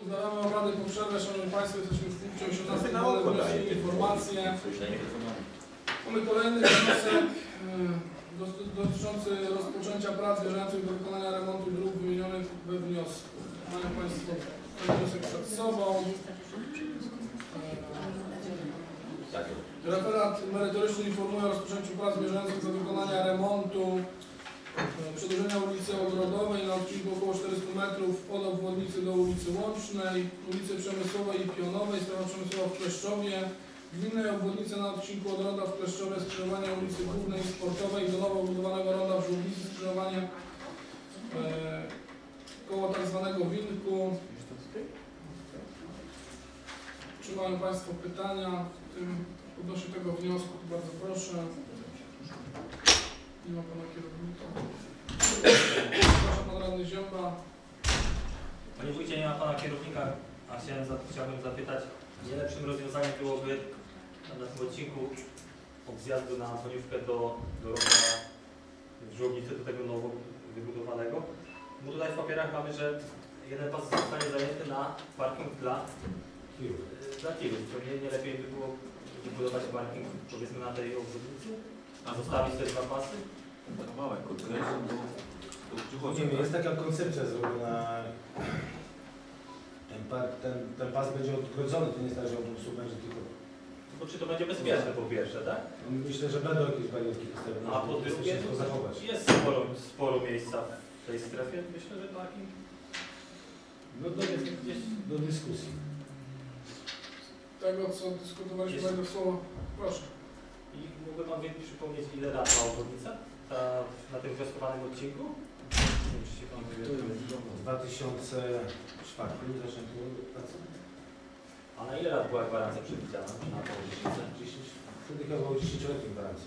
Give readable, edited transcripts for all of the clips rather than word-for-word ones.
Wznawiamy obrady po przerwie. Szanowni Państwo, jesteśmy w punkcie 18. Mamy informacje. Mamy kolejny wniosek dotyczący rozpoczęcia prac zmierzających do wykonania remontu dróg wymienionych we wniosku. Mają Państwo ten wniosek przed sobą. Referat merytoryczny informuje o rozpoczęciu prac zmierzających do wykonania remontu przedłużenia ulicy Ogrodowej na odcinku około 400 metrów od obwodnicy do ulicy Łącznej, ulicy Przemysłowej i Pionowej, strona Przemysłowa w Kleszczowie, gminnej obwodnicy na odcinku od ronda w Kleszczowie, skrzyżowanie ulicy Głównej i Sportowej do nowo budowanego ronda w Żółwicy, skrzyżowanie koło tak zwanego Winku. Czy mają Państwo pytania odnośnie tego wniosku, to bardzo proszę. Nie ma Pana kierownika. Proszę Pan Radny Zięba. Panie Wójcie, nie ma Pana kierownika, a chciałbym zapytać, nie lepszym rozwiązaniem byłoby na tym odcinku od zjazdu na Antoniówkę do ronda w Żółwicy, do tego nowo wybudowanego. Bo tutaj w papierach mamy, że jeden pas zostanie zajęty na parking dla tirów. To nie lepiej by było wybudować parking, powiedzmy, na tej obwodnicy? A zostawić te dwa pasy? Małe, nie wiem, jest taka koncepcja zrobiona. Ten pas będzie odgrodzony, to nie jest tak, że on po prostu będzie tylko. To czy to będzie bezpieczne po pierwsze, tak? Myślę, że będą jakieś barierki postawione. A po drugie to zachować. Jest sporo miejsca w tej strefie, myślę, że parking. No to jest gdzieś do dyskusji. Tego, co dyskutowaliśmy, tego słowa, proszę. I mógłby Pan przypomnieć, ile lat ma obwodnica na tym wnioskowanym odcinku? Nie wiem, czy się Pan wywie. W 2004 zaczęto pracę. A na ile lat była gwarancja przewidziana na tą obwodnicę? Wtedy chyba było 10-letnią gwarancją.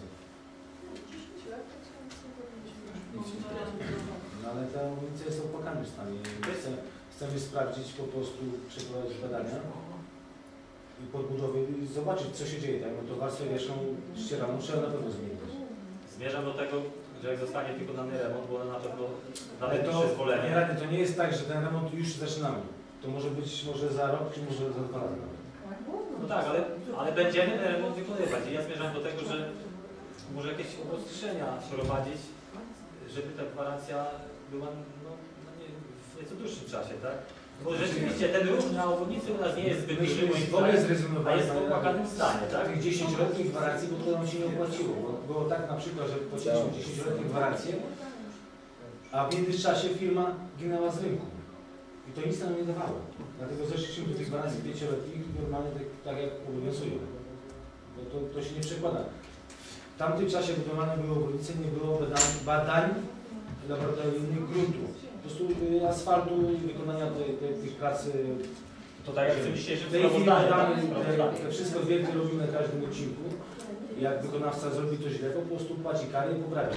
No ale ta obwodnica jest w opłakanym stanie. Chcemy sprawdzić, po prostu przeprowadzić badania i podbudowy i zobaczyć, co się dzieje. Tak? No to warstwę wierzchną ścieraną trzeba na pewno zmienić. Zmierzam do tego, że jak zostanie wykonany remont, bo na pewno ale to nie jest tak, że ten remont już zaczynamy. To może być za rok, czy może za 2 lata. No tak, ale będziemy ten remont wykonywać. I ja zmierzam do tego, że może jakieś obostrzenia wprowadzić, żeby ta gwarancja była w nieco dłuższym czasie, tak? Bo rzeczywiście ten ruch na obwodnicy u nas nie jest zbyt duży, a jest w opłakanym stanie, tak? Tych 10-letnich gwarancji, bo to nam się nie opłaciło. Było tak na przykład, że płaciliśmy 10-letnie gwarancje, a w międzyczasie firma ginęła z rynku. I to nic nam nie dawało. Dlatego zeszliśmy do tych gwarancji 5-letnich normalnie tak jak obowiązują. Bo to się nie przekłada. W tamtym czasie budowane były obwodnice, nie było badań laboratoryjnych gruntu. Po prostu asfaltu i wykonania tych prac. To tak jak w tym dzisiejszym te wszystko wielkie robimy na każdym odcinku. Jak wykonawca zrobi to źle, po prostu płaci karę i poprawia.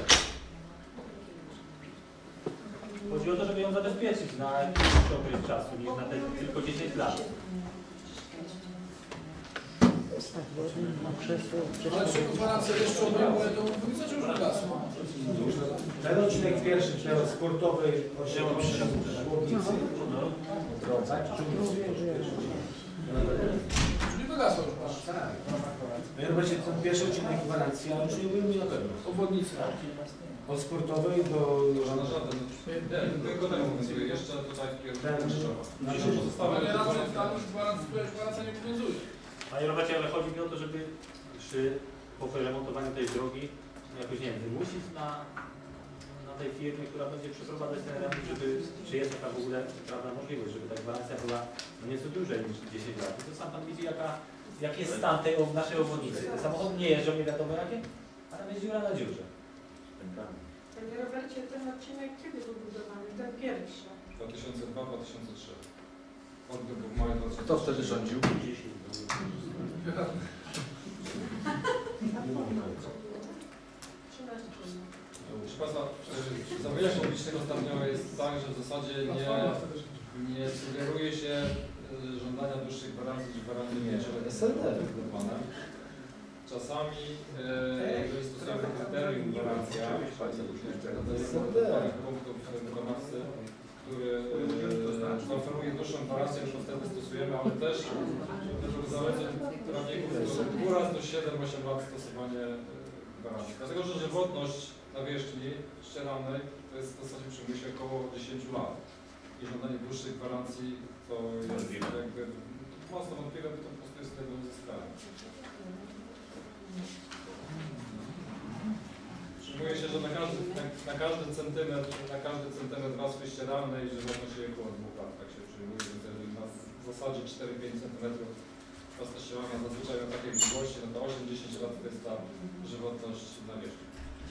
Chodzi o to, żeby ją zabezpieczyć na jakiś okres czasu, niż na te tylko 10 lat. Ale czy gwarancja jeszcze obejmuje tą obwodnicę, czy już wygasła? Ten odcinek pierwszy, ten od sportowej Żółwicy. Czyli wygasła już Pan? Tak. Mianowicie ten pierwszy odcinek gwarancji, ale już nie byłem na pewno. Obwodnicy. Od sportowej do żadnego. Tylko ten obowiązuje, jeszcze tutaj Ale razem tam już gwarancja nie obowiązuje. Panie Robercie, ale chodzi mi o to, żeby po wyremontowaniu tej drogi jakoś, nie wiem, wymusić na tej firmie, która będzie przeprowadzać ten remont, czy jest taka w ogóle prawna możliwość, żeby ta gwarancja była nieco dłużej niż 10 lat. I to sam Pan widzi, jaki jest stan tej naszej obwodnicy. Samochody nie jeżdżą, nie wiadomo jakie, ale jest dziura na dziurze. Panie Robercie, ten odcinek kiedy był budowany? Ten pierwszy. 2002-2003. W maju 2003. Kto wtedy rządził? Proszę Państwa, w zamówieniach publicznych ostatnio jest tak, że w zasadzie nie sugeruje się żądania dłuższych gwarancji, czy gwarancji wybudowane. Czasami, jeżeli stosujemy kryterium gwarancja, dodajemy do punktów wykonawcy, który oferuje dłuższą gwarancję, to wtedy stosujemy, ale też według zaleceń prawników góra do 7-8 lat stosowanie gwarancji. Dlatego, że żywotność nawierzchni ścieranej to jest w zasadzie przyjmuje się około 10 lat. I żądanie dłuższych gwarancji to jest jakby mocno wątpliwe, bo to po prostu jest tego uzyskane. Przyjmuje się, że na każdy centymetr warstwy ścieralnej żywotność jest około 2 lat. Tak się przyjmuje, że wtedy na w zasadzie 4-5 cm warstwa ścieralna zazwyczaj na takiej długości, no to 8-10 lat to jest ta żywotność nawierzchni.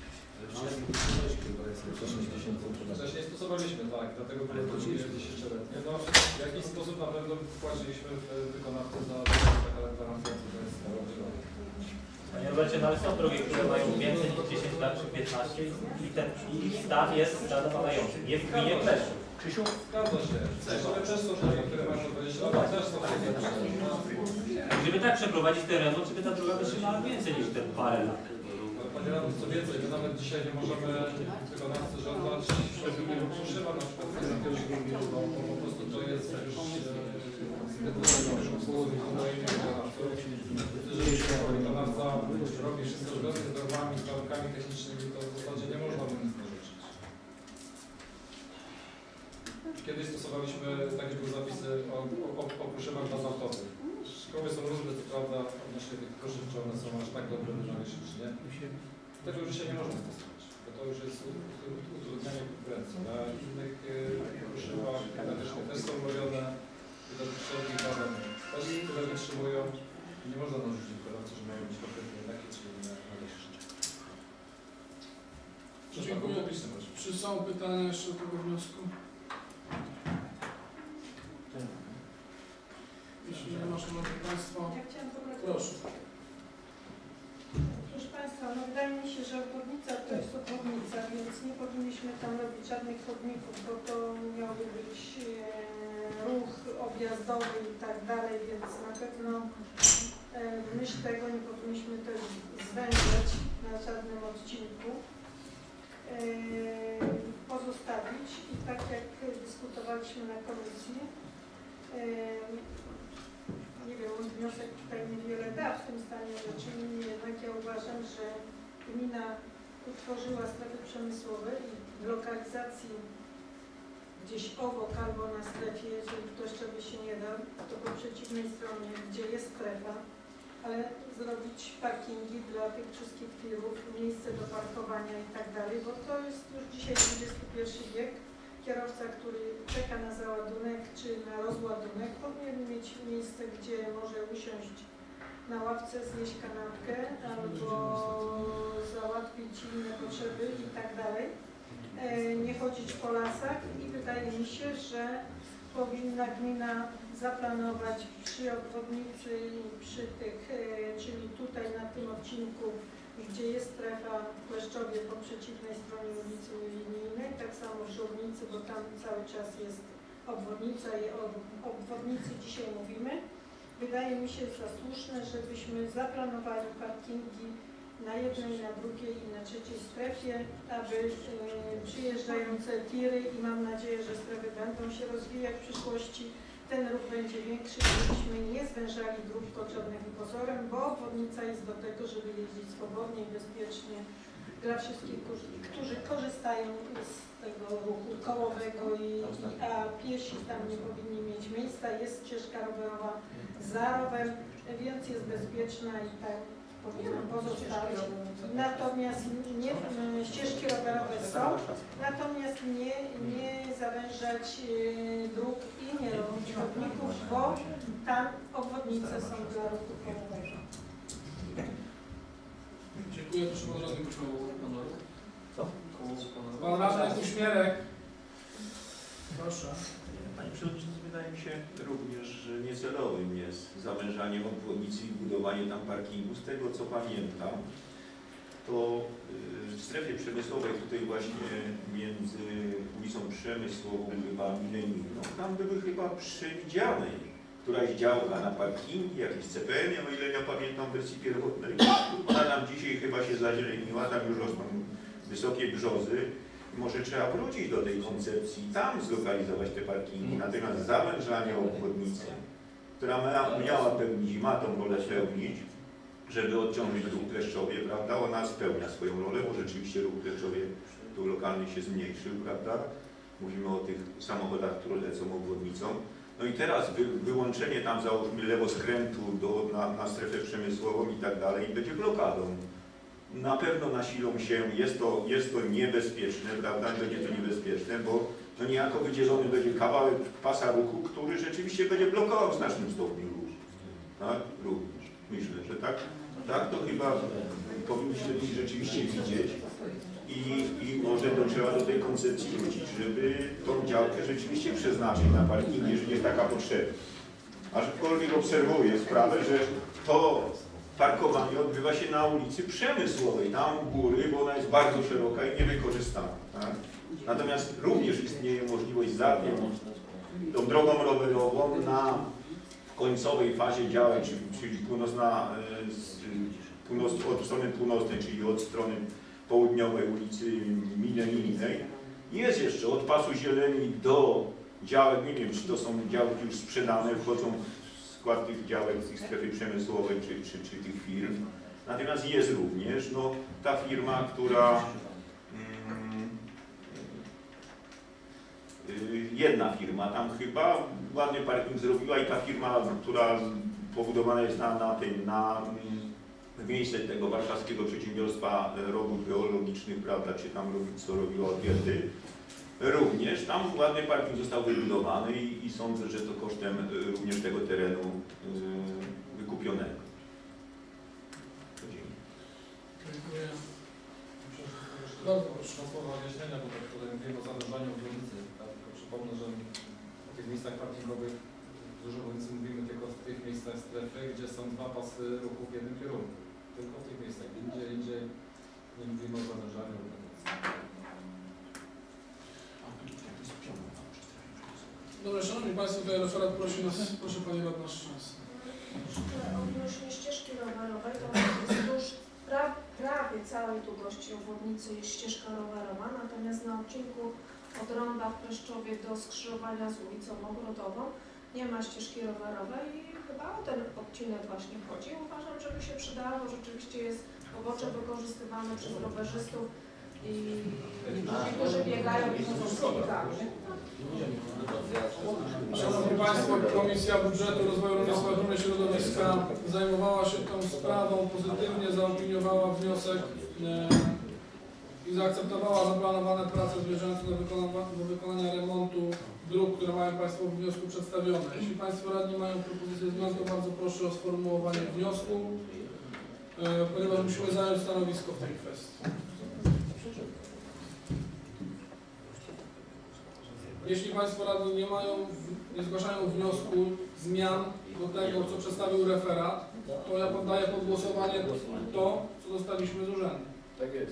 Wcześniej stosowaliśmy, tak, dlatego były 10-letnie. No, w jakiś sposób na pewno płaciliśmy wykonawcy za taką gwarancję, to jest Panie Robercie, no ale są drogi, które mają więcej niż 10 lat czy 15 i ten ich stan jest zadowalający. Nie w gminie Kleszów. Krzysiu? Zgadza się. Ale też są drogi, które mają 20 lat, też są takie. Gdyby tak przeprowadzić ten remont, żeby ta droga wytrzymała więcej niż te parę lat. Panie radny, co więcej, my nawet dzisiaj nie możemy wykonawcy żądać używa na przykład bo po prostu to jest już zbyt jeżeli wykonawca robi wszystko zgodnie z normami, z warunkami technicznymi, to w zasadzie nie można mu nic narzucić. Kiedyś stosowaliśmy takie były zapisy o puszywach bazaltowych. Szkoły są różne, co prawda, odnośnie tych koszów, czy one są aż tak dobre dynamicznie, czy nie. Tego już dzisiaj nie można stosować, bo to już jest utrudnianie konkurencji. Na innych koszywach też są robione wszelkich badań, też które wytrzymują i nie można narzucić wykonawcy, że mają być konkretnie takie, czy inne nawierzchnie. Dziękuję. Czy są pytania jeszcze do tego wniosku? Jeśli nie ma, szanowni Państwo, Ja chciałam pobrać. proszę. Proszę Państwa, no wydaje mi się, że obwodnica to jest obwodnica, więc nie powinniśmy tam robić żadnych chodników, bo to miałby być ruch objazdowy i tak dalej, więc na pewno w myśl tego nie powinniśmy też zwężać na żadnym odcinku. Pozostawić i tak jak dyskutowaliśmy na komisji, nie wiem, mój wniosek tutaj niewiele da w tym stanie rzeczy, niemniej jednak ja uważam, że gmina utworzyła strefy przemysłowe i w lokalizacji gdzieś obok albo na strefie, jeżeli ktoś by się nie dał, to po przeciwnej stronie, gdzie jest strefa, ale zrobić parkingi dla tych wszystkich tirów, miejsce do parkowania i tak dalej, bo to jest już dzisiaj XXI wiek. Kierowca, który czeka na załadunek czy na rozładunek, powinien mieć miejsce, gdzie może usiąść na ławce, zjeść kanapkę albo załatwić inne potrzeby i tak dalej. Nie chodzić po lasach i wydaje mi się, że powinna gmina zaplanować przy obwodnicy i przy tych, czyli tutaj na tym odcinku, gdzie jest strefa w Kleszczowie po przeciwnej stronie ulicy Linijnej, tak samo w Żurnicy, bo tam cały czas jest obwodnica i o obwodnicy dzisiaj mówimy. Wydaje mi się za słuszne, żebyśmy zaplanowali parkingi na jednej, na drugiej i na trzeciej strefie, aby przyjeżdżające tiry i mam nadzieję, że strefy będą się rozwijać w przyszłości, ten ruch będzie większy, żebyśmy nie zwężali dróg potrzebnych pozorem, bo obwodnica jest do tego, żeby jeździć swobodnie i bezpiecznie dla wszystkich, którzy korzystają z tego ruchu kołowego, a piesi tam nie powinni mieć miejsca. Jest ścieżka rowerowa za rowem, więc jest bezpieczna i tak powinna pozostać. Natomiast ścieżki rowerowe są, natomiast nie zawężać dróg i nie robić chodników, bo tam obwodnice są dla ruchu kołowego. Dziękuję, proszę Pan Radny Pan Radny Kuśmierek. Proszę. Panie Przewodniczący, wydaje mi się również, że niecelowym jest zawężanie obwodnicy i budowanie tam parkingu. Z tego co pamiętam, to w strefie przemysłowej tutaj właśnie między ulicą Przemysłową chyba Milenijną, tam były chyba przewidziane któraś działka na parkingi, jakieś CPN, o ile ja pamiętam w wersji pierwotnej. Ona nam dzisiaj chyba się zazieleniła, tam już rosną wysokie brzozy. może trzeba wrócić do tej koncepcji i tam zlokalizować te parkingi. Natomiast zawężanie obwodnicy, która miała pełnić i ma tą rolę pełnić, żeby odciążyć ruch w Kleszczowie, prawda, ona spełnia swoją rolę, bo rzeczywiście ruch w Kleszczowie tu lokalny się zmniejszył, prawda. Mówimy o tych samochodach, które lecą obwodnicą. No i teraz wyłączenie tam, załóżmy, lewoskrętu na strefę przemysłową i tak dalej będzie blokadą. Na pewno nasilą się, jest to niebezpieczne, prawda, będzie to niebezpieczne, bo no niejako wydzielony będzie kawałek pasa ruchu, który rzeczywiście będzie blokował w znacznym stopniu ruch. Tak? Również. Myślę, że tak to chyba powinniśmy rzeczywiście widzieć i może trzeba do tej koncepcji wrócić, żeby tą działkę rzeczywiście przeznaczyć na parking, jeżeli jest taka potrzeba. Aczkolwiek obserwuję sprawę, że to parkowanie odbywa się na ulicy Przemysłowej, tam u góry, bo ona jest bardzo szeroka i niewykorzystana. Tak? Natomiast również istnieje możliwość zapięć tą drogą rowerową w końcowej fazie działek, czyli od strony północnej, czyli od strony południowej ulicy Milenijnej. Jest jeszcze od pasu zieleni do działek, nie wiem, czy to są działki już sprzedane, wchodzą w skład tych działek w strefy przemysłowej czy tych firm. Natomiast jest również ta firma, która jedna firma tam chyba ładny parking zrobiła i ta firma, która pobudowana jest w miejsce tego warszawskiego przedsiębiorstwa rogów geologicznych, prawda, czy tam co robiło odwierty, również tam ładny parking został wybudowany i sądzę, że to kosztem również tego terenu wykupionego. Dziękuję. Bardzo proszę o słowa wyjaśnienia, bo tak tutaj mówimy o zawężaniu obwodnicy. Ja tylko przypomnę, że o tych miejscach parkingowych w dużej obwodnicy mówimy tylko w tych miejscach strefy, gdzie są dwa pasy ruchu w jednym kierunku. Tylko w tych miejscach. Indziej nie mówimy o zawężaniu obwodnicy. Dobrze, szanowni państwo, tutaj referat prosi nas, proszę pani radna Szczęsna. Odnośnie ścieżki rowerowej, to wzdłuż prawie całej długości obwodnicy jest ścieżka rowerowa, natomiast na odcinku od ronda w Kleszczowie do skrzyżowania z ulicą Ogrodową nie ma ścieżki rowerowej i chyba o ten odcinek właśnie chodzi. Uważam, że by się przydało, bo rzeczywiście jest pobocze wykorzystywane przez rowerzystów i ci, którzy biegają i chodzą z biegami. Szanowni Państwo, Komisja Budżetu, Rozwoju Rolnictwa i Ochrony Środowiska zajmowała się tą sprawą, pozytywnie zaopiniowała wniosek i zaakceptowała zaplanowane prace zmierzające do wykonania remontu dróg, które mają Państwo w wniosku przedstawione. Jeśli Państwo radni mają propozycję zmian, to bardzo proszę o sformułowanie wniosku, ponieważ musimy zająć stanowisko w tej kwestii. Jeśli Państwo radni nie zgłaszają wniosku zmian do tego, co przedstawił referat, to ja poddaję pod głosowanie to, co dostaliśmy z urzędu. Tak jest.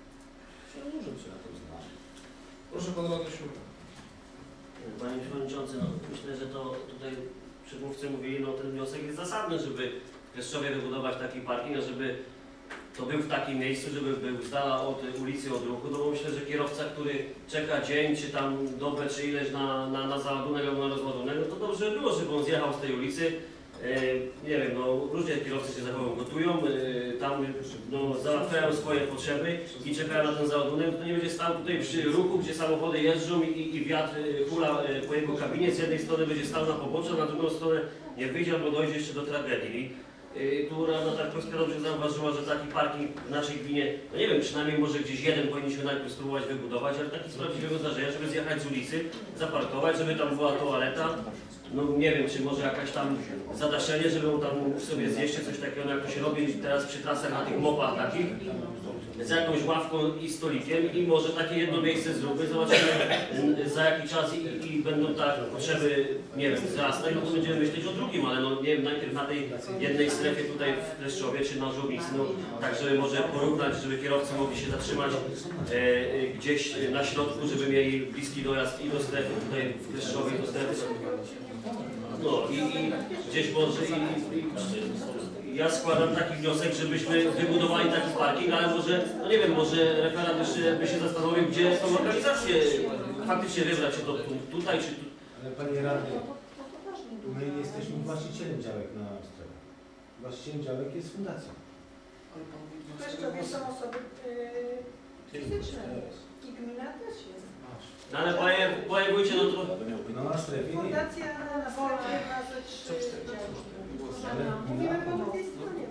Proszę Pan Radny Siurek. Panie Przewodniczący, myślę, że to tutaj przedmówcy mówili, ten wniosek jest zasadny, żeby w Kleszczowie wybudować taki parking, a żeby to był w takim miejscu, żeby był z dala od ulicy, od ruchu, bo myślę, że kierowca, który czeka dzień, czy tam dobę, czy ileś na załadunek albo na rozładunek, to dobrze by było, żeby on zjechał z tej ulicy. Nie wiem, różnie kierowcy się zachowują, gotują, tam załatwiają swoje potrzeby i czekają na ten załadunek, to nie będzie stał tutaj przy ruchu, gdzie samochody jeżdżą i wiatr hula po jego kabinie, z jednej strony będzie stał na poboczu, a na drugą stronę nie wyjdzie albo dojdzie jeszcze do tragedii. Tu Rada Tarkowska dobrze zauważyła, że taki parking w naszej gminie, nie wiem, przynajmniej może gdzieś jeden powinniśmy najpierw spróbować wybudować, ale taki z prawdziwego zdarzenia, żeby zjechać z ulicy, zaparkować, żeby tam była toaleta, nie wiem, czy może jakaś tam zadaszenie, żeby on tam mógł sobie zjeść, czy coś takiego, jak to się robi teraz przy trasach na tych mopach takich, z jakąś ławką i stolikiem i może takie jedno miejsce zróbmy, zobaczymy za jakiś czas i będą tak potrzeby, nie wiem, wzrastać, to będziemy myśleć o drugim, ale nie wiem, najpierw na tej jednej strefie tutaj w Kleszczowie czy na Żółwicy, tak żeby może porównać, żeby kierowcy mogli się zatrzymać gdzieś na środku, żeby mieli bliski dojazd i do strefy tutaj w Kleszczowie, do strefy. I gdzieś może ja składam taki wniosek, żebyśmy wybudowali taki parking, ale może, no nie wiem, może referat jeszcze by się zastanowił, gdzie tą lokalizację faktycznie wybrać, czy to tutaj, czy tu. Ale Panie Radny, my nie jesteśmy właścicielem działek na strefie. Właścicielem działek jest fundacja. W Kleszczowie są osoby fizyczne i gmina też jest. No ale panie wójcie, no to... No na strefie nie. Fundacja na strefie ma ze 3 działki. Mówimy po drugiej stronie.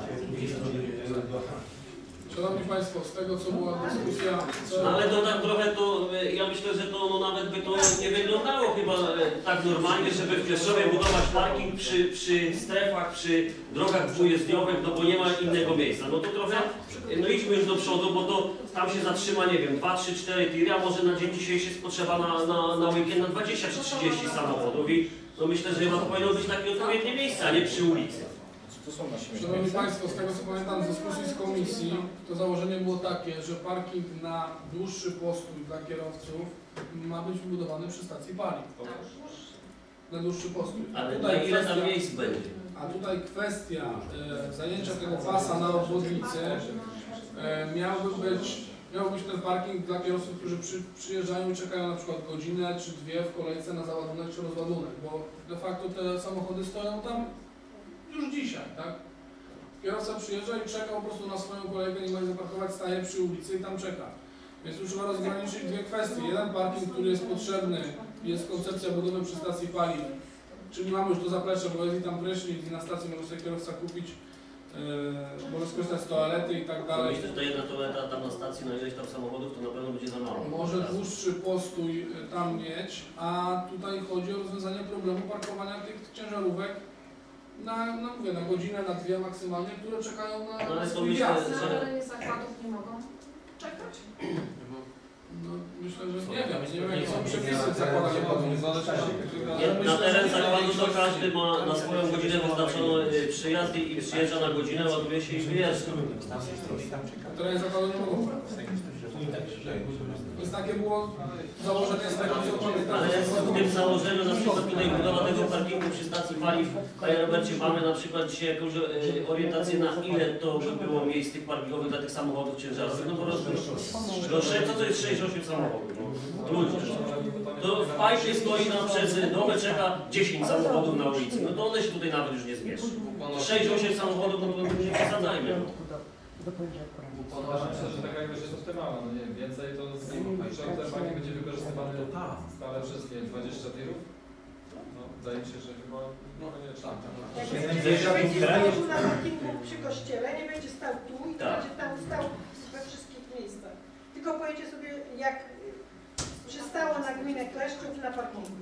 Szanowni Państwo, z tego co była dyskusja... No ale to tak trochę to, ja myślę, że to no, nawet by to nie wyglądało chyba tak normalnie, żeby w Kleszczowie budować parking przy strefach, przy drogach dwujezdniowych, no bo nie ma innego miejsca. No to trochę, no idźmy już do przodu, bo to tam się zatrzyma, nie wiem, 2, 3, 4 tiry, a może na dzień dzisiejszy jest potrzeba na weekend na 20 czy 30 samochodów i no myślę, że chyba to powinno być takie odpowiednie miejsce, a nie przy ulicy. Szanowni Państwo, z tego co pamiętam z dyskusji z komisji, to założenie było takie, że parking na dłuższy postój dla kierowców ma być wybudowany przy stacji paliw. Na dłuższy postój. Ale na ile tam miejsc będzie? A tutaj kwestia zajęcia tego pasa na obwodnicy miałby być ten parking dla kierowców, którzy przyjeżdżają i czekają na przykład godzinę czy dwie w kolejce na załadunek czy rozładunek, bo de facto te samochody stoją tam już dzisiaj, tak? Kierowca przyjeżdża i czeka po prostu na swoją kolejkę, nie ma zaparkować, staje przy ulicy i tam czeka. Więc tu trzeba rozgraniczyć dwie kwestie. Jeden parking, który jest potrzebny, jest koncepcja budowy przy stacji paliw, czyli mamy już to zaplecze, bo jest i tam prysznic i na stacji może sobie kierowca kupić, może skorzystać z toalety i tak dalej. Myślę, że to jedna toaleta tam na stacji na ileś tam samochodów to na pewno będzie za mało. Może dłuższy postój tam mieć, a tutaj chodzi o rozwiązanie problemu parkowania tych ciężarówek na godzinę, na dwie maksymalnie, które czekają na No ale to swój myślę, wjazd. Na terenie zakładów nie mogą czekać? No, myślę, że nie wiem, są przepisy zakładane pod nie Na teren zakładu to każdy ma na swoją godzinę wyznaczoną przyjazd i przyjeżdża na godzinę, ładuje się i wyjeżdża. Na terenie zakładu nie mogą. Więc takie było założenie z tego, co pamiętam. Ale w tym założeniu na przykład tutaj budowa tego parkingu przy stacji paliw, Panie Robercie, mamy na przykład dzisiaj jakąś orientację na ile to by było miejsc tych parkingowych dla tych samochodów ciężarowych, no po prostu co to jest 6-8 samochodów, no ludzie. To w Pajcie stoi nam przez dobę czeka 10 samochodów na ulicy, no to one się tutaj nawet już nie zmieszczą. 6-8 samochodów, no to nie przesadzajmy. Myślę, że taka ilość jest optymalna, no nie wiem, więcej to że ten parking będzie wykorzystywany stale przez nie 20 tirów. No, wydaje mi się, że chyba koniecznie. Jak będzie stał na parkingu przy kościele, nie będzie stał tu i Tak. będzie tam stał we wszystkich miejscach. Tylko powiedzcie sobie, jak przystało na gminę Kleszczów na parkingu.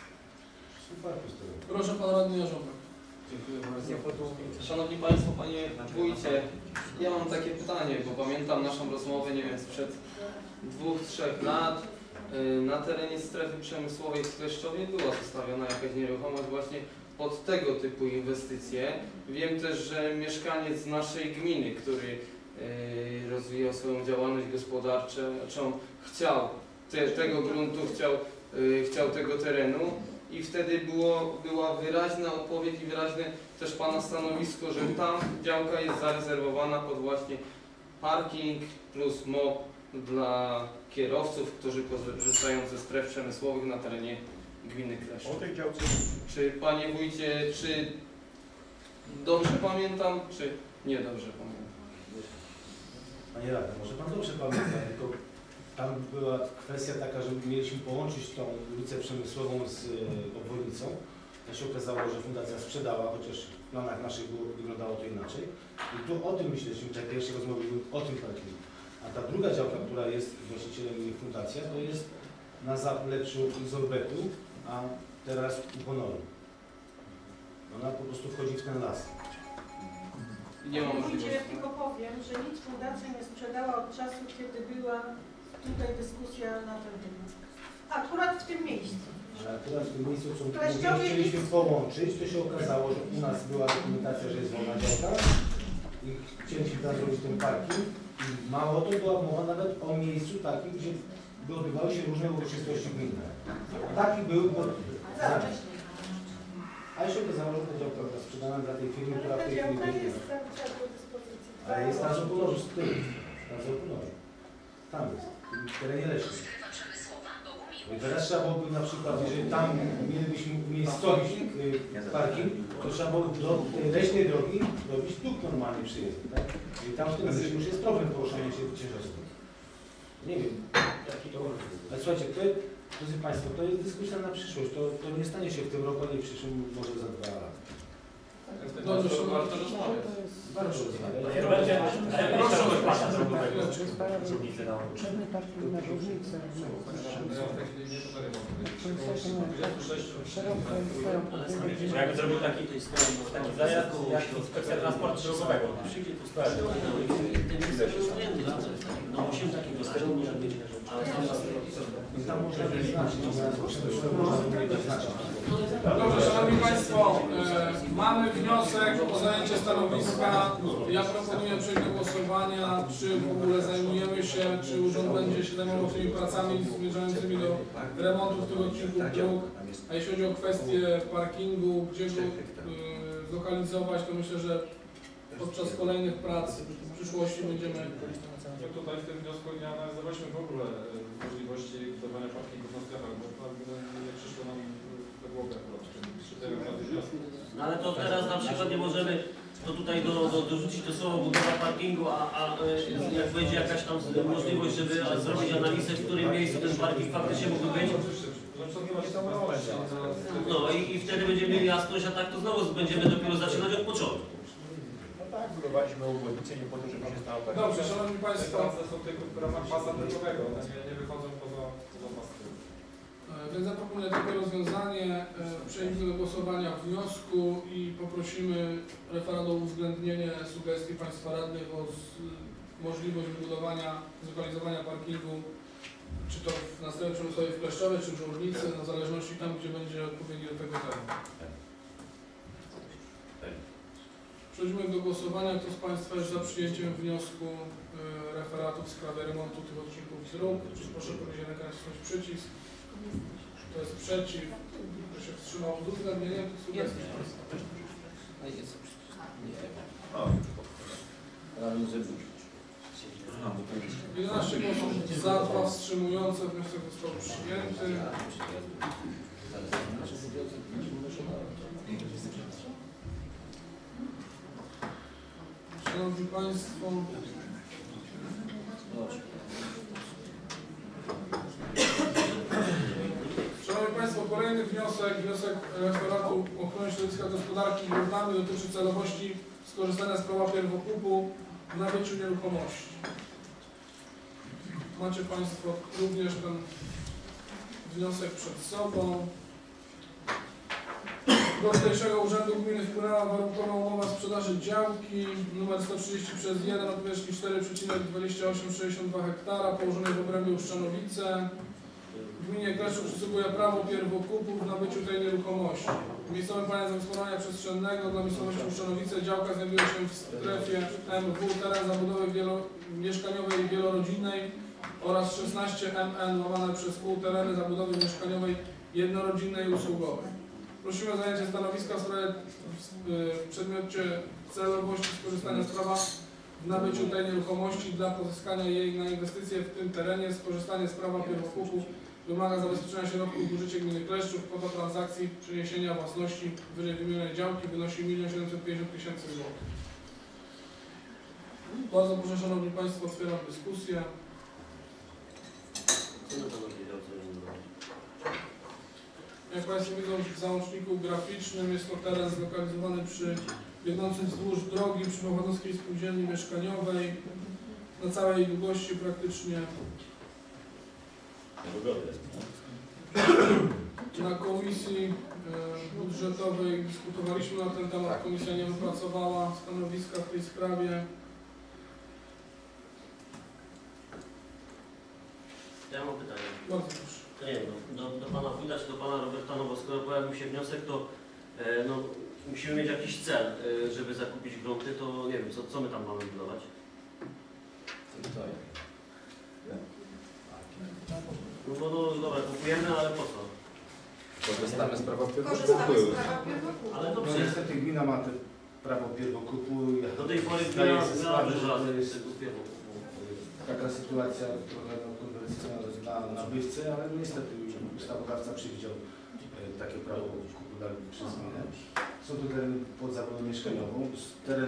Proszę Pan Radny Jarząbek. Dziękuję bardzo. Szanowni Państwo, Panie Wójcie, ja mam takie pytanie, bo pamiętam naszą rozmowę, nie wiem, sprzed 2-3 lat. Na terenie strefy przemysłowej w Kleszczowie była zostawiona jakaś nieruchomość właśnie pod tego typu inwestycje. Wiem też, że mieszkaniec z naszej gminy, który rozwijał swoją działalność gospodarczą, chciał tego gruntu, chciał tego terenu. I wtedy była wyraźna odpowiedź i wyraźne też Pana stanowisko, że tam działka jest zarezerwowana pod właśnie parking plus MOP dla kierowców, którzy korzystają ze stref przemysłowych na terenie gminy Kleszczów. Czy Panie Wójcie, czy dobrze pamiętam, czy nie dobrze pamiętam? Panie Radny, może Pan dobrze pamięta, tylko tam była kwestia taka, że mieliśmy połączyć tą ulicę przemysłową z obwodnicą. To się okazało, że fundacja sprzedała, chociaż w planach naszych wyglądało to inaczej. I tu o tym myśleliśmy, te pierwsze rozmowy były o tym parkingu. A ta druga działka, która jest właścicielem fundacja, to jest na zapleczu Zorbetu, a teraz u Honoru. Ona po prostu wchodzi w ten las. Nie ma Ja możliwości. tylko powiem, że nic fundacja nie sprzedała od czasu, kiedy była tutaj dyskusja na ten temat. Akurat w tym miejscu. Ale akurat w tym miejscu, co Kleszczowie chcieliśmy nic- połączyć, to się okazało, że u nas była dokumentacja, że jest wolna działka i chcieliśmy tam zrobić ten parking i mało to była mowa nawet o miejscu takim, gdzie odbywały się różne uroczystości gminne. Taki był Zaraz. A jeśli to zamrożona działka sprzedana dla tej firmy, która w tej chwili Działka biegnie. jest tam cały do dyspozycji. Ale jest tam Zopunowy z tyłu. Tam Zopunowy. Tam jest. W terenie leśnym. I teraz trzeba byłoby na przykład, jeżeli tam mielibyśmy umiejscowić parking, to trzeba byłoby do tej leśnej drogi robić dróg normalnie przyjezdny, tak? I tam w tym leśnym już jest problem poruszania się ciężarówek. Nie wiem, jaki to... Ale słuchajcie, drodzy Państwo, to jest dyskusja na przyszłość. To nie stanie się w tym roku, ale w przyszłym, może za 2 lata. Dobrze, warto rozmawiać. Bardzo rozmawiać. To będzie, ale proszę o pasa drogowego, żółwnicy na Potrzebny parking na żółwnicę. Ja w tej chwili nie to Bo jakby zrobił taki zajazd jak inspekcja transportu drogowego. No 8 takich dostępów może być, ale Tam można wyznaczyć, Dobrze, Szanowni Państwo, mamy wniosek o zajęcie stanowiska. Ja proponuję przejść do głosowania, czy w ogóle zajmujemy się, czy urząd będzie się zajmował tymi pracami zmierzającymi do remontu tych odcinków dróg. A jeśli chodzi o kwestię parkingu, gdzie go zlokalizować, to myślę, że podczas kolejnych prac w przyszłości będziemy... My tutaj w tym wniosku nie analizowaliśmy w ogóle możliwości budowania parkingów na sklepach, bo nie przyszło nam do głowy akurat przy tej okazji wniosku. No ale to teraz na przykład nie możemy to tutaj dorzucić to słowo budowa parkingu, a jak będzie jakaś tam możliwość, żeby zrobić analizę, w którym miejscu ten parking faktycznie mógłby być. No i wtedy będziemy mieli jasność, a tak to znowu będziemy dopiero zaczynać od początku. No tak, budowaliśmy obwodnicę nie po to, żeby się stało tak. Dobrze, Szanowni Państwo. Prace są tylko w ramach pasa drogowego, one nie wychodzą poza pasy. Więc zaproponuję takie rozwiązanie. Przejdźmy do głosowania wniosku i poprosimy referat o uwzględnienie sugestii Państwa radnych o możliwość wybudowania, zlokalizowania parkingu, czy to na strefie przemysłowej w Kleszczowie, czy w Żołnicy, w zależności tam, gdzie będzie odpowiedni do tego teren. Przechodzimy do głosowania. Kto z Państwa jest za przyjęciem wniosku referatu w sprawie remontu tych odcinków dróg? Proszę podnieść rękę, nacisnąć przycisk. Kto jest przeciw? Kto się wstrzymał? Z uwzględnieniem tych sugestii Państwa. 11 głosów za, 2 wstrzymujące. Wniosek został przyjęty. Szanowni Państwo, Szanowni Państwo, kolejny wniosek referatu ochrony środowiska gospodarki gruntami dotyczy celowości skorzystania z prawa pierwokupu w nabyciu nieruchomości. Macie Państwo również ten wniosek przed sobą. Do tutejszego Urzędu Gminy wpłynęła warunkowa umowa sprzedaży działki nr 130/1 o powierzchni 4,2862 hektara położonej w obrębie Uszczanowice. Gminie Kleszczów przysługuje prawo pierwokupu w nabyciu tej nieruchomości. W miejscowym planie zagospodarowania przestrzennego dla miejscowości Uszczanowice działka znajduje się w strefie MW, teren zabudowy mieszkaniowej i wielorodzinnej oraz 16 MN łamane przez pół tereny zabudowy mieszkaniowej jednorodzinnej i usługowej. Prosimy o zajęcie stanowiska w sprawie w przedmiocie celowości skorzystania z prawa w nabyciu tej nieruchomości dla pozyskania jej na inwestycje w tym terenie. Skorzystanie z prawa pierwokupu wymaga zabezpieczenia środków w budżecie gminy Kleszczów. Kwota transakcji przeniesienia własności wyżej wymienionej działki wynosi 1 750 000 zł. Bardzo proszę, Szanowni Państwo, otwieram dyskusję. Jak Państwo widzą w załączniku graficznym, jest to teren zlokalizowany biegnący wzdłuż drogi przy Nowochodowskiej Spółdzielni Mieszkaniowej na całej długości praktycznie. Na komisji budżetowej dyskutowaliśmy na ten temat. Komisja nie wypracowała stanowiska w tej sprawie. Ja mam pytanie. Bardzo proszę. To nie wiem, do Pana Wójta czy do Pana Roberta, no bo skoro pojawił się wniosek, to no, musimy mieć jakiś cel, żeby zakupić grunty, to nie wiem, co my tam mamy budować? No bo no dobra, kupujemy, ale po co? Korzystamy z prawa Korzystamy z pierwokupu. prawa pierwokupu. Ale to No przecież niestety gmina ma te prawo pierwokupu. do tej pory Zdaję gmina sobie znała sprawę, że dużo to jest tego pierwokupu. taka sytuacja trochę kontrowersyjna dla nabywcy, ale niestety ustawodawca przewidział takie prawo kupu przez gminę. Są to tereny pod zabudową mieszkaniową, teren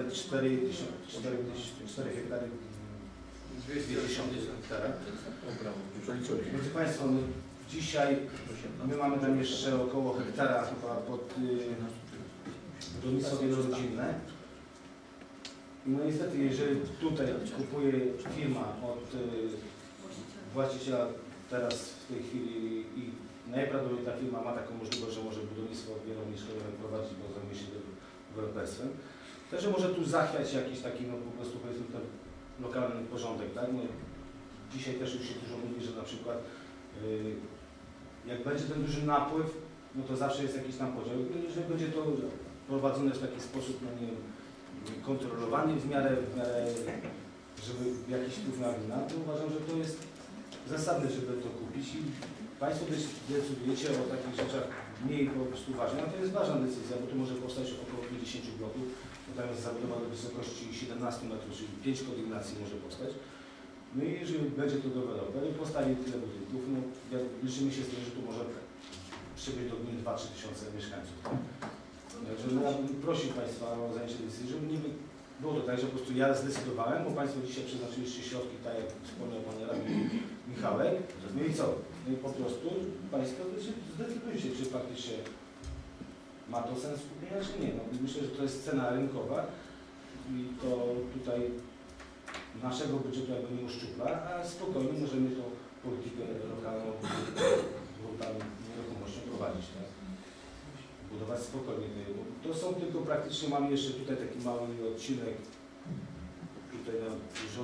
4 hektary 210 hektara. Drodzy Państwo, no dzisiaj my mamy tam jeszcze około hektara chyba pod budownictwo wielorodzinne. No niestety, jeżeli tutaj kupuje firma od właściciela teraz w tej chwili i najprawdopodobniej ta firma ma taką możliwość, że może budownictwo wielomieszkaniowe prowadzić, bo zajmuje się deweloperstwem, także może tu zachwiać jakiś taki, no po prostu powiedzmy ten lokalny porządek, tak? No, dzisiaj też już się dużo mówi, że na przykład jak będzie ten duży napływ, no to zawsze jest jakiś tam podział. Jeżeli będzie to prowadzone w taki sposób, no nie wiem, kontrolowany w miarę, żeby jakiś wpływ na gminę, to uważam, że to jest zasadne, żeby to kupić i Państwo decydujecie o takich rzeczach mniej po prostu ważnych, a to jest ważna decyzja, bo tu może powstać około 50 bloków, bo tam jest zabudowa do wysokości 17 metrów, czyli 5 kondygnacji może powstać. No i jeżeli będzie to deweloper i postawi tyle budynków, no liczymy się z tym, że tu może przybyć do gminy 2-3 tysiące mieszkańców. Także ja bym prosił Państwa o zajęcie decyzji, żeby nie było to tak, że po prostu ja zdecydowałem, bo Państwo dzisiaj przeznaczyliście środki, tak jak wspomniał Pan Radny Michałek. No i co? No i po prostu Państwo zdecydujcie, czy faktycznie ma to sens kupienia, czy nie. No, myślę, że to jest cena rynkowa i to tutaj naszego budżetu jakby nie uszczupla, a spokojnie możemy tą politykę lokalną nieruchomością prowadzić. Tak? Budować spokojnie. To są tylko praktycznie, mamy jeszcze tutaj taki mały odcinek tutaj na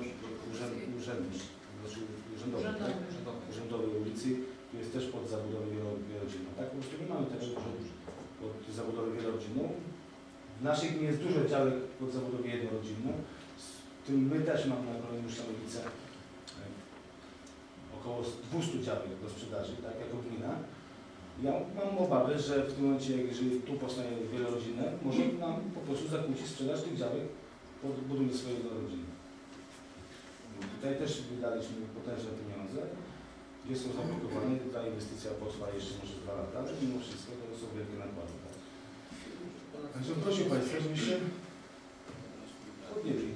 urzędowej ulicy, tu jest też pod zabudową wielorodzinną. Tak, po prostu nie mamy tego pod zabudową wielorodzinną. W naszej gminie jest dużo działek pod zabudową jednorodzinną. W tym my też mamy na Gronie Muszanowice około 200 działek do sprzedaży, tak, jako gmina. Ja mam obawę, że w tym momencie, jeżeli tu powstanie wielorodzinne, może nam po prostu zakłócić sprzedaż tych działek pod budownictwo jednorodzinne. Tutaj też wydaliśmy potężne pieniądze, gdzie są zablokowane, ta inwestycja potrwa jeszcze może 2 lata, ale mimo wszystko to są wielkie nakłady. Tak? Także proszę Państwa, żebyście podjęli.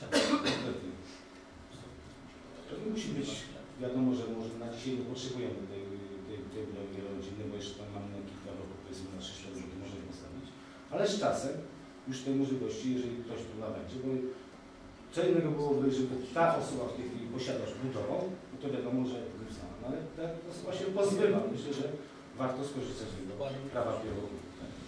To nie musi być, wiadomo, że może na dzisiaj nie potrzebujemy tej budowy wielorodzinnej, bo jeszcze tam mamy kilka bloków, powiedzmy na 3 bloki możemy postawić, ale z czasem już tej możliwości, jeżeli ktoś tu nabędzie, bo co innego byłoby, żeby ta osoba w tej chwili posiadacz budował, no to wiadomo, że no, ale ta osoba się pozbywa. Myślę, że warto skorzystać z tego prawa pierwokupu.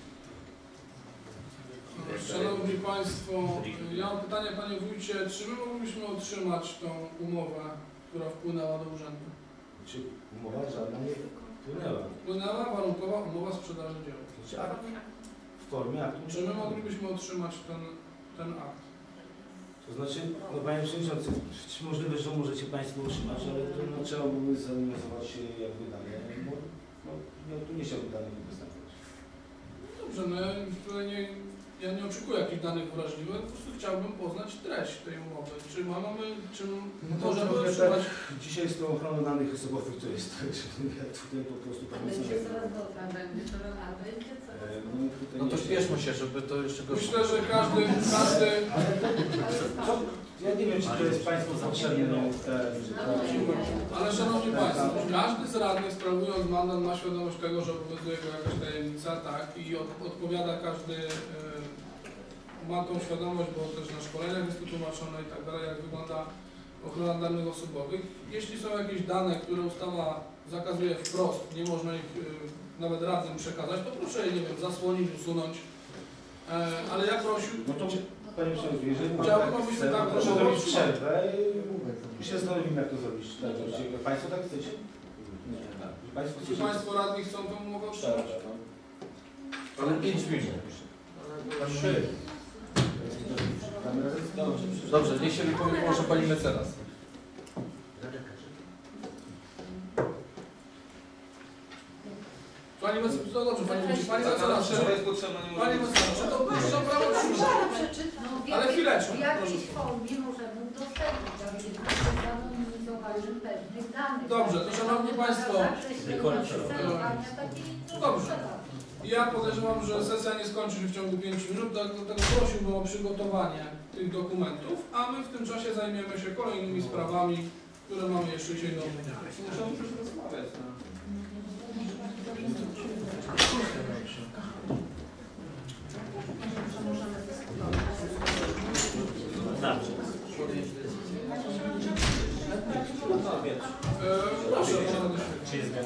Szanowni Państwo, ja mam pytanie Panie Wójcie, czy my moglibyśmy otrzymać tą umowę, która wpłynęła do urzędu? Czy umowa żadna nie wpłynęła? Wpłynęła warunkowa umowa sprzedaży dzieł. W formie aktu? Czy my moglibyśmy otrzymać ten akt? To znaczy, no Panie Przewodniczący, możliwe, że możecie Państwo otrzymać, ale to no, trzeba byłoby zanalizować jak wydanie. No, tu nie chciałbym danych występować. Dobrze, no ja nie oczekuję jakichś danych wrażliwych, po prostu chciałbym poznać treść tej umowy. Czy możemy otrzymać... Dzisiaj z tą ochroną danych osobowych to jest tak, że ja tutaj po prostu No to śpieszmy się, żeby to jeszcze go... Myślę, że każdy... Ja nie wiem, czy to jest Państwu potrzebne. Ale Szanowni Państwo, każdy z radnych sprawując mandat ma świadomość tego, że obowiązuje go jakaś tajemnica, tak, i odpowiada każdy, ma tą świadomość, bo też na szkoleniach jest to tłumaczone i tak dalej, jak wygląda ochrona danych osobowych. Jeśli są jakieś dane, które ustawa zakazuje wprost, nie można ich nawet radnym przekazać, to proszę je, nie wiem, zasłonić, usunąć. Ale ja prosił... No to Panie Przewodniczący, jeżeli Chciałbym, tak, proszę zrobić przerwę i się zastanowimy, jak to zrobić. Tak, Państwo tak chcecie? Czy Państwo radni chcą tą umowę otrzymać? Ale 5 minut. 3. Dobrze, niech się wypowie może Pani mecenas. Panie Pani mecenas, no dobrze, Pani Wójcie, Pani mecenas, Przerwa jest potrzebna, nie Pani możemy... mecenas, to proszę o prawo przyjrzeć. Ale chwileczkę, w jakiej formie możemy udostępnić, aby jednak zanonimizowanie pewnych danych. Dobrze, to Szanowni Państwo, dobrze. Ja podejrzewam, że sesja nie skończy się w ciągu 5 minut, dlatego prosiłbym o przygotowanie tych dokumentów, a my w tym czasie zajmiemy się kolejnymi sprawami, które mamy jeszcze dzisiaj do omówienia. Muszę już rozmawiać. Dobrze. Proszę, Czy jest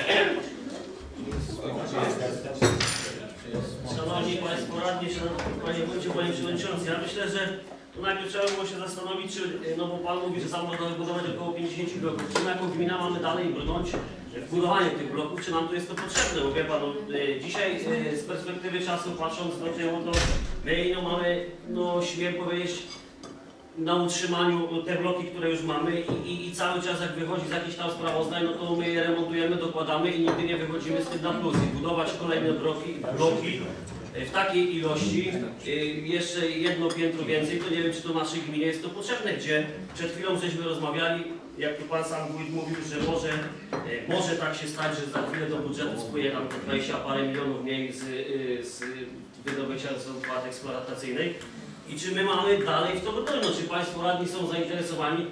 Szanowni Państwo Radni, Szanowni Panie Wójcie, Panie Przewodniczący, ja myślę, że tu najpierw trzeba było się zastanowić, czy, no bo Pan mówi, że sam można wybudować około 50 bloków, czy my jako gmina mamy dalej brnąć w budowanie tych bloków, czy nam to jest to potrzebne, bo wie Pan, no, dzisiaj z perspektywy czasu patrząc, no to my no, mamy, no śmiem powiedzieć, na utrzymaniu te bloki, które już mamy i cały czas jak wychodzi z jakichś tam sprawozdań, no to my je remontujemy, dokładamy i nigdy nie wychodzimy z tym na plus. I budować kolejne bloki w takiej ilości, jeszcze jedno piętro więcej, to nie wiem, czy to naszej gminie jest to potrzebne, gdzie przed chwilą żeśmy rozmawiali, jak tu Pan sam wójt mówił, że może tak się stać, że za chwilę do budżetu spłynie tam te 20 parę milionów mniej z wydobycia z opłaty eksploatacyjnej. I czy my mamy dalej w to brnąć? Czy Państwo radni są zainteresowani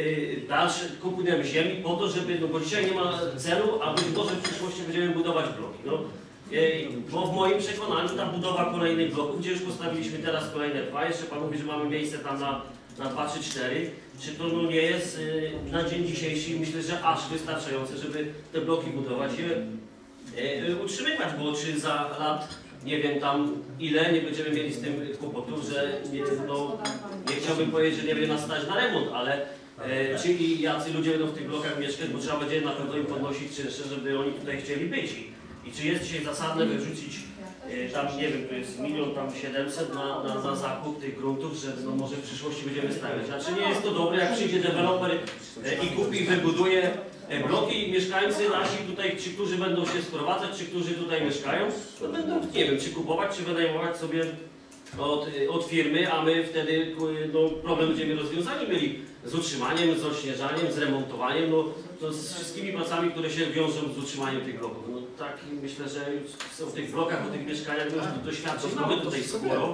kupnem ziemi po to, żeby, no bo dzisiaj nie ma celu, a być może w przyszłości będziemy budować bloki. No, bo w moim przekonaniu ta budowa kolejnych bloków, gdzie już postawiliśmy teraz kolejne 2, jeszcze Pan mówi, że mamy miejsce tam na 2 czy 4, czy to no, nie jest na dzień dzisiejszy, myślę, że aż wystarczające, żeby te bloki budować je utrzymywać, bo czy za lat nie wiem tam ile, nie będziemy mieli z tym kłopotów, że nie chciałbym powiedzieć, że nie będzie nas stać na remont, ale czy i jacy ludzie będą w tych blokach mieszkać, bo trzeba będzie na pewno im podnosić czynsze, żeby oni tutaj chcieli być. I czy jest dzisiaj zasadne wyrzucić tam, nie wiem, to jest 1 700 000 na zakup tych gruntów, że no może w przyszłości będziemy stawiać. Znaczy nie jest to dobre, jak przyjdzie deweloper i kupi, wybuduje bloki, mieszkańcy nasi tutaj, ci, którzy będą się sprowadzać, ci, którzy tutaj mieszkają, to będą, nie wiem, czy kupować, czy wynajmować sobie od firmy, a my wtedy no, problem będziemy rozwiązani mieli z utrzymaniem, z odśnieżaniem, z remontowaniem, no to z wszystkimi pracami, które się wiążą z utrzymaniem tych bloków. No tak myślę, że są w tych blokach, o tych mieszkaniach, no już doświadczeń mamy tutaj sporo.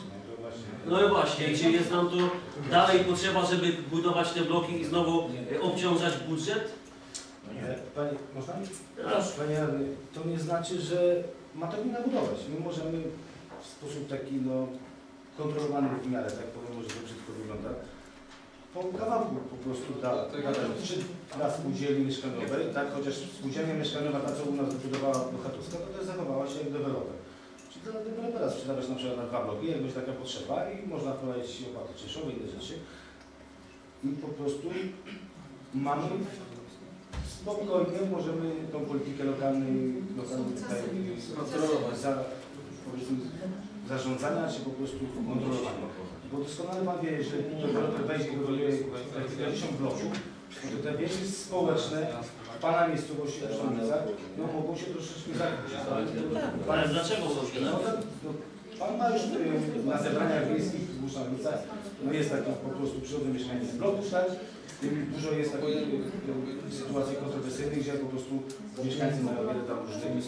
No i właśnie, czy jest nam tu dalej potrzeba, żeby budować te bloki i znowu obciążać budżet? Panie, można? Panie radny, to nie znaczy, że ma to gmina budować. My możemy w sposób taki no, kontrolowany w miarę, tak powiem, może to brzydko wygląda, po kawałku po prostu dla spółdzielni mieszkaniowej, tak, chociaż spółdzielnia mieszkaniowa, ta co u nas wybudowała Bohatowska, to też zachowała się jak deweloper. Czyli dla dewelopera sprzedawać na przykład na 2 bloki, jak będzie taka potrzeba i można wprowadzić opłaty czynszowe i inne rzeczy. I po prostu mamy spokojnie, możemy tą politykę lokalnej powiedzmy, zarządzania, czy po prostu kontrolowania. Bo doskonale Pan wie, że deweloper wejdzie i buduje 50 bloków, to te wieści społeczne w Pana miejscowości w Szanownicach, no mogą się troszeczkę zakryć. Ale dlaczego są się Pan ma już na zebraniach wiejskich w Szanownicach, no jest taki po prostu przyrodzony mieszkaniec bloków, tak? Dużo jest takich sytuacji kontrowersyjnych, gdzie po prostu mieszkańcy mają wiele tam różnych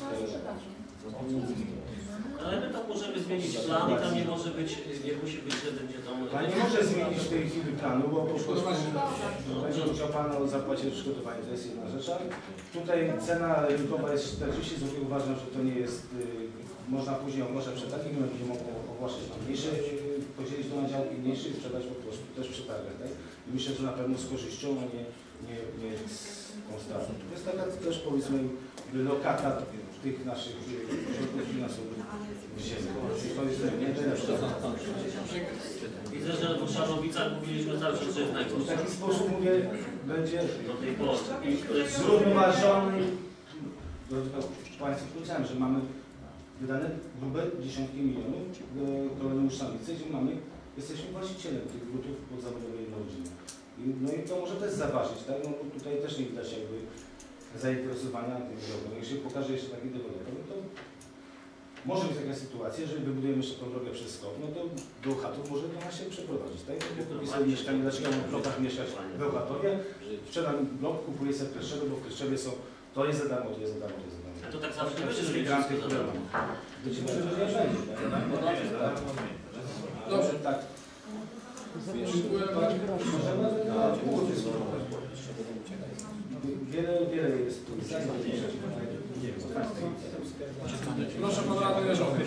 ale my tam możemy zmienić plan i tam nie może być, nie musi być, że będzie tam... Pan nie może zmienić w tej chwili planu, bo po prostu będzie chciał Pan zapłacić odszkodowanie, to jest jedna rzecz. Tutaj cena rynkowa jest 40 zł, uważam, że to nie jest, można później ogłaszać przetargi, my będziemy mogli ogłaszać na mniejsze, podzielić to na działki mniejsze i sprzedać po prostu też przetargach. Tak? I myślę, że na pewno z korzyścią, a nie z tą stratą. To jest taka też powiedzmy lokata tych naszych środków finansowych w ziemi. To jest najlepsze. Widzę, że w Szanownicach mówiliśmy cały czas, że jest najgorsze. W taki sposób mówię, będzie do tej pory. zrównoważony. Państwu powiedziałem, że mamy wydane grube dziesiątki milionów do kolejnej Szanowicy, gdzie jesteśmy właścicielem tych grutów podzawodowej rodziny. No i to może też zaważyć, tak? No tutaj też nie widać jakby zainteresowania tym drogą. Jeśli pokaże jeszcze taki deweloper, no to może być taka sytuacja, że wybudujemy jeszcze tą drogę przez skok, no to do chatów może do nas się przeprowadzić, tak? Jak kupię mieszkanie, dlaczego mam w blokach mieszkać w Bełchatowie, sprzedam blok, kupuję sobie w Kleszczewie, bo w Kleszczewie są, to jest za darmo, to jest za darmo, to jest za darmo. A to tak zawsze będzie, że Wszystkie granty, które mam. Być może, że nie będzie, tak? Dobrze. Tak. Dziękuję bardzo. Wiele jest tu. Proszę pan radny Jeżowy.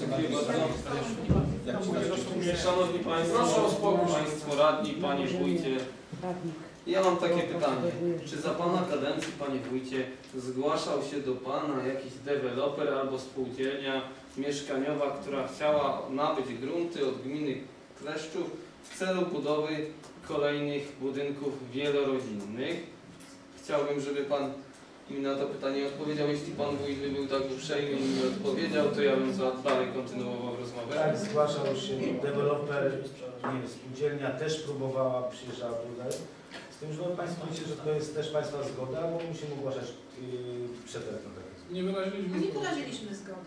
Szanowni Państwo, Proszę o spokój. Państwo radni, Panie Wójcie, ja mam takie pytanie. Czy za Pana kadencji, Panie Wójcie, zgłaszał się do Pana jakiś deweloper albo spółdzielnia mieszkaniowa, która chciała nabyć grunty od gminy Kleszczów w celu budowy kolejnych budynków wielorodzinnych? Chciałbym, żeby Pan mi na to pytanie odpowiedział. Jeśli Pan Wójt by był tak uprzejmy i mi odpowiedział, to ja bym dalej kontynuował rozmowę. Tak, zgłaszał się deweloper, nie wiem, spółdzielnia też próbowała, przyjeżdżała tutaj. Z tym, że Państwo wiecie, że to jest też Państwa zgoda, bo musimy ogłaszać przetarg na takie. Nie wyraziliśmy Nie wyraziliśmy zgody.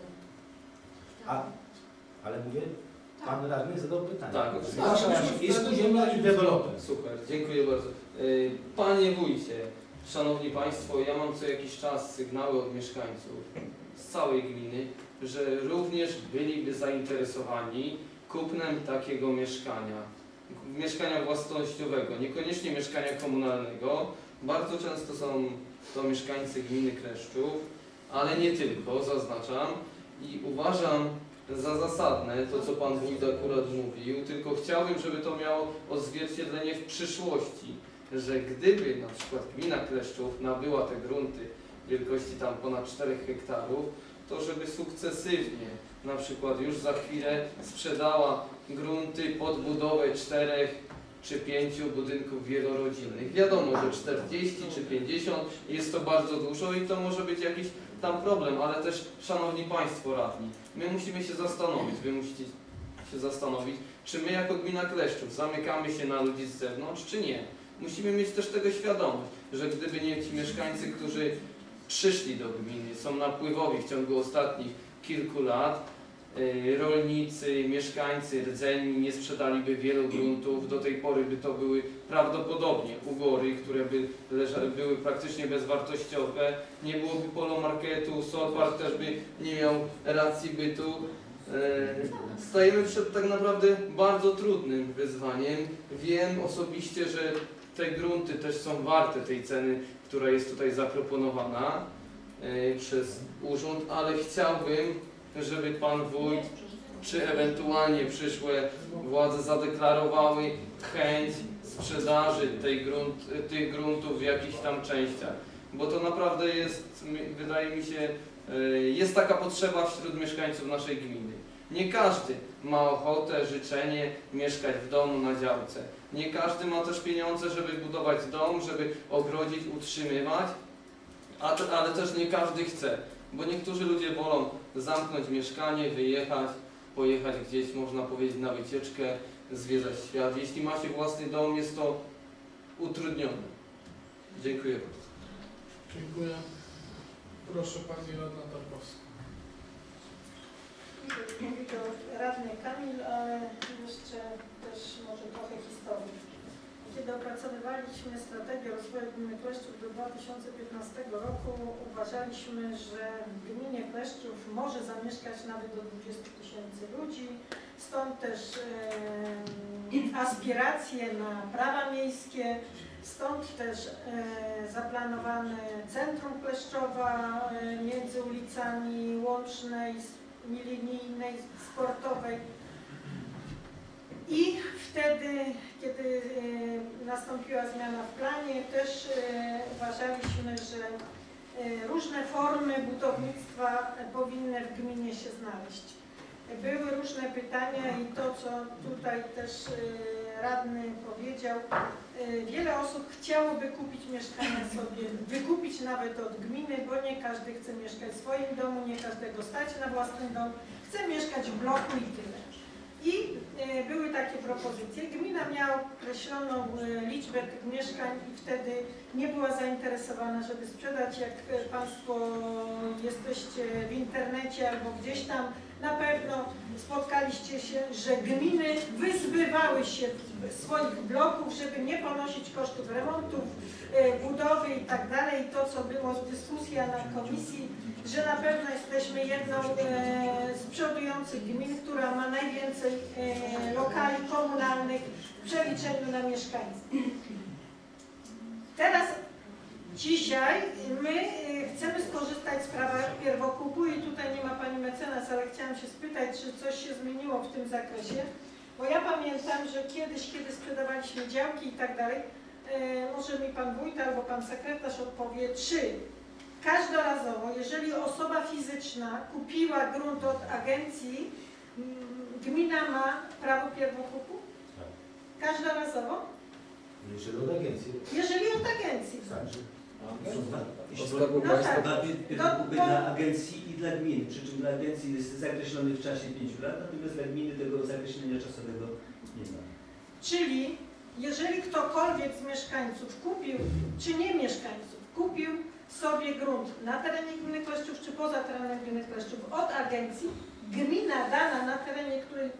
Ale mówię, Pan radny zadał pytanie. Tak, Zgłaszał się i spółdzielnia i deweloper. Super, dziękuję bardzo. Panie Wójcie, Szanowni Państwo, ja mam co jakiś czas sygnały od mieszkańców z całej gminy, że również byliby zainteresowani kupnem takiego mieszkania własnościowego, niekoniecznie mieszkania komunalnego. Bardzo często są to mieszkańcy gminy Kleszczów, ale nie tylko, zaznaczam. I uważam za zasadne to, co Pan Wójt akurat mówił, tylko chciałbym, żeby to miało odzwierciedlenie w przyszłości, że gdyby na przykład gmina Kleszczów nabyła te grunty wielkości tam ponad 4 hektarów, to żeby sukcesywnie, na przykład już za chwilę sprzedała grunty pod budowę 4 czy 5 budynków wielorodzinnych. Wiadomo, że 40 czy 50 jest to bardzo dużo i to może być jakiś tam problem, ale też, Szanowni Państwo radni, my musimy się zastanowić, wy musicie się zastanowić, czy my jako gmina Kleszczów zamykamy się na ludzi z zewnątrz, czy nie. Musimy mieć też tego świadomość, że gdyby nie ci mieszkańcy, którzy przyszli do gminy, są napływowi w ciągu ostatnich kilku lat, rolnicy, mieszkańcy rdzenni nie sprzedaliby wielu gruntów, do tej pory by to były prawdopodobnie ubory, które by były praktycznie bezwartościowe, nie byłoby polomarketu, Solpar też by nie miał racji bytu. Stajemy przed tak naprawdę bardzo trudnym wyzwaniem. Wiem osobiście, że te grunty też są warte tej ceny, która jest tutaj zaproponowana przez urząd, ale chciałbym, żeby Pan Wójt, czy ewentualnie przyszłe władze zadeklarowały chęć sprzedaży tych gruntów w jakichś tam częściach. Bo to naprawdę jest, wydaje mi się, jest taka potrzeba wśród mieszkańców naszej gminy. Nie każdy ma ochotę, życzenie mieszkać w domu na działce. Nie każdy ma też pieniądze, żeby budować dom, żeby ogrodzić, utrzymywać, ale też nie każdy chce. Bo niektórzy ludzie wolą zamknąć mieszkanie, wyjechać, pojechać gdzieś, można powiedzieć, na wycieczkę, zwiedzać świat. Jeśli ma się własny dom, jest to utrudnione. Dziękuję bardzo. Dziękuję. Proszę Pani Radna Tarkowska. Mówi to radny Kamil, ale jeszcze też może trochę historii. Kiedy opracowywaliśmy strategię rozwoju gminy Kleszczów do 2015 roku, uważaliśmy, że w gminie Kleszczów może zamieszkać nawet do 20 000 ludzi. Stąd też aspiracje na prawa miejskie, stąd też zaplanowane centrum Kleszczowa między ulicami Łącznej, Milenijnej, Sportowej. I wtedy, kiedy nastąpiła zmiana w planie, też uważaliśmy, że różne formy budownictwa powinny w gminie się znaleźć. Były różne pytania i to, co tutaj też radny powiedział, wiele osób chciałoby kupić mieszkanie sobie, wykupić nawet od gminy, bo nie każdy chce mieszkać w swoim domu, nie każdego stać na własny dom, chce mieszkać w bloku i tyle. I były takie propozycję. Gmina miała określoną liczbę tych mieszkań i wtedy nie była zainteresowana, żeby sprzedać. Jak Państwo jesteście w internecie albo gdzieś tam, na pewno spotkaliście się, że gminy wyzbywały się swoich bloków, żeby nie ponosić kosztów remontów, budowy i tak dalej. To, co było dyskusja na komisji, że na pewno jesteśmy jedną z przodujących gmin, która ma najwięcej lokali komunalnych w przeliczeniu na mieszkańców. Teraz, dzisiaj my chcemy skorzystać z prawa pierwokupu i tutaj nie ma Pani mecenas, ale chciałam się spytać, czy coś się zmieniło w tym zakresie, bo ja pamiętam, że kiedyś, kiedy sprzedawaliśmy działki i tak dalej, może mi Pan Wójt albo Pan Sekretarz odpowie, czy każdorazowo, jeżeli osoba fizyczna kupiła grunt od agencji, gmina ma prawo pierwokupu? Każdorazowo? Jeżeli od agencji. Jeżeli od agencji. Pierwokup dla agencji i dla gminy, przy czym dla agencji jest zakreślony w czasie 5 lat, natomiast dla gminy tego zakreślenia czasowego nie ma. Czyli jeżeli ktokolwiek z mieszkańców kupił, czy nie mieszkańców, kupił sobie grunt na terenie gminy Kleszczów, czy poza terenem gminy Kleszczów od agencji, gmina dana na terenie której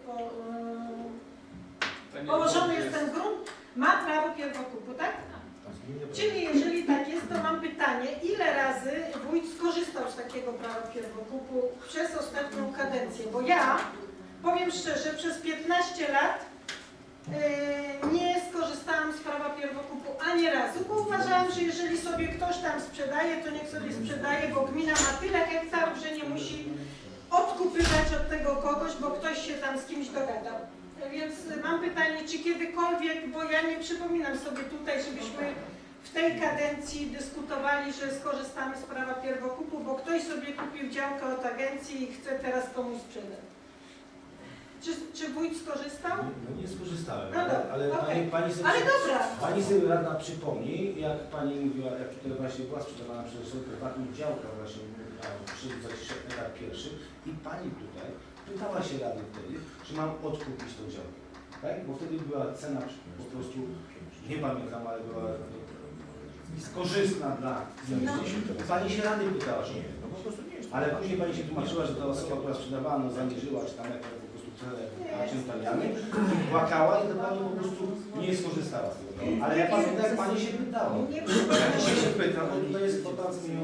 położony jest ten grunt, ma prawo pierwokupu, tak? Czyli jeżeli tak jest, to mam pytanie, ile razy wójt skorzystał z takiego prawa pierwokupu przez ostatnią kadencję? Bo ja, powiem szczerze, przez 15 lat nie skorzystałam z prawa pierwokupu ani razu, bo uważałam, że jeżeli sobie ktoś tam sprzedaje, to niech sobie sprzedaje, bo gmina ma tyle hektarów, że nie musi odkupywać od tego kogoś, bo ktoś się tam z kimś dogadał. Więc mam pytanie, czy kiedykolwiek, bo ja nie przypominam sobie tutaj, żebyśmy w tej kadencji dyskutowali, że skorzystamy z prawa pierwokupu, bo ktoś sobie kupił działkę od agencji i chce teraz komuś sprzedać. Czy wójt skorzystał? No nie skorzystałem, No ale okay. pani dobra. sobie radna przypomni, jak pani mówiła, jak tutaj właśnie była sprzedawana przez prywatną działka właśnie przy etap pierwszy i pani tutaj pytała się rady wtedy, czy mam odkupić tą działkę, tak? Bo wtedy była cena po prostu, nie pamiętam, ale była korzystna dla pani się rady pytała, że nie. Ale później pani się tłumaczyła, że ta osoba, która sprzedawała, no zaniżyła, czy tam jak po prostu cele akcentarialne, płakała i ta pani po prostu nie skorzystała z tego. Ale ja pamiętam, jak pani się pytała. Jak dzisiaj się pytam, bo tutaj jest kwota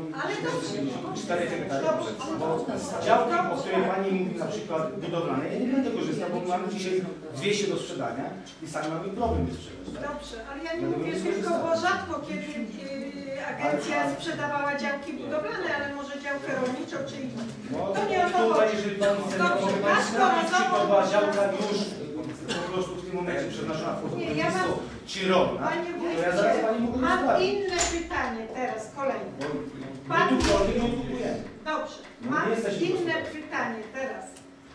4 hektary, bo działki, o której pani mówi na przykład budowlane, ja nie będę korzystał, bo mamy dzisiaj 200 do sprzedania i sami mamy problem je sprzedać. Tak? Dobrze, ale ja nie mówię tylko, bo rzadko kiedy agencja sprzedawała działki budowlane, ale może działkę rolniczą, czy to nie o to chodzi. Jeżeli pani chce, może pani sprawdzić, czy to była działka już po prostu w tym momencie przeznaczona w fotowoltaice, czy rolna, to ja zaraz pani mogę Mam sprawdzić. inne pytanie teraz, kolejne. Nie odkupujemy. Dobrze, mam inne pytanie teraz.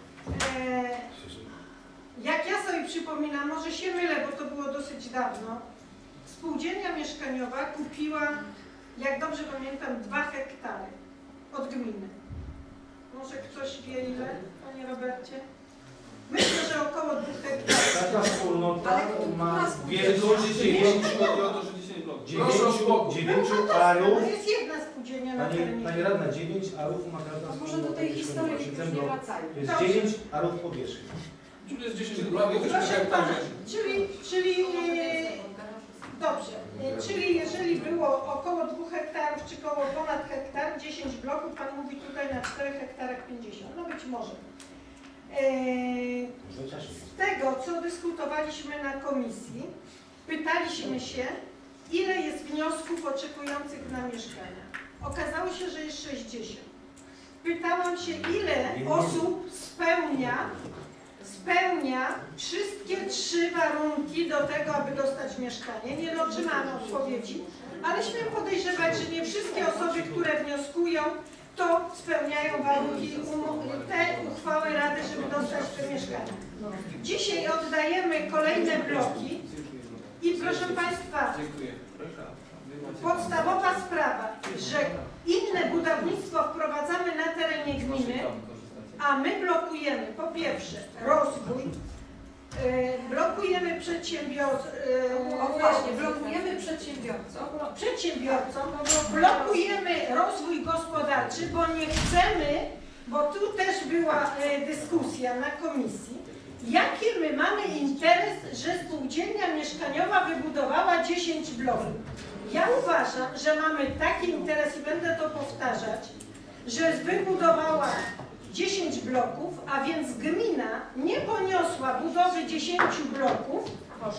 Jak ja sobie przypominam, może się mylę, bo to było dosyć dawno, spółdzielnia mieszkaniowa kupiła, jak dobrze pamiętam, 2 hektary od gminy. Może ktoś wie ile, Panie Robercie? Myślę, że około 2 hektarów. Taka wspólnota ma wielkość 9 arów. To jest jedna spółdzielnia na terenie. Pani radna, 9 arów ma każda Może do tej historii już nie wracajmy. To jest 9 arów powierzchni. Czyli jest 10 prawie Proszę pana, dobrze, czyli jeżeli było około 2 hektarów, czy koło ponad hektar, 10 bloków, pan mówi tutaj na 4 hektarach 50, no być może. Z tego, co dyskutowaliśmy na komisji, pytaliśmy się, ile jest wniosków oczekujących na mieszkania. Okazało się, że jest 60. Pytałam się, ile osób spełnia wszystkie 3 warunki do tego, aby dostać mieszkanie. Nie otrzymałam odpowiedzi, ale śmiem podejrzewać, że nie wszystkie osoby, które wnioskują, to spełniają warunki te uchwały Rady, żeby dostać te mieszkania. Dzisiaj oddajemy kolejne bloki i proszę Państwa, podstawowa sprawa, że inne budownictwo wprowadzamy na terenie gminy, a my blokujemy po pierwsze rozwój, blokujemy przedsiębiorcom, blokujemy rozwój gospodarczy, bo nie chcemy, bo tu też była dyskusja na komisji, jaki my mamy interes, że spółdzielnia mieszkaniowa wybudowała 10 bloków. Ja uważam, że mamy taki interes i będę to powtarzać, że wybudowała 10 bloków, a więc gmina nie poniosła budowy 10 bloków,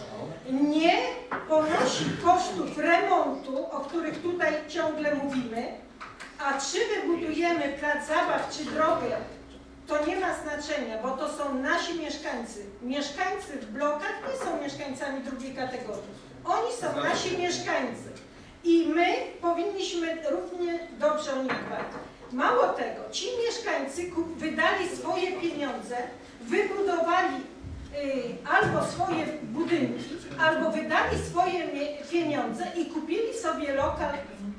nie ponosi kosztów remontu, o których tutaj ciągle mówimy, a czy wybudujemy plac zabaw, czy drogę, to nie ma znaczenia, bo to są nasi mieszkańcy. Mieszkańcy w blokach nie są mieszkańcami drugiej kategorii. Oni są nasi mieszkańcy i my powinniśmy równie dobrze o nich dbać. Mało tego, ci mieszkańcy wydali swoje pieniądze, wybudowali albo swoje budynki, albo wydali swoje pieniądze i kupili sobie lokal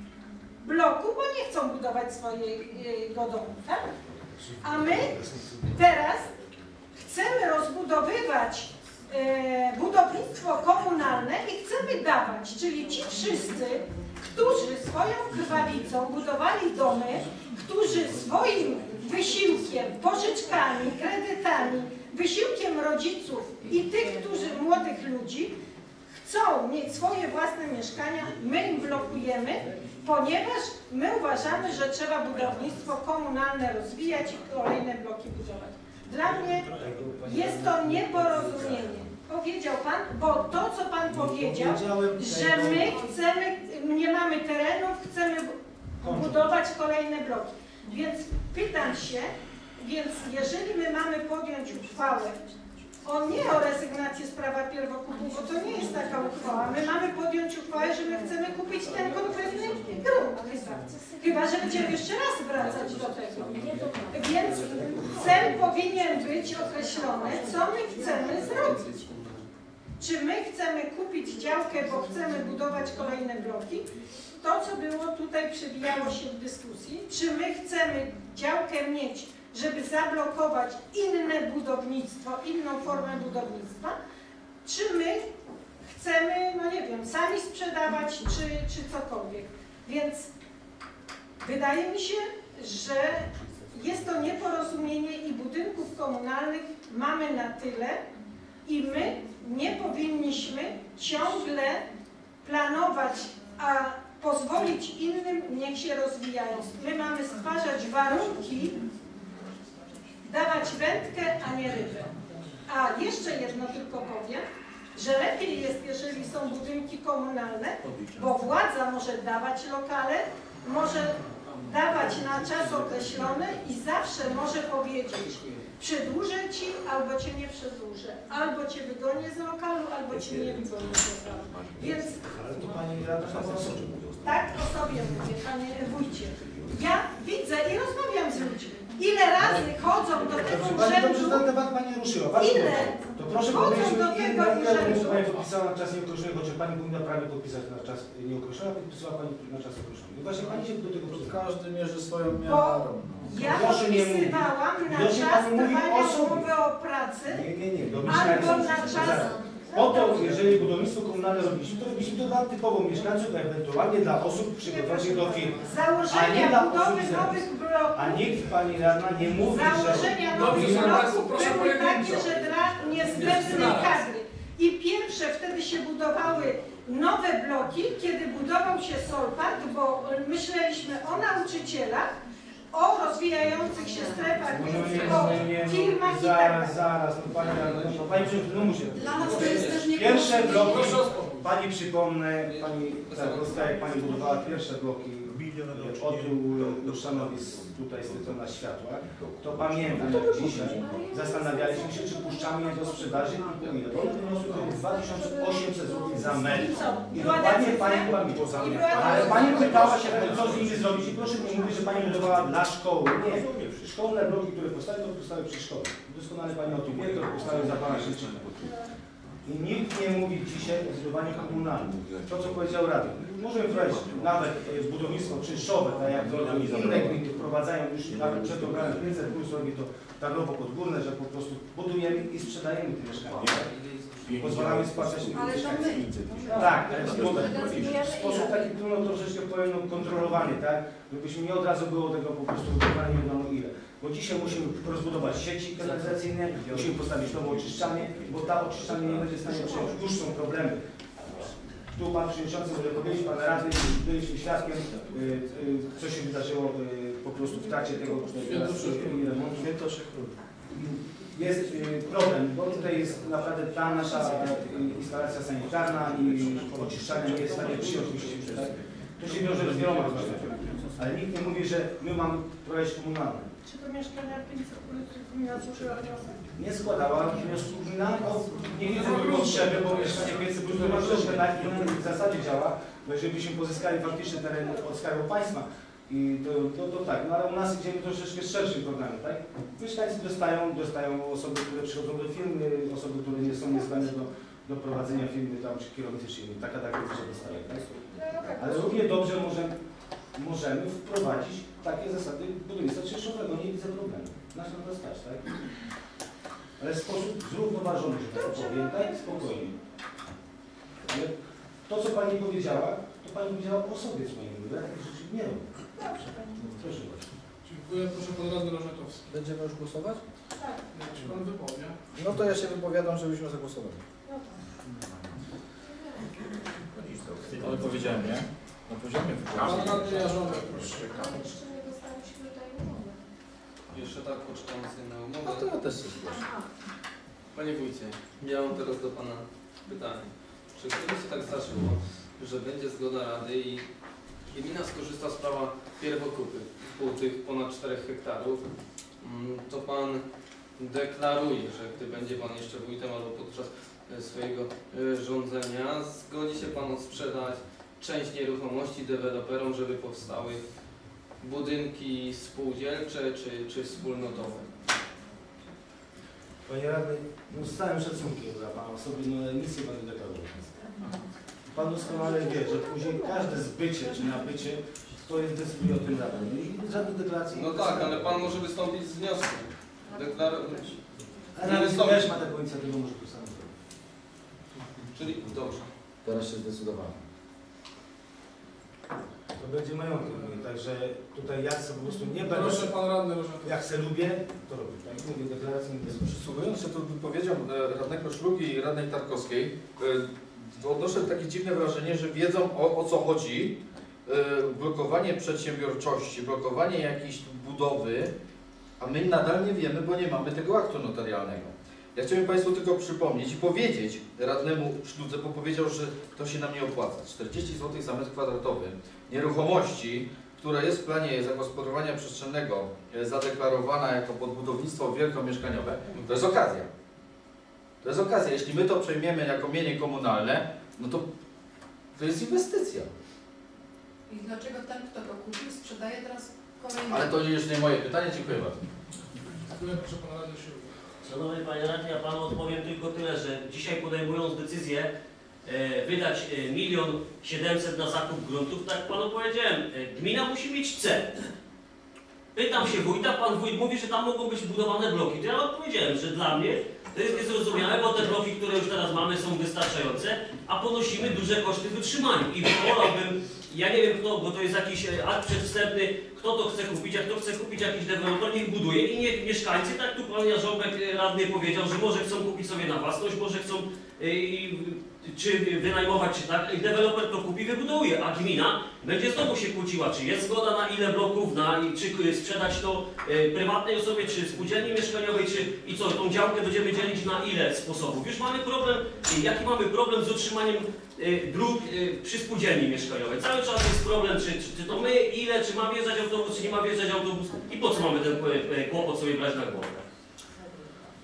w bloku, bo nie chcą budować swojego domu, tak? A my teraz chcemy rozbudowywać budownictwo komunalne i chcemy dawać, czyli ci wszyscy, którzy swoją krwawicą budowali domy, którzy swoim wysiłkiem, pożyczkami, kredytami, wysiłkiem rodziców i tych, młodych ludzi chcą mieć swoje własne mieszkania, my im blokujemy, ponieważ my uważamy, że trzeba budownictwo komunalne rozwijać i kolejne bloki budować. Dla mnie jest to nieporozumienie. Powiedział Pan, bo to, co Pan powiedział, że my chcemy, nie mamy terenów, chcemy budować kolejne bloki. Więc pytam się, jeżeli my mamy podjąć uchwałę, nie o rezygnację z prawa pierwokupu, bo to nie jest taka uchwała. My mamy podjąć uchwałę, że my chcemy kupić ten konkretny grunt. Chyba, że będziemy jeszcze raz wracać do tego. Więc cel powinien być określony, co my chcemy zrobić. Czy my chcemy kupić działkę, bo chcemy budować kolejne bloki? To, co było tutaj, przewijało się w dyskusji. Czy my chcemy działkę mieć, żeby zablokować inne budownictwo, inną formę budownictwa? Czy my chcemy, no nie wiem, sami sprzedawać, czy cokolwiek? Więc wydaje mi się, że jest to nieporozumienie i budynków komunalnych mamy na tyle i my nie powinniśmy ciągle planować, a pozwolić innym, niech się rozwijają. My mamy stwarzać warunki, dawać wędkę, a nie rybę. A jeszcze jedno tylko powiem, że lepiej jest, jeżeli są budynki komunalne, bo władza może dawać lokale, może dawać na czas określony i zawsze może powiedzieć: przedłużę Ci, albo Cię nie przedłużę, albo Cię wygonię z lokalu, albo Cię nie wygonię z lokalu. Więc tak o sobie mówię, Panie Wójcie. Ja widzę i rozmawiam z ludźmi. Ile razy chodzą do tego urzędu, Pani ruszyła. ile to proszę chodzą do tego urzędu. Pani podpisała na czas nieokreślony, bo czy Pani powinna prawie podpisać na czas nieokreślony, a podpisała Pani na czas określony. I właśnie Pani się do tego przyzna. Każdy mierzy swoją Bo miarą. ja podpisywałam na czas trwania umowy o pracy albo na czas... Po to, jeżeli budownictwo komunalne robiliśmy, to robiliśmy to dla typowo mieszkańców, ewentualnie dla osób przygotowujących do firmy. Założenia budowy nowych bloków. A nikt Pani radna nie mówi, Założenia nowych bloków były takie, że dla niezbędnej kadry. I pierwsze wtedy się budowały nowe bloki, kiedy budował się Solpark, bo myśleliśmy o nauczycielach, o rozwijających się strefach, o firmach i tak dalej. Zaraz, Pani Przewodnicząca, dla nas to jest też pierwsze bloki, Pani przypomnę, Pani Zarkowska, jak Pani budowała pierwsze bloki od stanowisk tutaj strona światła, to pamiętam, jak dzisiaj zastanawialiśmy się, czy puszczamy je do sprzedaży i po ile. One wyniosły 2800 zł za metr. I dokładnie Pani pamięta. Ale Pani pytała się, co z nimi zrobić i proszę mi mówić, że Pani budowała dla szkoły. Nie. Szkolne bloki, które powstały, to powstały przy szkole. Doskonale Pani o tym wie, to powstały za Pana życzenia. I nikt nie mówi dzisiaj o zbudowaniu komunalnym. To, co powiedział Radny. Możemy wprowadzić nawet budownictwo czynszowe, tak jak to inne gminy wprowadzają już nawet przed programem 500 plus robi to Tarnowo Podgórne, że po prostu budujemy i sprzedajemy te mieszkania. Tak? Pozwalamy spłacać. Ale to my. Tak, ale w sposób taki trudno troszeczkę powiem kontrolowany, tak? Żebyśmy nie od razu było tego po prostu wykonane nie wiadomo ile. Bo dzisiaj musimy rozbudować sieci kanalizacyjne, musimy postawić nowe oczyszczalnie, bo ta oczyszczalnia nie będzie w stanie przyjąć. Już są problemy. Tu Pan Przewodniczący może powiedzieć, Pan Radny, byliśmy świadkiem, co się wydarzyło po prostu w trakcie tego remontu. Jest problem, bo tutaj jest naprawdę ta nasza instalacja sanitarna i oczyszczalnia nie jest w stanie przyjąć myśli, tak? To się wiąże z wieloma kwestiami. Ale nikt nie mówi, że my mamy prowadzić komunalne. Czy to mieszkania 500 gmina złożyła wniosek? Nie składała wniosku gmina, no nie widzę potrzeby, bo mieszkanie 500 plus ma troszkę tak w zasadzie działa, bo jeżeli byśmy pozyskali faktycznie teren od Skarbu Państwa, i to tak, no ale u nas idziemy troszeczkę z szerszym programem, tak? Mieszkańcy dostają osoby, które przychodzą do firmy, osoby, które nie są niezbędne do prowadzenia firmy, tam czy kierownicy firmy, taka że dostaje, tak? Ale równie dobrze możemy wprowadzić takie zasady budownictwa czynszowego, nie widzę problemu. Nas to dostać, tak? Ale w sposób zrównoważony, że tak powiem, tak? Spokojnie. Ale to, co Pani powiedziała, to Pani powiedziała o sobie swoim, ja takich rzeczy nie robię. Dobrze, Pani. Proszę bardzo. Dziękuję. Proszę Pan Radny Rożetowski. Będziemy już głosować? Tak. Jak się Pan wypowie? No to ja się wypowiadam, żebyśmy zagłosowali. No tak. Ale powiedziałem, nie? Na poziomie Pan Radny Jarząbek, proszę. Ale jeszcze nie dostaliśmy tej umowy. Jeszcze tak poczekający na No umowę. to ja też się zgłoszę. Panie wójcie, ja mam teraz do Pana pytanie. Czy gdyby się tak zdarzyło, że będzie zgoda Rady i gmina skorzysta z prawa pierwokupy tych ponad 4 hektarów, to Pan deklaruje, że gdy będzie Pan jeszcze wójtem albo podczas swojego rządzenia, zgodzi się Pan sprzedać część nieruchomości deweloperom, żeby powstały budynki spółdzielcze czy wspólnotowe. Panie Radny, no z całym szacunkiem dla Pana osoby, no ale nic nie będę deklarował. Pan doskonale wie, że później każde zbycie czy nabycie to jest decyduje o tym Rada. I żadnych deklaracji. No tak, ale Pan może wystąpić z wnioskiem. Ale też ma taką inicjatywę, może to samo zrobić. Czyli dobrze. Teraz się zdecydowałem. To będzie majątek mój, także tutaj ja sobie po prostu nie będę. Proszę Pan Radny Rożetowski. Jak chcę lubię, to robię. Tak mówię, deklarację nie będę. Przysłuchując się tu wypowiedziom radnego Szlugi i radnej Tarkowskiej, odnoszę takie dziwne wrażenie, że wiedzą o co chodzi. Blokowanie przedsiębiorczości, blokowanie jakiejś budowy, a my nadal nie wiemy, bo nie mamy tego aktu notarialnego. Ja chciałbym Państwu tylko przypomnieć i powiedzieć radnemu Szludze, bo powiedział, że to się nam nie opłaca. 40 zł za metr kwadratowy nieruchomości, która jest w planie zagospodarowania przestrzennego zadeklarowana jako podbudownictwo wielkomieszkaniowe, to jest okazja. To jest okazja. Jeśli my to przejmiemy jako mienie komunalne, no to jest inwestycja. I dlaczego ten, kto go kupił, sprzedaje teraz kolejny? Ale to już nie moje pytanie. Dziękuję bardzo. Dziękuję. Proszę Pana Radny Siódmy. Szanowny Panie Radny, ja Panu odpowiem tylko tyle, że dzisiaj podejmując decyzję wydać 1 700 000 na zakup gruntów, tak jak Panu powiedziałem, gmina musi mieć cel. Pytam się wójta, Pan wójt mówi, że tam mogą być budowane bloki. To ja odpowiedziałem, że dla mnie to jest niezrozumiałe, bo te bloki, które już teraz mamy, są wystarczające, a ponosimy duże koszty w utrzymaniu. I wolałbym, ja nie wiem kto, bo to jest jakiś akt przedwstępny, kto to chce kupić, a kto chce kupić jakiś deweloper, niech buduje i niech mieszkańcy, tak tu Pan Jarząbek radny powiedział, że może chcą kupić sobie na własność, może chcą czy wynajmować, czy tak, i deweloper to kupi, wybuduje, a gmina będzie znowu się kłóciła, czy jest zgoda na ile bloków, czy sprzedać to prywatnej osobie, czy spółdzielni mieszkaniowej, i co, tą działkę będziemy dzielić na ile sposobów. Już mamy problem, jaki mamy problem z utrzymaniem dróg przy spółdzielni mieszkaniowej. Cały czas jest problem, czy to my, czy ma wjeżdżać autobus, czy nie ma wjeżdżać autobus i po co mamy ten kłopot sobie brać na głowę.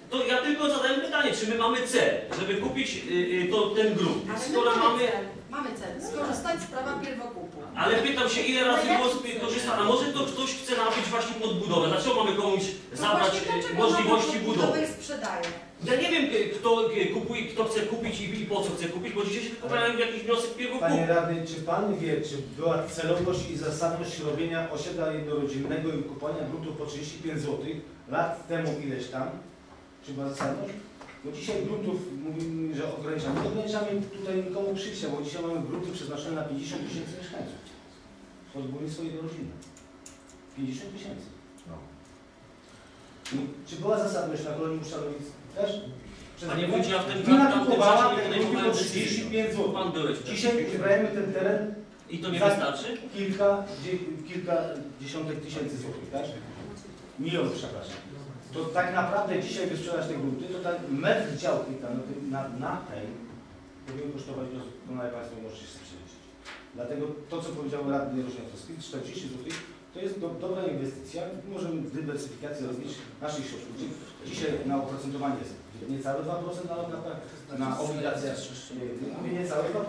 To ja tylko zadaję pytanie, czy my mamy cel, żeby kupić ten grunt? Ale Skoro my mamy... mamy cel, skorzystać z prawa pierwokupu. Ale pytam się, ile razy było korzystane. Może to ktoś chce nabyć właśnie pod budowę. Dlaczego mamy komuś zabrać możliwości budowy? Sprzedaje. Ja nie wiem, kto chce kupić i po co chce kupić, bo dzisiaj się tylko pojawił jakiś wniosek pierwokupu. Panie radny, czy pan wie, czy była celowość i zasadność robienia osiedla jednorodzinnego i kupowania gruntów po 35 zł lat temu ileś tam? Czy była zasadność? Bo dzisiaj gruntów mówimy, że ograniczamy. Nie ograniczamy tutaj nikomu krzywcia, bo dzisiaj mamy grunty przeznaczone na 50 000 mieszkańców. Pod budownictwo jednorodzinne. 50 000. No. Czy była zasadność na kolonii Uszanowic? Też? Panie wójcie, ja w tym gmina czasie kupowała nie te podejmowałem grupy po decyzji. 35 zł. Pan byłeś wtedy. Dzisiaj wybrajemy ten teren I to nie za wystarczy? kilka dziesiątek tysięcy złotych, tak? Milionów, przepraszam. To tak naprawdę dzisiaj wysprzedać te grunty, to ten metr działki na tej powinien kosztować, doskonale Państwo możecie sobie przeliczyć. Dlatego to, co powiedział radny Rożniakowski, 40 zł, to jest dobra inwestycja. Możemy dywersyfikację robić naszych środków. Dzisiaj na oprocentowanie jest niecałe 2% na obligacjach, mówię niecałe 2%.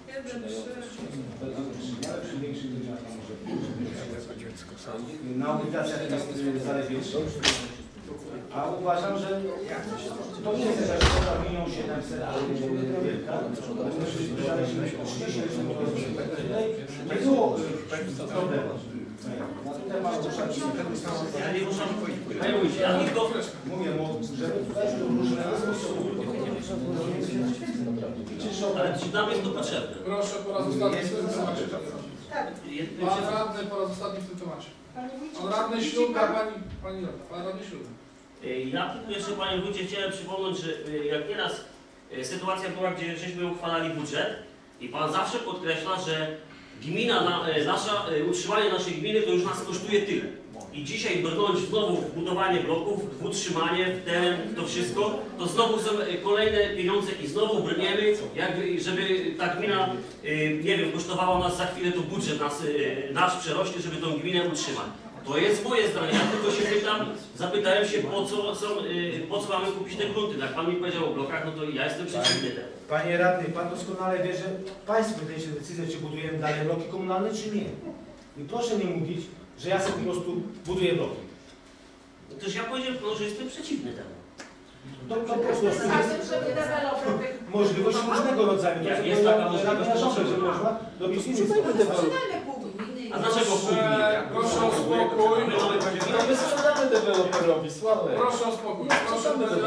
Ale przy większych liczbach może na obligacjach jest zaledwie 3%. A uważam, że to nie jest jakaś kwota 1 700 000 wielka. Nie było problemu. Ja nie muszę... Panie wójcie, ja tylko... Mówię, że różne sposoby. Ale czy dla mnie jest to potrzebne? Proszę po raz ostatni w tym temacie. Tak. Pan radny po raz ostatni w tym temacie. Pan radny Śluga, pani radna, pan radny Śluga. Ja jeszcze, panie wójcie, chciałem przypomnieć, że jak nieraz sytuacja była, gdzie żeśmy uchwalali budżet i pan zawsze podkreśla, że gmina, utrzymanie naszej gminy to już nas kosztuje tyle. I dzisiaj brnąć znowu w budowanie bloków, w utrzymanie, w teren, w to wszystko, to znowu są kolejne pieniądze i znowu brniemy, żeby ta gmina, nie wiem, kosztowała nas za chwilę, to budżet nasz przerośnie, żeby tą gminę utrzymać. To jest moje zdanie, ja tylko się pytam, zapytałem się, po co mamy kupić te grunty. Jak pan mi powiedział o blokach, no to ja jestem przeciwny temu. Panie radny, pan doskonale wie, że państwo podejmie decyzję, czy budujemy dalej bloki komunalne, czy nie. I proszę nie mówić, że ja sobie po prostu buduję bloki. No toż ja powiedziałem, że jestem przeciwny temu. To po prostu jest możliwość różnego rodzaju. Jak jest taka możliwość, że można robić A dlaczego pół dni? Proszę o spokój. My sprzedamy deweloperowi, słabe. Proszę o spokój. Proszę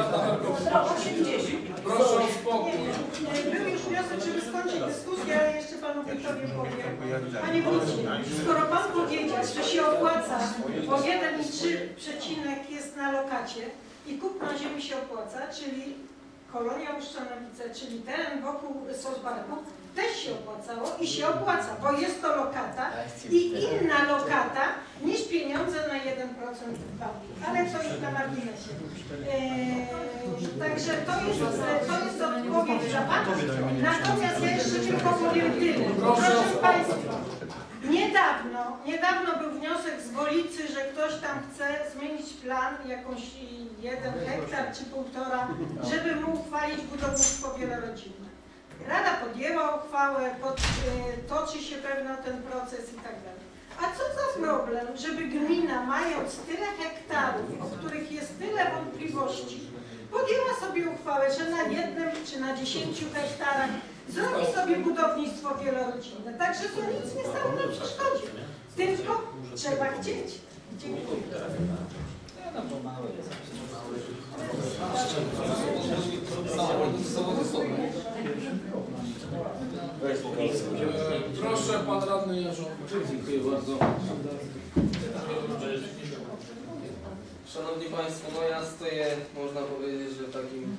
o spokój. Był już wniosek, żeby skończyć dyskusję, ale jeszcze panu Wójtowi powiem. Panie wójcie, skoro pan powiedział, że się opłaca, bo 1,3 jest na lokacie i kupno ziemi się opłaca, czyli kolonia Uszczanowice, czyli teren wokół Sosbarku, też się opłacało i się opłaca, bo jest to lokata i inna lokata niż pieniądze na 1% w banku. Ale to już na marginesie. Także to jest odpowiedź dla Pana. Natomiast ja jeszcze tylko powiem tyle. Proszę Państwa, niedawno był wniosek z Wolicy, że ktoś tam chce zmienić plan, jakąś 1 hektar czy 1,5, żeby mu uchwalić budownictwo wielorodzinne. Rada podjęła uchwałę, toczy się pewno ten proces i tak dalej. A co za problem, żeby gmina, mając tyle hektarów, o których jest tyle wątpliwości, podjęła sobie uchwałę, że na 1 czy na 10 hektarach zrobi sobie budownictwo wielorodzinne. Także to nic nie stało na przeszkodzie. Tylko trzeba chcieć. Dziękuję. Proszę, pan radny Jarząb. Dziękuję bardzo. Szanowni Państwo, no ja stoję, można powiedzieć, że w takim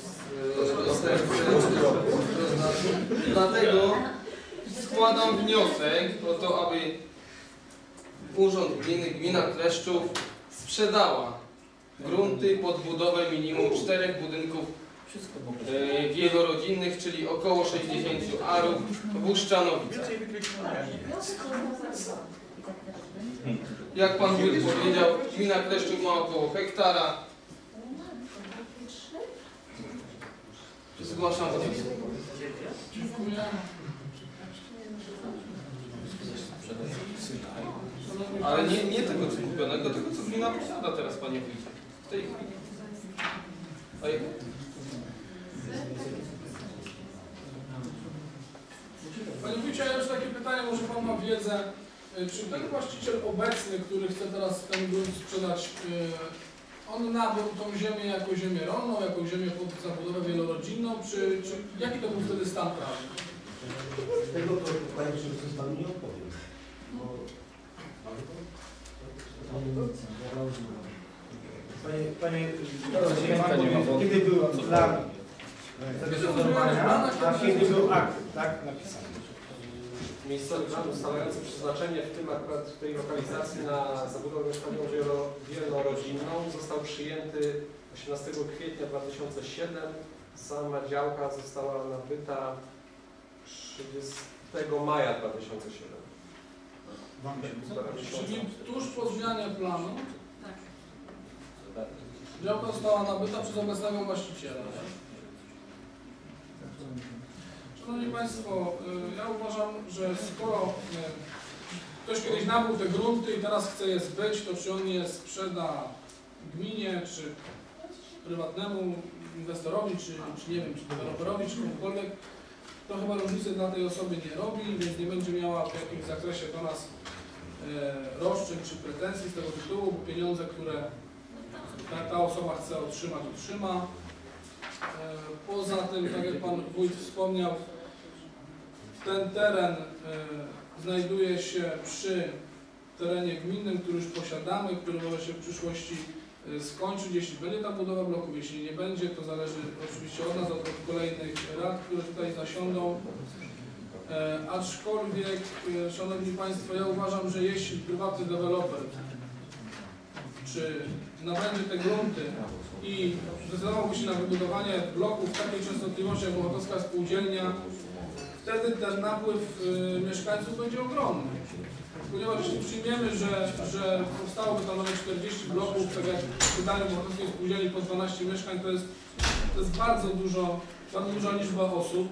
dlatego składam wniosek o to, aby Urząd Gminy, Gmina Kleszczów sprzedała grunty pod budowę minimum 4 budynków wielorodzinnych, czyli około 60 arów w Uszczanowicach. Jak Pan Wójt powiedział, gmina Kleszczów ma około hektara. Zgłaszam wniosek. Dziękuję. Ale nie tego co kupionego, tego co gmina posiada teraz, panie wójcie. W tej chwili. Panie wójcie, ja już takie pytanie, może pan ma wiedzę. Czy ten właściciel obecny, który chce teraz ten grunt sprzedać, on nabył tą ziemię jako ziemię rolną, jako ziemię pod zabudowę wielorodzinną, czy jaki to był wtedy stan prawny? Tego to panie przewodniczący panu nie odpowiem. Panie kiedy był plan zagospodarowania, a kiedy był akt, tak napisany? Miejscowy plan ustalający przeznaczenie w tym akurat w tej lokalizacji na zabudowę mieszkaniową wielorodzinną został przyjęty 18 kwietnia 2007. Sama działka została nabyta 30 maja 2007. Czyli tuż po zmianie planu działka została nabyta przez obecnego właściciela. Szanowni Państwo, ja uważam, że skoro ktoś kiedyś nabył te grunty i teraz chce je zbyć, to czy on je sprzeda gminie, czy prywatnemu inwestorowi, czy nie wiem, czy deweloperowi, czy komukolwiek, to chyba różnicy dla tej osoby nie robi, więc nie będzie miała w jakimś zakresie do nas roszczeń czy pretensji z tego tytułu, bo pieniądze, które ta osoba chce otrzymać, otrzyma. Poza tym, tak jak Pan Wójt wspomniał, ten teren znajduje się przy terenie gminnym, który już posiadamy, który może się w przyszłości skończyć, jeśli będzie ta budowa bloków, jeśli nie będzie, to zależy oczywiście od nas, od kolejnych rad, które tutaj zasiądą. Aczkolwiek, Szanowni Państwo, ja uważam, że jeśli prywatny deweloper czy nabędzie te grunty i zdecydowałby się na wybudowanie bloków w takiej częstotliwości jak Mokotowska Spółdzielnia, wtedy ten napływ mieszkańców będzie ogromny. Ponieważ jeśli przyjmiemy, że powstałoby tam nawet 40 bloków, tak jak w wydaniu Mokotowskiej Spółdzielni po 12 mieszkań, to jest bardzo duża liczba osób.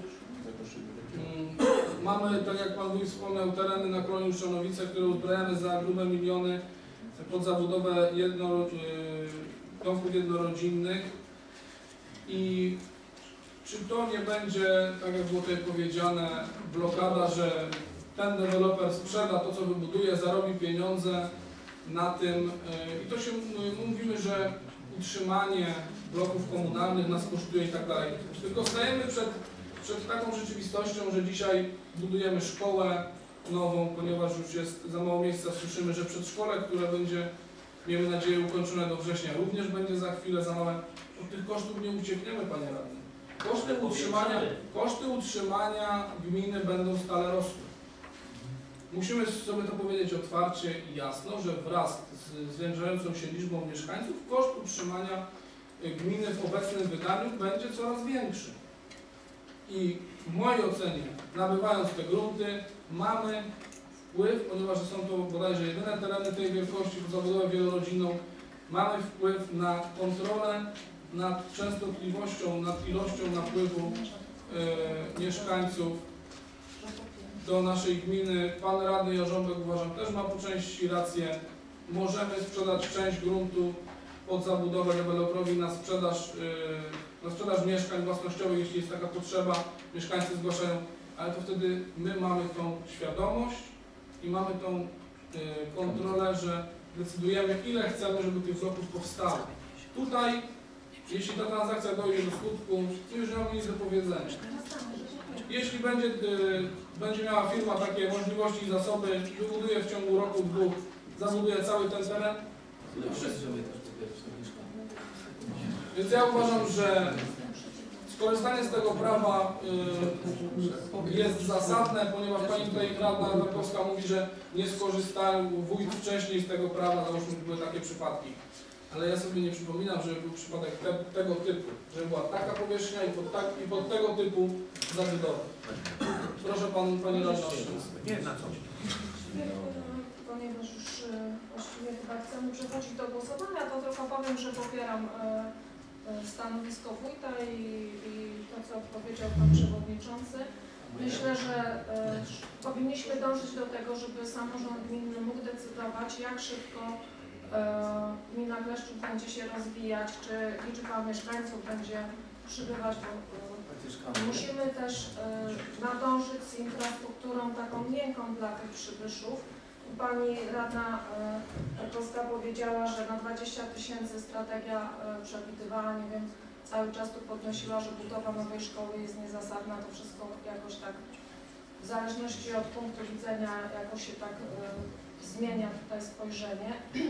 Mamy, tak jak Pan Wójt wspomniał, tereny na Kroniu Szczonowice, które uzbrajamy za grube miliony pod zabudowę domków jednorodzinnych. I czy to nie będzie, tak jak było tutaj powiedziane, blokada, że ten deweloper sprzeda to, co wybuduje, zarobi pieniądze na tym i to się mówimy, że utrzymanie bloków komunalnych nas kosztuje i tak dalej. Tylko stajemy przed taką rzeczywistością, że dzisiaj budujemy szkołę nową, ponieważ już jest za mało miejsca. Słyszymy, że przedszkole, które będzie, miejmy nadzieję, ukończone do września, również będzie za chwilę za małe. Od tych kosztów nie uciekniemy, Panie Radny. Koszty utrzymania gminy będą stale rosły. Musimy sobie to powiedzieć otwarcie i jasno, że wraz z zwiększającą się liczbą mieszkańców koszt utrzymania gminy w obecnym wydaniu będzie coraz większy. I w mojej ocenie, nabywając te grunty, mamy wpływ, ponieważ są to bodajże jedyne tereny tej wielkości pod zabudowę wielorodzinną, mamy wpływ na kontrolę nad częstotliwością, nad ilością napływu mieszkańców do naszej gminy. Pan Radny Jarząbek, uważam, też ma po części rację. Możemy sprzedać część gruntu pod zabudowę deweloperowi na sprzedaż mieszkań własnościowych, jeśli jest taka potrzeba, mieszkańcy zgłaszają, ale to wtedy my mamy tą świadomość i mamy tą kontrolę, że decydujemy, ile chcemy, żeby tych bloków powstało. Tutaj, jeśli ta transakcja dojdzie do skutku, to już nie mamy nic do powiedzenia. Jeśli będzie miała firma takie możliwości i zasoby, wybuduje w ciągu roku, dwóch, zabuduje cały ten teren, to wszyscy. Więc ja uważam, że skorzystanie z tego prawa jest zasadne, ponieważ Pani tutaj radna Tarkowska mówi, że nie skorzystał wójt wcześniej z tego prawa, załóżmy, były takie przypadki. Ale ja sobie nie przypominam, żeby był przypadek tego typu, że była taka powierzchnia i pod tego typu zabudowa. Proszę Pani radna. Nie, na co? Ponieważ już właściwie chyba chcemy przechodzić do głosowania, to tylko powiem, że popieram stanowisko wójta i to, co powiedział Pan Przewodniczący. Myślę, że powinniśmy dążyć do tego, żeby samorząd gminny mógł decydować, jak szybko gmina Kleszczów będzie się rozwijać, czy liczba mieszkańców będzie przybywać, bo musimy też nadążyć z infrastrukturą taką miękką dla tych przybyszów. Pani radna Tarkowska powiedziała, że na 20 000 strategia przewidywała, nie wiem, cały czas tu podnosiła, że budowa nowej szkoły jest niezasadna, to wszystko jakoś tak w zależności od punktu widzenia jakoś się tak zmienia tutaj spojrzenie.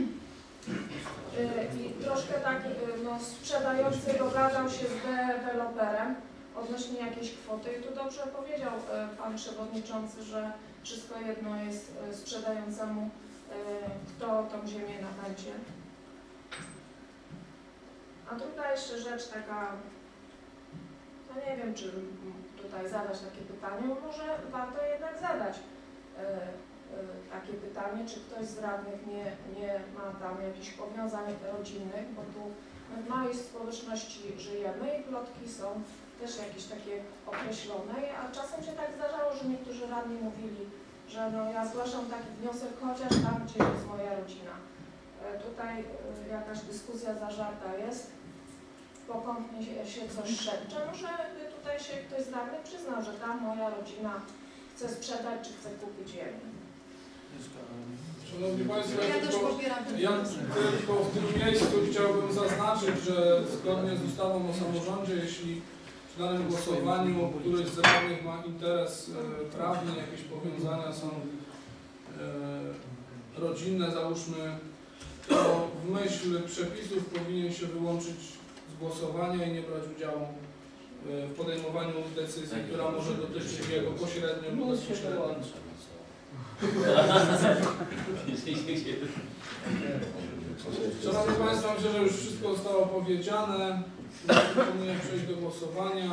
I troszkę tak sprzedający dogadał się z deweloperem odnośnie jakiejś kwoty i tu dobrze powiedział Pan Przewodniczący, że wszystko jedno jest sprzedającemu, kto tą ziemię nabędzie. A druga jeszcze rzecz taka, no nie wiem, czy tutaj zadać takie pytanie, może warto jednak zadać takie pytanie, czy ktoś z radnych nie ma tam jakichś powiązań rodzinnych, bo tu my w małej społeczności żyjemy i plotki są też jakieś takie określone, a czasem się tak zdarzało, że niektórzy radni mówili, że no ja zgłaszam taki wniosek, chociaż tam gdzieś jest moja rodzina. Tutaj jakaś dyskusja zażarta jest, pokątnie się coś szepcze, może tutaj się ktoś z radnych przyznał, że tam moja rodzina chce sprzedać, czy chce kupić ziemię. Szanowni Państwo, Ja też popieram ten ja tylko w tym miejscu chciałbym zaznaczyć, że zgodnie z ustawą o samorządzie, jeśli w danym głosowaniu któryś z radnych ma interes prawny, jakieś powiązania są rodzinne, załóżmy, to w myśl przepisów powinien się wyłączyć z głosowania i nie brać udziału w podejmowaniu decyzji, która może dotyczyć jego pośrednio lub bezpośrednio. Szanowni Państwo, myślę, że już wszystko zostało powiedziane. Proponuję przejść do głosowania.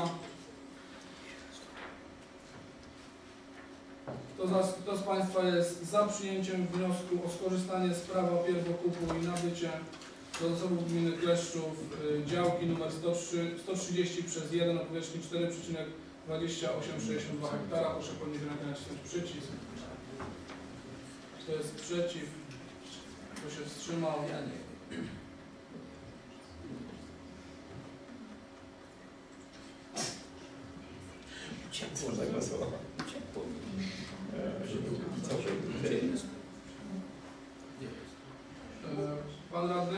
Kto z Państwa jest za przyjęciem wniosku o skorzystanie z prawa pierwokupu i nabycie do zasobów gminy Kleszczów działki nr 130/1 o powierzchni 4,2862 hektara? Proszę podnieść rękę, nacisnąć przycisk. Kto jest przeciw? Kto się wstrzymał? Ja nie. Można głosować. Pan radny?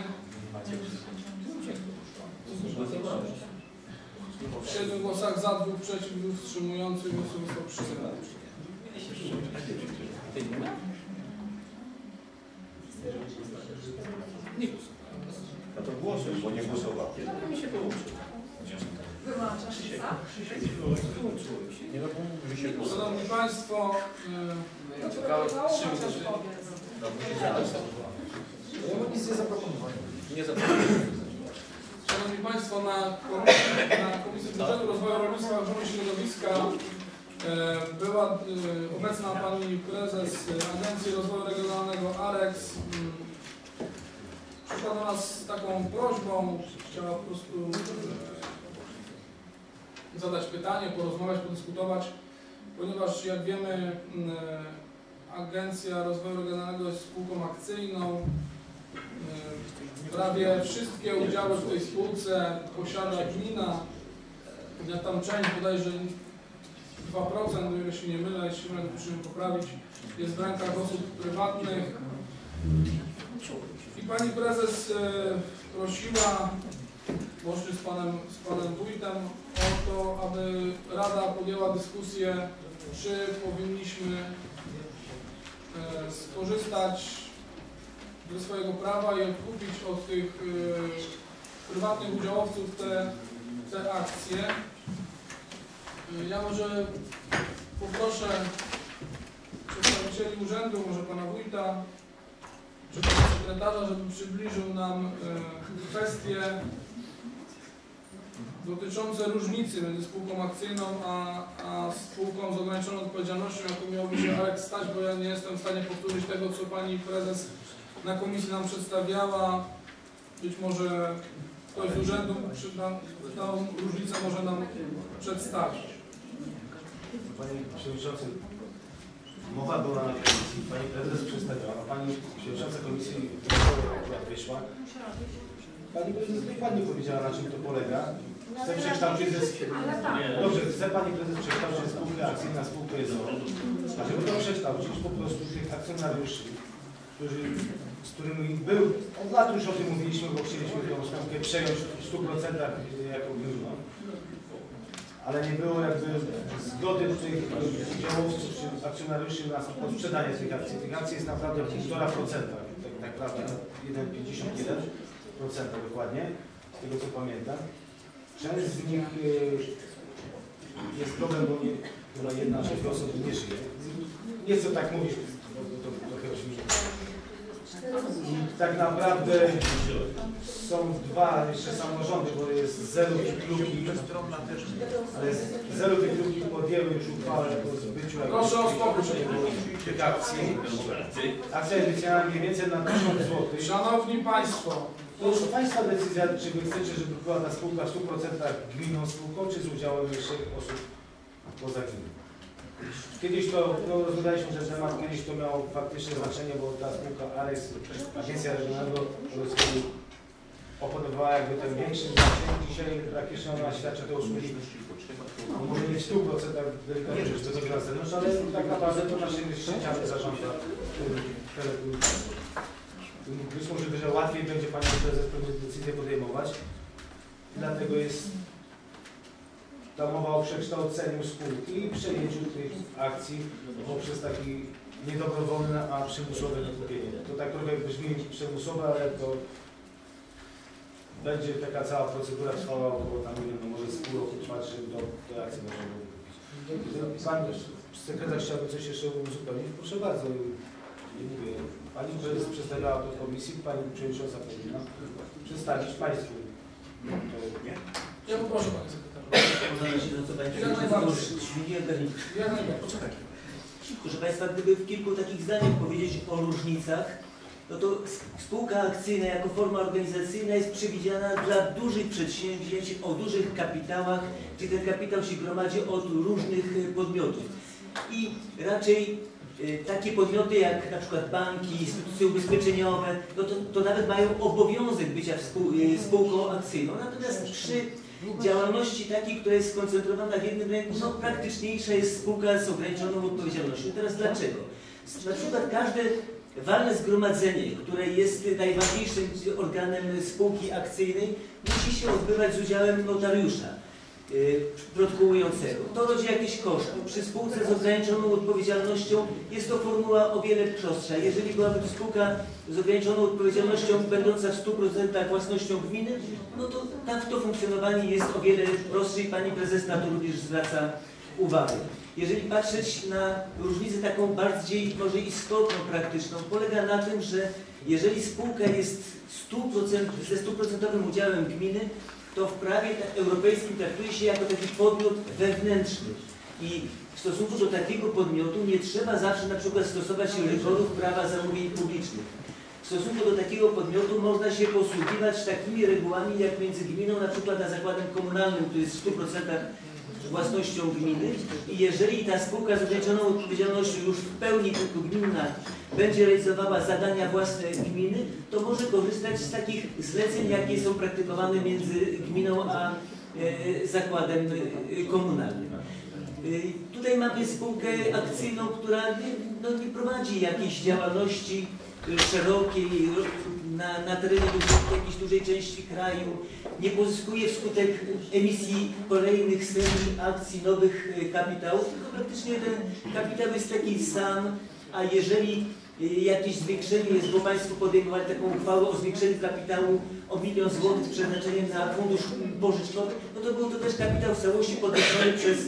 W 7 głosach za, 2 przeciw, 2 wstrzymujących, głosu został przyjęty. No to głosuj, bo nie głosował. To mi się wyłączyło. Wyłączasz się za? Szanowni Państwo, Nic nie zaproponowali. Szanowni Państwo, na Komisji Budżetu Rozwoju Rolnictwa, Ochrony Środowiska była obecna Pani Prezes Agencji Rozwoju Regionalnego AREX. Przyszła do nas z taką prośbą, chciała po prostu zadać pytanie, porozmawiać, podyskutować, ponieważ jak wiemy Agencja Rozwoju Regionalnego jest spółką akcyjną. Prawie wszystkie udziały w tej spółce posiada gmina. Jak tam część bodajże 2%, o ile się nie mylę, jeśli musimy poprawić, jest w rękach osób prywatnych. I Pani Prezes prosiła, łącznie z panem wójtem, o to, aby Rada podjęła dyskusję, czy powinniśmy skorzystać ze swojego prawa i odkupić od tych prywatnych udziałowców te akcje. Ja może poproszę przedstawicieli urzędu, może pana wójta, czy pana sekretarza, żeby przybliżył nam kwestie dotyczące różnicy między spółką akcyjną a spółką z ograniczoną odpowiedzialnością, jaką miałby się AREX stać, bo ja nie jestem w stanie powtórzyć tego, co pani prezes na komisji nam przedstawiała. Być może ktoś z urzędu tą różnicę może nam przedstawić. Panie Przewodniczący, mowa była na komisji, Pani Prezes przedstawiała, a Pani Przewodnicząca Komisji wyszła. Pani Prezes dokładnie powiedziała, na czym to polega. Chcę przekształcić Dobrze, chce Pani Prezes przekształcić spółkę akcyjną na spółkę ZOO. A żeby to przekształcić, po prostu tych akcjonariuszy, z którymi był, od lat już o tym mówiliśmy, bo chcieliśmy tą spółkę przejąć w 100% jako gmina. Ale nie było jakby zgody tych udziałowców czy akcjonariuszy na sprzedanie tych akcji. Tych akcji jest naprawdę 1,5%, tak naprawdę 1,51% dokładnie, z tego co pamiętam. Część z nich jest problem, bo chyba jedna czy dwie osoby nie żyje. Nie chcę tak mówić, bo to trochę brzmi. I tak naprawdę są dwa jeszcze samorządy, bo jest Zelu i Kluki, ale Zelu i Kluki podjęły już uchwałę o zbyciu Proszę o spokój. tych akcji. Akcja jest wyceniana mniej więcej na 1000 zł. Szanowni Państwo, To już Państwa decyzja, czy Wy chcecie, żeby była ta spółka w 100% gminną spółką, czy z udziałem jeszcze osób poza gminą. Kiedyś to, rozmawialiśmy na ten temat, kiedyś to miało faktyczne znaczenie, bo ta spółka ARES, Agencja Regionalnego Rozwoju, opanowała jakby ten większy zasięg. Dzisiaj praktycznie ona świadczy te usługi, może nie w 100% delikatnie rzecz do na zewnątrz, ale tak naprawdę to naszymi szczęściami zarządza telekomunikacji. Być może, że łatwiej będzie Pani Prezes pewne decyzje podejmować. Dlatego jest ta mowa o przekształceniu spółki i przejęciu tych akcji poprzez taki niedobrowolne, a przymusowe wykupienie. To tak trochę brzmi przymusowe, ale to będzie taka cała procedura trwała około tam, nie wiem, no może z pół roku trwać, żeby te akcje można było kupić. Pan sekretarz chciałby coś jeszcze uzupełnić? Proszę bardzo. Mówię, Pani Prezes przedstawiała to w komisji, Pani Przewodnicząca powinna przedstawić Państwu. Ja poproszę Pani Sekretarz. Proszę Państwa, gdyby w kilku takich zdaniach powiedzieć o różnicach, no to spółka akcyjna jako forma organizacyjna jest przewidziana dla dużych przedsięwzięć o dużych kapitałach, czyli ten kapitał się gromadzi od różnych podmiotów. I raczej takie podmioty jak na przykład banki, instytucje ubezpieczeniowe, no to nawet mają obowiązek bycia spółką akcyjną. Natomiast przy działalności takiej, która jest skoncentrowana w jednym rynku, no praktyczniejsza jest spółka z ograniczoną odpowiedzialnością. Teraz dlaczego? Na przykład każde walne zgromadzenie, które jest najważniejszym organem spółki akcyjnej, musi się odbywać z udziałem notariusza protokołującego. To rodzi jakieś koszty. Przy spółce z ograniczoną odpowiedzialnością jest to formuła o wiele prostsza. Jeżeli byłaby to spółka z ograniczoną odpowiedzialnością będąca w 100% własnością gminy, no to tak to funkcjonowanie jest o wiele prostsze i Pani Prezes na to również zwraca uwagę. Jeżeli patrzeć na różnicę taką bardziej może istotną, praktyczną, polega na tym, że jeżeli spółka jest ze 100% udziałem gminy, to w prawie europejskim traktuje się jako taki podmiot wewnętrzny. I w stosunku do takiego podmiotu nie trzeba zawsze na przykład stosować rygorów prawa zamówień publicznych. W stosunku do takiego podmiotu można się posługiwać takimi regułami jak między gminą na przykład a zakładem komunalnym, który jest w 100% własnością gminy i jeżeli ta spółka z ograniczoną odpowiedzialnością już w pełni tylko gminna będzie realizowała zadania własne gminy, to może korzystać z takich zleceń, jakie są praktykowane między gminą a zakładem komunalnym. Tutaj mamy spółkę akcyjną, która nie prowadzi jakiejś działalności szerokiej na terenie jakiejś dużej części kraju, nie pozyskuje wskutek emisji kolejnych serii akcji nowych kapitałów, tylko praktycznie ten kapitał jest taki sam, a jeżeli jakieś zwiększenie jest, bo Państwo podejmowali taką uchwałę o zwiększeniu kapitału o 1 000 000 złotych z przeznaczeniem na fundusz pożyczkowy, no to był to też kapitał w całości podniesiony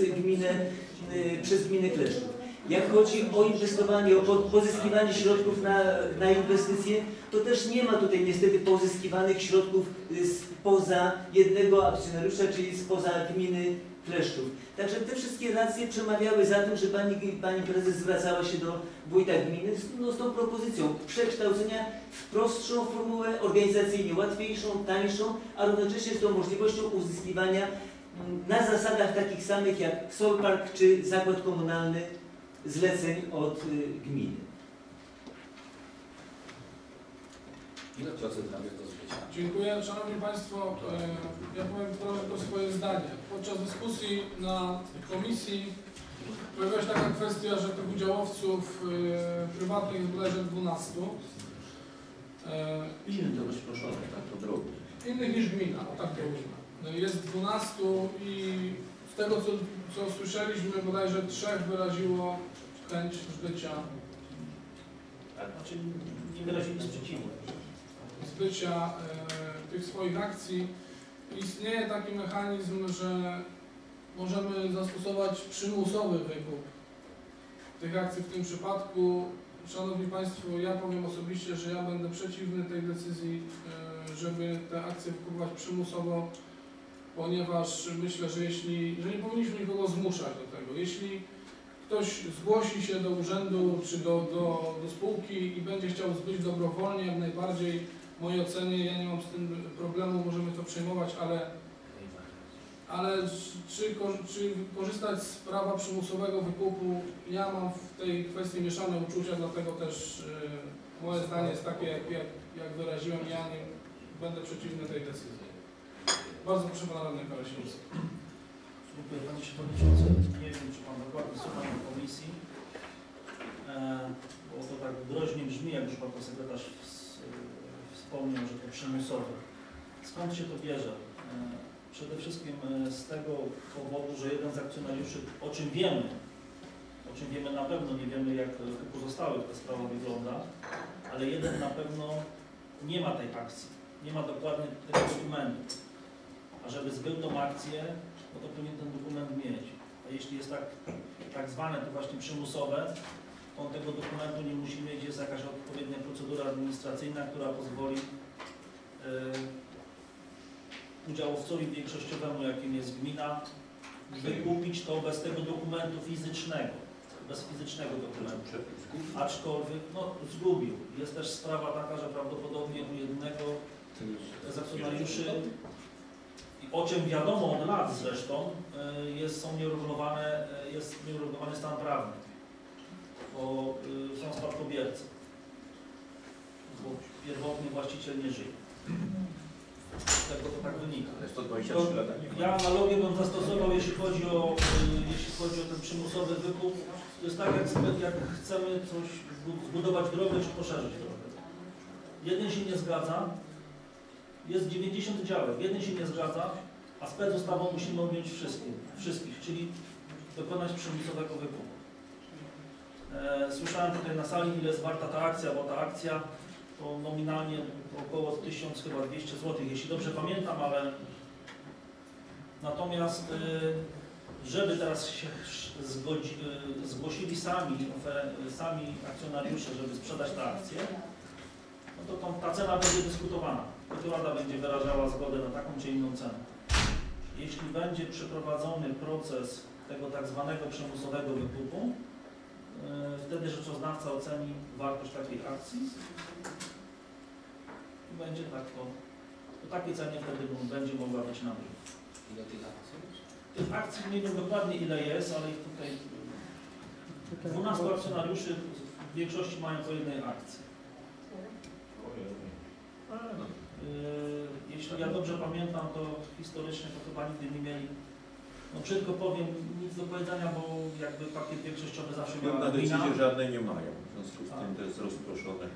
przez gminę Kleszczów. Jak chodzi o inwestowanie, o pozyskiwanie środków na inwestycje, to też nie ma tutaj niestety pozyskiwanych środków spoza jednego akcjonariusza, czyli spoza gminy kleszczów. Także te wszystkie racje przemawiały za tym, że pani prezes zwracała się do wójta gminy z tą propozycją przekształcenia w prostszą formułę, organizacyjnie łatwiejszą, tańszą, a równocześnie z tą możliwością uzyskiwania na zasadach takich samych jak Solpark czy zakład komunalny zleceń od gminy. Ile procent tam jest do zbycia? Dziękuję. Szanowni Państwo, ja powiem tylko swoje zdanie. Podczas dyskusji na komisji pojawiła się taka kwestia, że tych udziałowców prywatnych bodajże 12. Inny to rozproszone, tak to drogi. Innych niż gmina, tak to ujmę. Jest 12 i z tego co słyszeliśmy, bodajże 3 wyraziło chęć zbycia. Tak, znaczy nie wyrazili sprzeciwu. Zbycia tych swoich akcji. Istnieje taki mechanizm, że możemy zastosować przymusowy wykup tych akcji w tym przypadku. Szanowni Państwo, ja powiem osobiście, że ja będę przeciwny tej decyzji, żeby te akcje wykupywać przymusowo, ponieważ myślę, że nie powinniśmy nikogo zmuszać do tego. Jeśli ktoś zgłosi się do urzędu czy do spółki i będzie chciał zbyć dobrowolnie, jak najbardziej w mojej ocenie, ja nie mam z tym problemu, możemy to przejmować, ale czy korzystać z prawa przymusowego wykupu, ja mam w tej kwestii mieszane uczucia, dlatego też moje zdanie jest takie, jak wyraziłem, ja nie będę przeciwny tej decyzji. Bardzo proszę Pana Radnego Kalesińskiego. Dziękuję Panie Przewodniczący. Nie wiem, czy Pan dokładnie słuchał na komisji, bo to tak groźnie brzmi, jak już Pan sekretarz wspomniał, że to przymusowe. Skąd się to bierze? Przede wszystkim z tego powodu, że jeden z akcjonariuszy, o czym wiemy na pewno, nie wiemy jak u pozostałych ta sprawa wygląda, ale jeden na pewno nie ma tej akcji, nie ma dokładnie tego dokumentu. A żeby zbył tą akcję, no to powinien ten dokument mieć. A jeśli jest tak zwane to właśnie przymusowe, to on tego dokumentu nie musi mieć, jest jakaś odpowiednia procedura administracyjna, która pozwoli udziałowcowi większościowemu, jakim jest gmina, wykupić to bez tego dokumentu fizycznego, bez fizycznego dokumentu. Aczkolwiek, no zgubił. Jest też sprawa taka, że prawdopodobnie u jednego z akcjonariuszy, o czym wiadomo od lat zresztą, jest nieuregulowany stan prawny, bo są spadkobiercy, bo pierwotny właściciel nie żyje. Z tego to tak wynika. Ja analogię bym zastosował, jeśli chodzi o ten przymusowy wykup. To jest tak, jak chcemy coś zbudować drogę czy poszerzyć drogę. Jeden się nie zgadza, jest 90 działek, jeden się nie zgadza, a specustawą musimy objąć wszystkich, czyli dokonać przymusowego wykupu. Słyszałem tutaj na sali, ile jest warta ta akcja, bo ta akcja to nominalnie około 1200 zł, jeśli dobrze pamiętam, ale natomiast żeby teraz się zgłosili sami akcjonariusze, żeby sprzedać tę akcję, no to ta cena będzie dyskutowana. To Rada będzie wyrażała zgodę na taką czy inną cenę. Jeśli będzie przeprowadzony proces tego tak zwanego przymusowego wykupu, wtedy rzeczoznawca oceni wartość takiej akcji i będzie tak po takiej cenie wtedy będzie mogła być nabywka. Ile tych akcji? Tych akcji nie wiem dokładnie ile jest, ale ich tutaj 12 akcjonariuszy w większości mają po jednej akcji. Jeśli ja dobrze pamiętam, to historycznie to chyba nigdy nie mieli, no brzydko powiem, nic do powiedzenia, bo jakby pakiet większościowy zawsze miała Na gmina. decyzję żadnej nie mają, w związku z tym to jest rozproszone.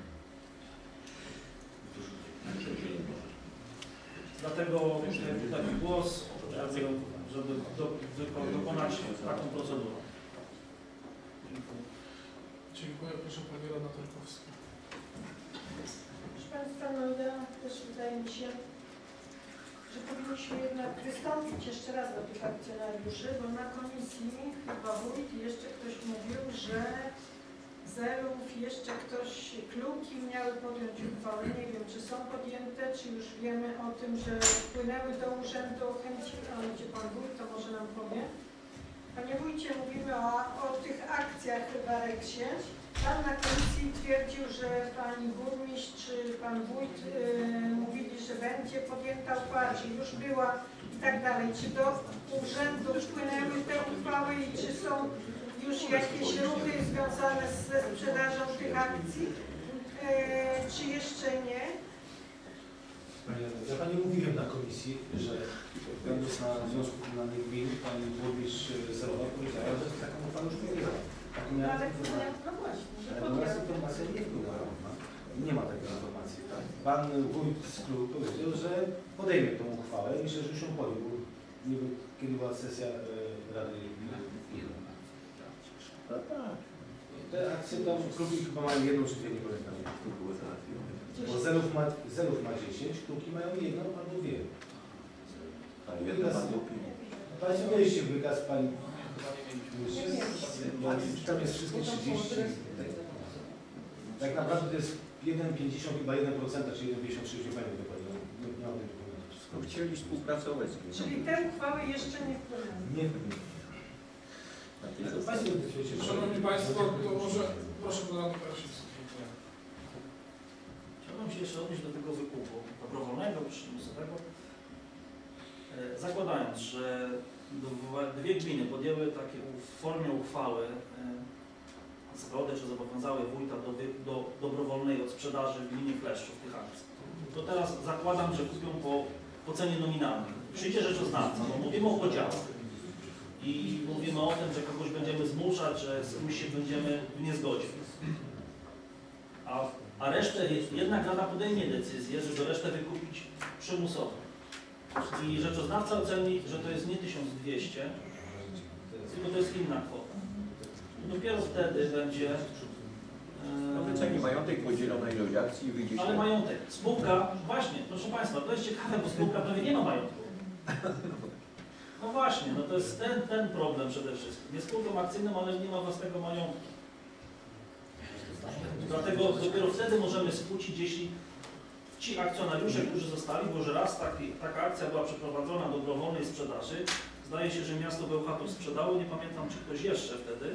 Dlatego taki głos, żeby dokonać taką procedurę. Dziękuję. Dziękuję. Proszę Pani Radna Tarkowska. Proszę Państwa, no ja też wydaje mi się, że powinniśmy jednak wystąpić jeszcze raz do tych akcjonariuszy, bo na komisji chyba wójt i jeszcze ktoś mówił, że Zelów, jeszcze ktoś, Kluki miały podjąć uchwałę. Nie wiem, czy są podjęte, czy już wiemy o tym, że wpłynęły do urzędu chęci, ale gdzie Pan Wójt, to może nam powie. Panie Wójcie, mówimy o tych akcjach w Areksie. Pan na komisji twierdził, że Pani Burmistrz czy Pan Wójt mówili, że będzie podjęta uchwała, czy już była i tak dalej. Czy do urzędu wpłynęły te uchwały i czy są już jakieś ruchy związane ze sprzedażą tych akcji, czy jeszcze nie? Ja Pani mówiłem na komisji, że będąc na Związku Komunalnych Gmin, Pani Burmistrz Zerowa powiedziała, że taką uchwałę już podjęła. Ale no właśnie, że natomiast informacja nie wpłynęła. Nie ma takiej informacji. Tak? Pan Wójt z klubu powiedział, że podejmie tą uchwałę i myślę, że już ją podjął. Nie wiem, kiedy była sesja Rady Gminy. Te akcje tam w klubie chyba mają jedną czy dwie, nie pamiętam. Bo Zelów ma 10, kluki mają jedną albo dwie. Państwo mieliście wykaz, Pani. Tam jest wszystkie 30. Tak naprawdę to jest 1,50 chyba 1%, czy 1,53, nie pamiętam dokładnie. Nie mam tego dokumentu. Chcieli współpracować z nim. Czyli te uchwały jeszcze nie wpłynęły? Nie wpłynęły. Szanowni Państwo, to może proszę Pana Radnego. Chciałbym się jeszcze odnieść do tego wykupu dobrowolnego, przymusowego. Zakładając, że dwie gminy podjęły takie w formie uchwały zgodę, czy zobowiązały wójta do dobrowolnej odsprzedaży w gminie Kleszczów tych akcji, to teraz zakładam, że kupią po cenie nominalnej. Przyjdzie rzeczoznawca, bo mówimy o podziałach i mówimy o tym, że kogoś będziemy zmuszać, że z kimś się będziemy w niezgodzie. A resztę jednak Rada podejmie decyzję, żeby resztę wykupić przymusowo. I rzeczoznawca oceni, że to jest nie 1200, tylko to jest inna kwota. I dopiero wtedy będzie... No wyceni majątek, podzielą na ilość akcji i wyjdzie się... Ale majątek. Spółka, właśnie, proszę Państwa, to jest ciekawe, bo spółka prawie nie ma majątku. No właśnie, no to jest ten problem przede wszystkim. Jest spółką akcyjną, ale nie ma własnego majątku. Dlatego dopiero wtedy możemy skłócić, jeśli ci akcjonariusze, którzy zostali, bo że raz taka akcja była przeprowadzona do dobrowolnej sprzedaży, zdaje się, że miasto Bełchatów sprzedało, nie pamiętam, czy ktoś jeszcze wtedy,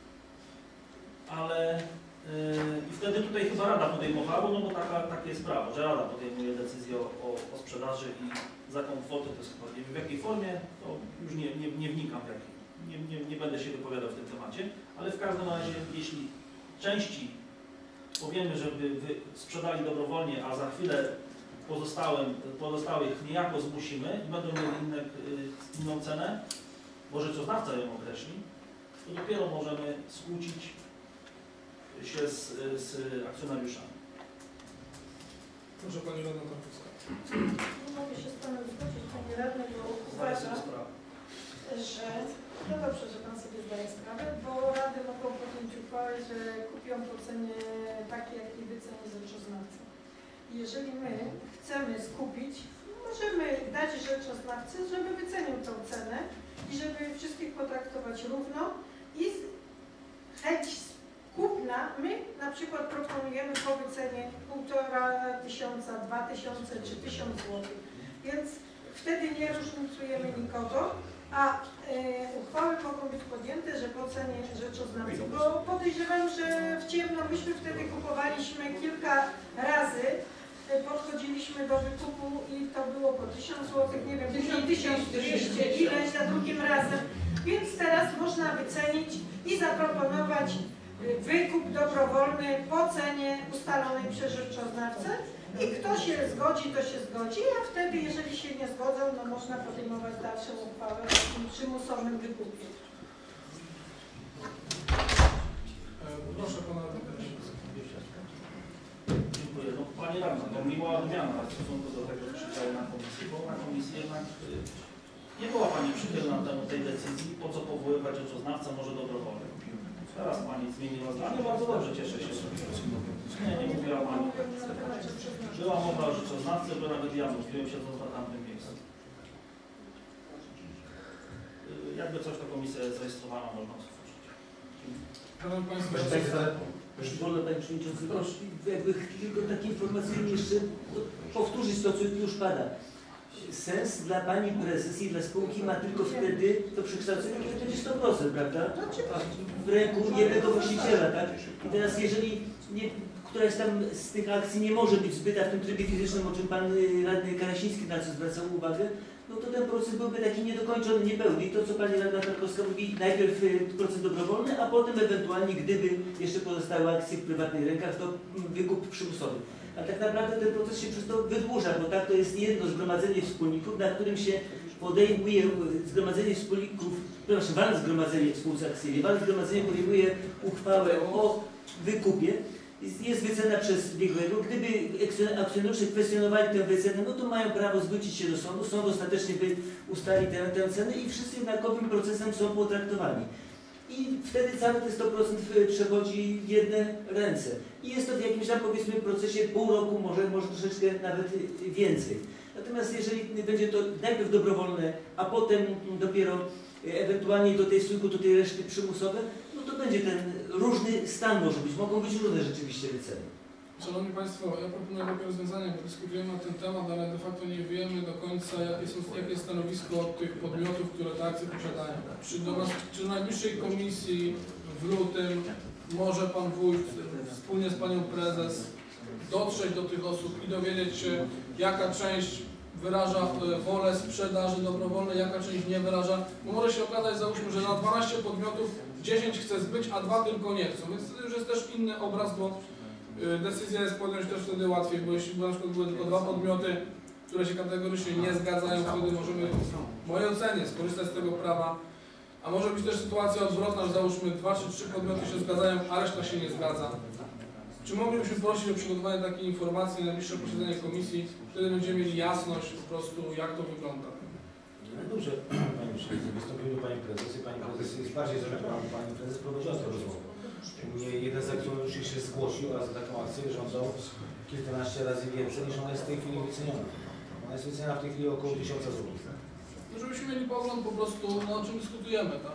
ale i wtedy tutaj chyba Rada podejmowała, no bo takie jest prawo, że Rada podejmuje decyzję o sprzedaży i za jaką kwotę, to jest chyba nie wiem w jakiej formie, to już nie wnikam w jakiej, nie będę się wypowiadał w tym temacie, ale w każdym razie, jeśli części powiemy, żeby sprzedali dobrowolnie, a za chwilę pozostałych niejako zmusimy i będą mieli inną cenę, bo rzeczoznawca ją określi, to dopiero możemy skłócić się z akcjonariuszami. Proszę Pani Radna Tarkowska. Mogę się z Panem zgodzić, Panie Radny, bo uważam, że no dobrze, że Pan sobie zdaje sprawę, bo rady mogą podjąć uchwałę, że kupią po cenie takiej, jakiej wyceni rzeczoznawca. Jeżeli my chcemy skupić, możemy dać rzeczoznawcy, żeby wycenił tą cenę i żeby wszystkich potraktować równo i chęć kupna, my na przykład proponujemy po wycenie 1500, 2000 czy 1000 zł. Więc wtedy nie różnicujemy nikogo, a uchwały mogą być podjęte, że po cenie rzeczoznawcy. Bo podejrzewam, że w ciemno myśmy wtedy kupowaliśmy kilka razy, podchodziliśmy do wykupu i to było po 1000 zł, nie wiem, 1200, ileś za drugim razem. Więc teraz można wycenić i zaproponować wykup dobrowolny po cenie ustalonej przez rzeczoznawcę i kto się zgodzi, to się zgodzi, a wtedy, jeżeli się nie zgodzą, no można podejmować dalszą uchwałę o takim przymusowym wykupie. Proszę Pana. Dziękuję. No, Pani Radna, to miła odmiana w stosunku do tego, że krzyczały na komisji, bo na komisji jednak nie była Pani przychylna temu tej decyzji, po co powoływać rzeczoznawcę, może dobrowolnie. Teraz Pani zmieniła zdanie, bardzo dobrze, cieszę się. Nie mówiła Pani. Była mowa o rzeczoznawcy, bo nawet ja mówiłem siedząc na tamtym miejscu. Jakby coś, to komisja jest zarejestrowana, można otworzyć. Szanowni Państwo, Proszę Państwa, proszę wolno Panie Przewodniczący, jakby tylko takie informacyjnie jeszcze powtórzyć to, co już pada. Sens dla Pani Prezes i dla spółki ma tylko wtedy to przekształcenie, kiedy będzie 100%, prawda? W ręku jednego właściciela, tak? I teraz jeżeli któraś tam z tych akcji nie może być zbyta w tym trybie fizycznym, o czym Pan Radny Karasiński na co zwracał uwagę, no to ten proces byłby taki niedokończony, niepełny. I to, co Pani Radna Tarkowska mówi, najpierw proces dobrowolny, a potem ewentualnie, gdyby jeszcze pozostały akcje w prywatnych rękach, to wykup przymusowy. A tak naprawdę ten proces się przez to wydłuża, bo tak to jest jedno zgromadzenie wspólników, na którym się podejmuje zgromadzenie wspólników, przepraszam, walne zgromadzenie w spółce akcyjnej, walne zgromadzenie podejmuje uchwałę o wykupie. Jest wycena przez biegłego. Gdyby akcjonariusze kwestionowali tę wycenę, no to mają prawo zwrócić się do sądu. Sąd ostatecznie by ustali tę cenę i wszyscy jednakowym procesem są potraktowani. I wtedy cały ten 100% przechodzi w jedne ręce. I jest to w jakimś tam, powiedzmy, procesie pół roku, może troszeczkę nawet więcej. Natomiast jeżeli będzie to najpierw dobrowolne, a potem dopiero ewentualnie do tej spółki, do tej reszty przymusowe, no to będzie ten różny stan może być. Mogą być różne rzeczywiście wyceny. Szanowni Państwo, ja proponuję takie rozwiązanie, bo dyskutujemy na ten temat, ale de facto nie wiemy do końca, jakie jest stanowisko tych podmiotów, które te akcje posiadają. Czy do najbliższej komisji w lutym może Pan Wójt wspólnie z Panią Prezes dotrzeć do tych osób i dowiedzieć się, jaka część wyraża wolę sprzedaży dobrowolnej, jaka część nie wyraża, bo może się okazać, załóżmy, że na 12 podmiotów 10 chce zbyć, a 2 tylko nie chcą, więc wtedy już jest też inny obraz, bo decyzja jest podjąć też wtedy łatwiej, bo jeśli na przykład były tylko 2 podmioty, które się kategorycznie nie zgadzają, wtedy możemy w mojej ocenie skorzystać z tego prawa, a może być też sytuacja odwrotna, że załóżmy 2 czy 3 podmioty się zgadzają, a reszta się nie zgadza. Czy moglibyśmy prosić o przygotowanie takiej informacji na najbliższe posiedzenie komisji, wtedy będziemy mieli jasność po prostu, jak to wygląda. No dobrze, Panie Przewodniczący, wystąpił do Pani Prezes i Pani Prezes jest bardziej zorientowana. Pani Prezes prowadziła tę rozmowę. Mnie jeden z akcjonariuszy się zgłosił, a za taką akcję żądał kilkanaście razy więcej, niż ona jest w tej chwili wyceniona. Ona jest wyceniona w tej chwili około 1000 zł. No żebyśmy mieli pogląd po prostu, no, o czym dyskutujemy, tak?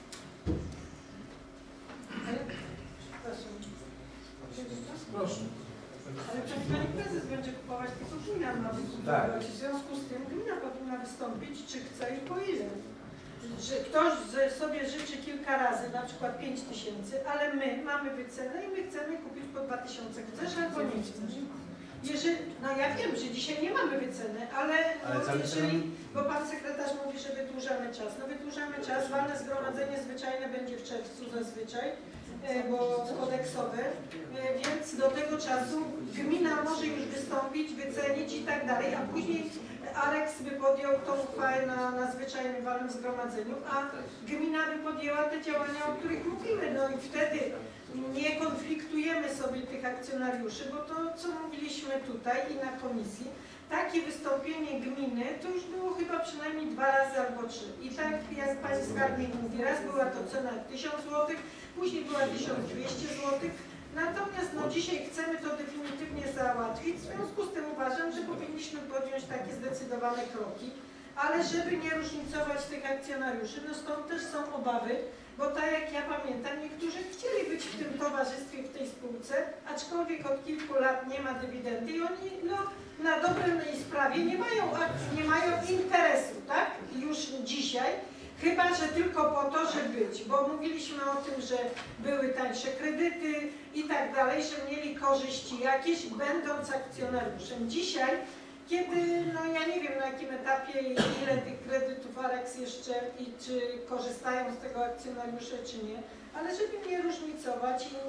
Proszę. Ale przecież Pani Prezes będzie kupować, tylko gmina ma wykupować. W związku z tym gmina powinna wystąpić, czy chce i po ile. Że ktoś sobie życzy kilka razy, na przykład 5000, ale my mamy wycenę i my chcemy kupić po 2000. Chcesz albo nie chcesz. Jeżeli, no ja wiem, że dzisiaj nie mamy wyceny, ale no, jeżeli, bo Pan Sekretarz mówi, że wydłużamy czas. No wydłużamy czas, walne zgromadzenie zwyczajne będzie w czerwcu zazwyczaj, bo kodeksowe, więc do tego czasu gmina może już wystąpić, wycenić i tak dalej, a później Aleks by podjął tą uchwałę na zwyczajnym walnym zgromadzeniu, a gmina by podjęła te działania, o których mówimy. No i wtedy nie konfliktujemy sobie tych akcjonariuszy, bo to, co mówiliśmy tutaj i na komisji, takie wystąpienie gminy to już było chyba przynajmniej 2 razy albo 3. I tak jak Pani Skarbnik mówi, raz była to cena 1000 zł, później była 1200 zł. Natomiast no, dzisiaj chcemy to definitywnie załatwić, w związku z tym uważam, że powinniśmy podjąć takie zdecydowane kroki, ale żeby nie różnicować tych akcjonariuszy, no stąd też są obawy, bo tak jak ja pamiętam, niektórzy chcieli być w tym towarzystwie, w tej spółce, aczkolwiek od kilku lat nie ma dywidendy i oni no, na dobrej sprawie nie mają akcji, nie mają interesu, tak? Już dzisiaj. Chyba że tylko po to, że być, bo mówiliśmy o tym, że były tańsze kredyty i tak dalej, że mieli korzyści jakieś, będąc akcjonariuszem. Dzisiaj, kiedy, no ja nie wiem na jakim etapie i ile tych kredytów Aleks jeszcze i czy korzystają z tego akcjonariusze, czy nie, ale żeby nie różnicować i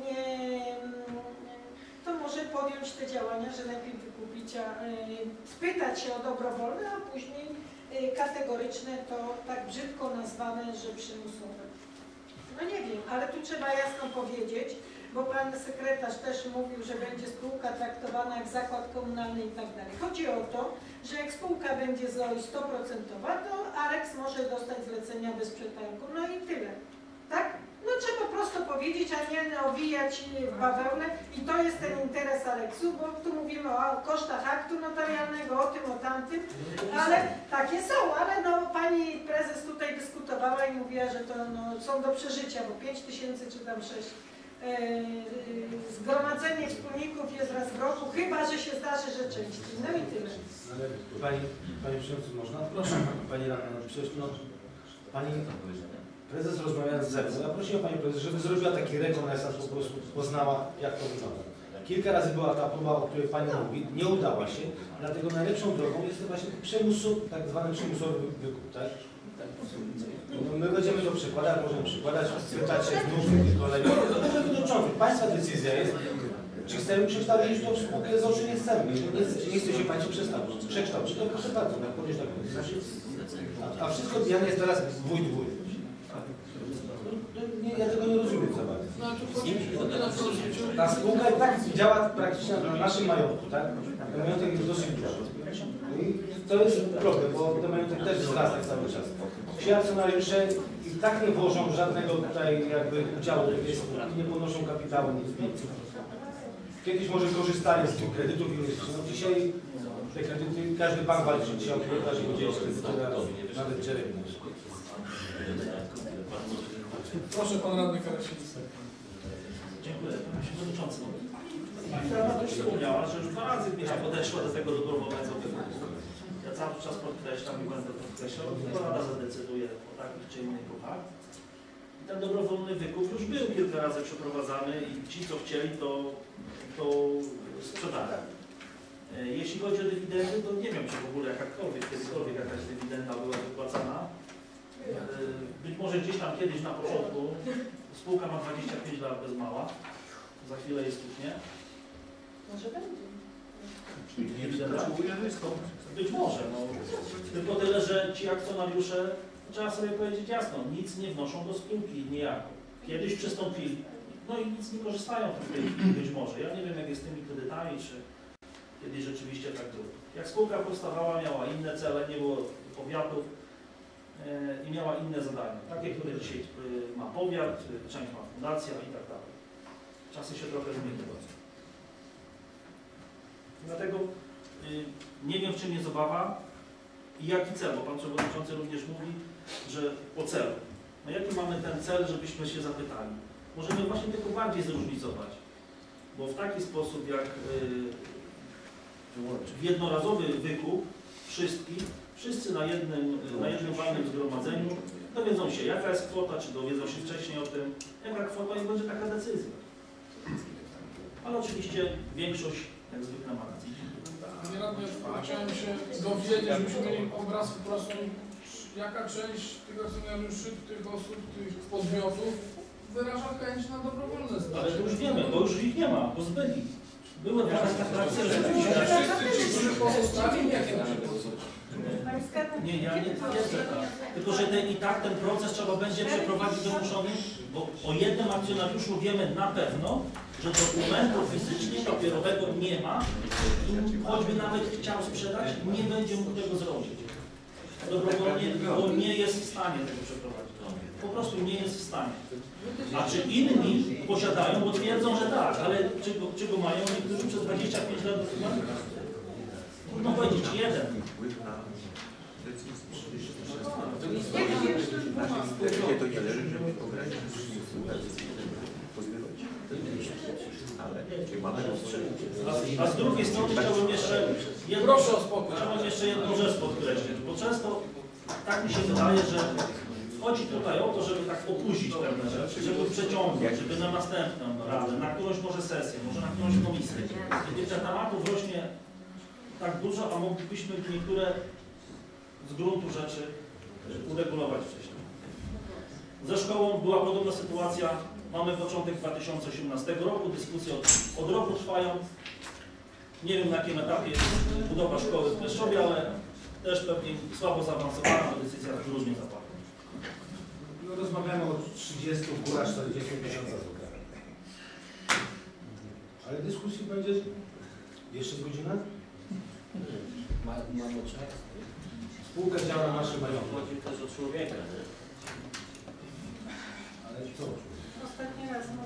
to może podjąć te działania, że najpierw wykupić, spytać się o dobrowolne, a później kategoryczne, to tak brzydko nazwane, że przymusowe. No nie wiem, ale tu trzeba jasno powiedzieć, bo Pan Sekretarz też mówił, że będzie spółka traktowana jak zakład komunalny i tak dalej. Chodzi o to, że jak spółka będzie z OI 100%, to Aleks może dostać zlecenia bez przetargu. No i tyle. Tak? No trzeba prosto powiedzieć. powiedzieć, a nie owijać w bawełnę. I to jest ten interes Aleksu, bo tu mówimy o kosztach aktu notarialnego, o tym, o tamtym, ale takie są, ale no pani prezes tutaj dyskutowała i mówiła, że to no, są do przeżycia, bo 5 000 czy tam 6. Zgromadzenie wspólników jest raz w roku, chyba że się zdarzy rzeczywiście. No i tyle. Ale Panie Przewodniczący, można? Proszę Pani Radna, przecież no, Pani Prezes rozmawiając ze mną, ja prosiłem Panią Prezes, żeby zrobiła taki rekonesans, po prostu poznała, jak to wygląda. Kilka razy była ta próba, o której Pani mówi, nie udała się, dlatego najlepszą drogą jest to właśnie tak zwany przymusowy wykup, tak? No, my będziemy to przekładać, możemy przykładać, pytać się znów kolejnych. Państwa decyzja jest, czy chcemy przekształcić tą spółkę z czy nie chcemy. Nie chce się Państwo przekształcić, to proszę bardzo, tak podejść tak. A wszystko odbijane jest teraz wójt. Ja tego nie rozumiem za bardzo. Ta spółka i tak działa praktycznie na naszym majątku, tak? Ten majątek jest dosyć duży. I to jest problem, bo ten majątek też wzrasta cały czas. Ci akcjonariusze i tak nie włożą żadnego tutaj jakby udziału w tej spółki, nie podnoszą kapitału, nic więcej. Kiedyś może korzystali z tych kredytów inwestycyjnych. No dzisiaj te kredyty, każdy bank walczy dzisiaj o pieniądze, bo dzieje się nawet Jeremy. Proszę Pan Radny Karasiński. Dziękuję. Panie Przewodniczący. Pani Radna też wspomniała, że już 2 razy gmina podeszła do tego dobrowolnego wykupu. Ja cały czas podkreślam i będę podkreślał, że Rada zadecyduje o takich czy innych ruchach. I ten dobrowolny wykup już był kilka razy przeprowadzany i ci, co chcieli, to sprzedali. Jeśli chodzi o dywidendy, to nie wiem, czy w ogóle kiedykolwiek jakaś dywidenda była wypłacana. Być może gdzieś tam kiedyś na początku spółka ma 25 lat bez mała, za chwilę jest nie. Może będzie. Być może, no. Tylko tyle, że ci akcjonariusze, trzeba sobie powiedzieć jasno, nic nie wnoszą do spółki niejako. Kiedyś przystąpili, no i nic nie korzystają w tej chwili, być może. Ja nie wiem, jak jest z tymi kredytami, czy kiedyś rzeczywiście tak było. Jak spółka powstawała, miała inne cele, nie było powiatów, i miała inne zadania, takie, które dzisiaj ma powiat, część ma fundacja i tak dalej. Czasy się trochę zmieniły. Dlatego nie wiem, w czym jest obawa i jaki cel, bo Pan Przewodniczący również mówi, że o celu. No jaki mamy ten cel, żebyśmy się zapytali? Możemy właśnie tylko bardziej zróżnicować, bo w taki sposób jak w jednorazowy wykup wszyscy na jednym walnym zgromadzeniu dowiedzą się, jaka jest kwota, czy dowiedzą się wcześniej o tym, jaka kwota i będzie taka decyzja. Ale oczywiście większość, jak zwykle, ma rację. Panie Radny, chciałem się dowiedzieć, żebyśmy mieli obraz po prostu, jaka część tych akcjonariuszy, tych osób, tych podmiotów wyraża chęć na dobrowolne zdanie. Ale to już wiemy, bo już ich nie ma, bo zbyli. Były 2 transakcje, rzeczywiście. Wszyscy ci, którzy pozostali, nie chcą się Nie, ja nie twierdzę tak. Tylko, że i tak ten proces trzeba będzie przeprowadzić wymuszony, bo o jednym akcjonariuszu wiemy na pewno, że dokumentu fizycznie papierowego nie ma i choćby nawet chciał sprzedać, nie będzie mógł tego zrobić. Dobrowolnie, bo nie jest w stanie tego przeprowadzić. Po prostu nie jest w stanie. A czy inni posiadają, bo twierdzą, że tak, ale czy go mają niektórzy przez 25 lat dokumentu? Trudno powiedzieć, jeden. To nie leży, żeby ograniczyć pozbywać. A z drugiej strony chciałbym jeszcze jedną rzecz podkreślić, bo często tak mi się wydaje, że chodzi tutaj o to, żeby tak opóźnić pewne rzeczy, żeby przeciągnąć, żeby na następną radę, na którąś może sesję, może na którąś komisję. Kiedy tych tematów rośnie tak dużo, a moglibyśmy niektóre z gruntu rzeczy uregulować wcześniej. Ze szkołą była podobna sytuacja. Mamy początek 2018 roku, dyskusje od roku trwają. Nie wiem, na jakim etapie jest budowa szkoły w Kleszczowie, ale też pewnie słabo zaawansowana, bo decyzja różnie zapadła. No, rozmawiamy o 30, w górach 40 tysiąca złotych. Ale dyskusji będzie jeszcze godzina? Spółka działa na naszym majątku. Chodzi też o człowieka, nie? Ale co? Ostatni raz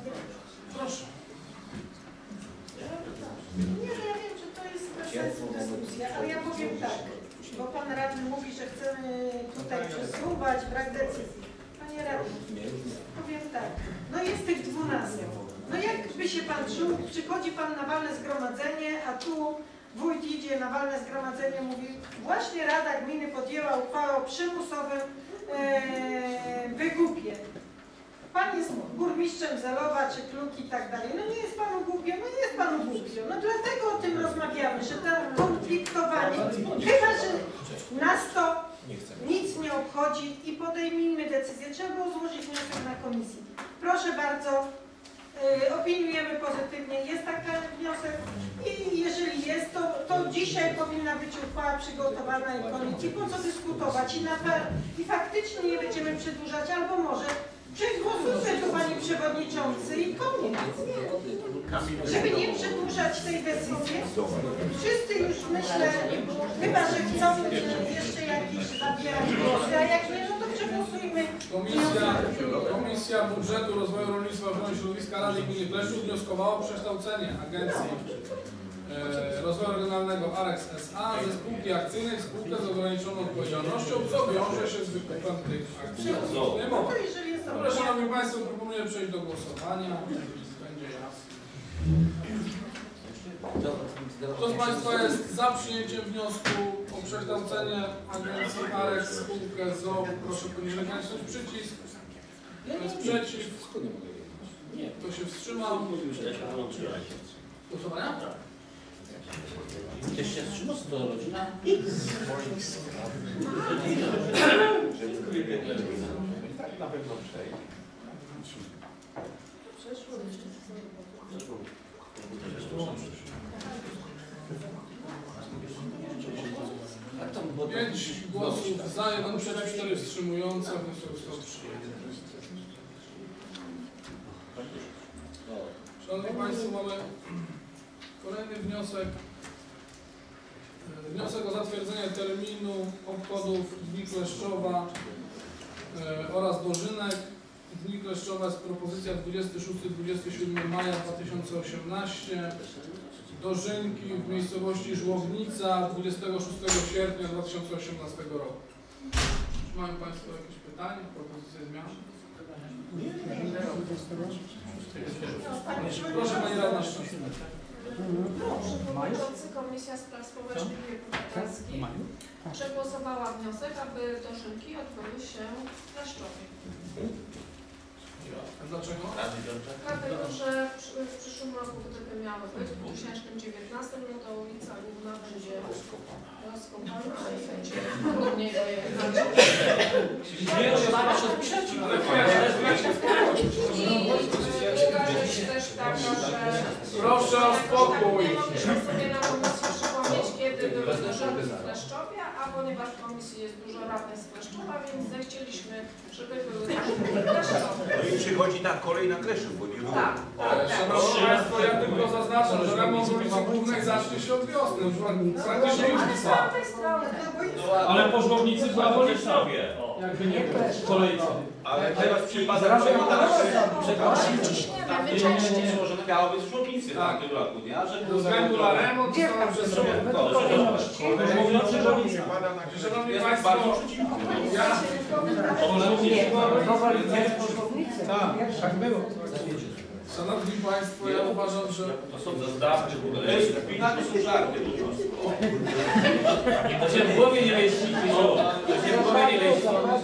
Ale ja powiem tak, bo pan radny mówi, że chcemy tutaj przesuwać brak decyzji. Panie radny, powiem tak, no jest tych 12. No jakby się pan czuł, przychodzi pan na walne zgromadzenie, a tu wójt idzie na walne zgromadzenie, mówi właśnie Rada Gminy podjęła uchwałę o przymusowym wykupie. Pan jest burmistrzem Zelowa czy Kluki i tak dalej. No nie jest panu głupio, no nie jest panu głupio. No dlatego o tym rozmawiamy, że to konfliktowanie, chyba że nas to nic nie obchodzi i podejmijmy decyzję. Trzeba było złożyć wniosek na komisji. Proszę bardzo, opiniujemy pozytywnie. Jest taki wniosek i jeżeli jest, to dzisiaj powinna być uchwała przygotowana i koniec. I po co dyskutować? I faktycznie nie będziemy przedłużać, albo może przegłosujmy to, panie przewodniczący, i koniec. Żeby nie przedłużać tej decyzji. Wszyscy już myślę, chyba że chcą jeszcze jakieś zabierać głosy, a jak nie, no to przegłosujmy. Komisja Budżetu Rozwoju Rolnictwa i Ochrony Środowiska Rady Gminy Kleszczów wnioskowała o przekształcenie Agencji Rozwoju Regionalnego AREX S.A. ze spółki akcyjnej w spółkę z ograniczoną odpowiedzialnością, co wiąże się z wykupem tych akcji. Dobra, szanowni państwo, proponuję przejść do głosowania. Będzie jasne. Kto z państwa jest za przyjęciem wniosku o przekształcenie Agencji AREX w spółkę z o.o. Proszę podnieść rękę, nacisnąć przycisk. Kto jest przeciw? Kto się wstrzymał? Głosowania? Ktoś się wstrzymał, co to rodzina? Tak na pewno przejdzie. Przeszło. 5 głosów za, 1 przeciw, 4 wstrzymujące. Wniosek został przyjęty. Szanowni państwo, mamy kolejny wniosek. Wniosek o zatwierdzenie terminu obchodów Dni Kleszczowa oraz dożynek. Dni Kleszczowa jest propozycja 26-27 maja 2018. Dożynki w miejscowości Żłownica 26 sierpnia 2018 roku. Czy mają państwo jakieś pytania, propozycje zmian? Proszę pani radna Szczęsna. Przewodniczący Komisja Spraw Społecznych i Obywatelskich przegłosowała wniosek, aby dożynki odbyły się w Kleszczowie. Dlaczego? Dlatego, że w przyszłym roku, gdyby miały być, w 2019, no to ulica Główna będzie rozkopana i będzie trudniej dojechać. I druga rzecz też taka, że proszę o spokój. nie mogliśmy sobie na komisji przypomnieć, kiedy były dożynki w Kleszczowie, a ponieważ w komisji jest dużo radnych z Kleszczowa, więc zechcieliśmy, żeby były dożynki w Kleszczowie. No i przychodzi ta kolej na Kleszczów, bo nie było. Tak. Szanowni państwo, ja tylko zaznaczam, że remont ulicy Głównej zacznie się od wiosny. Już praktycznie już trwa. Ale po Żłownicy była w Liszowie. Jakby nie kolejce. Ale teraz przypada Złożone miało być w Żłownicy w tamtym roku, nie? Ze względu na remont zostało przesunięte. Szanowni państwo, Tak było. Szanowni państwo, ja uważam, że... To są zazdawcze, to jest kpina, to są żarty. To się w głowie nie mieści. To się w głowie nie mieści.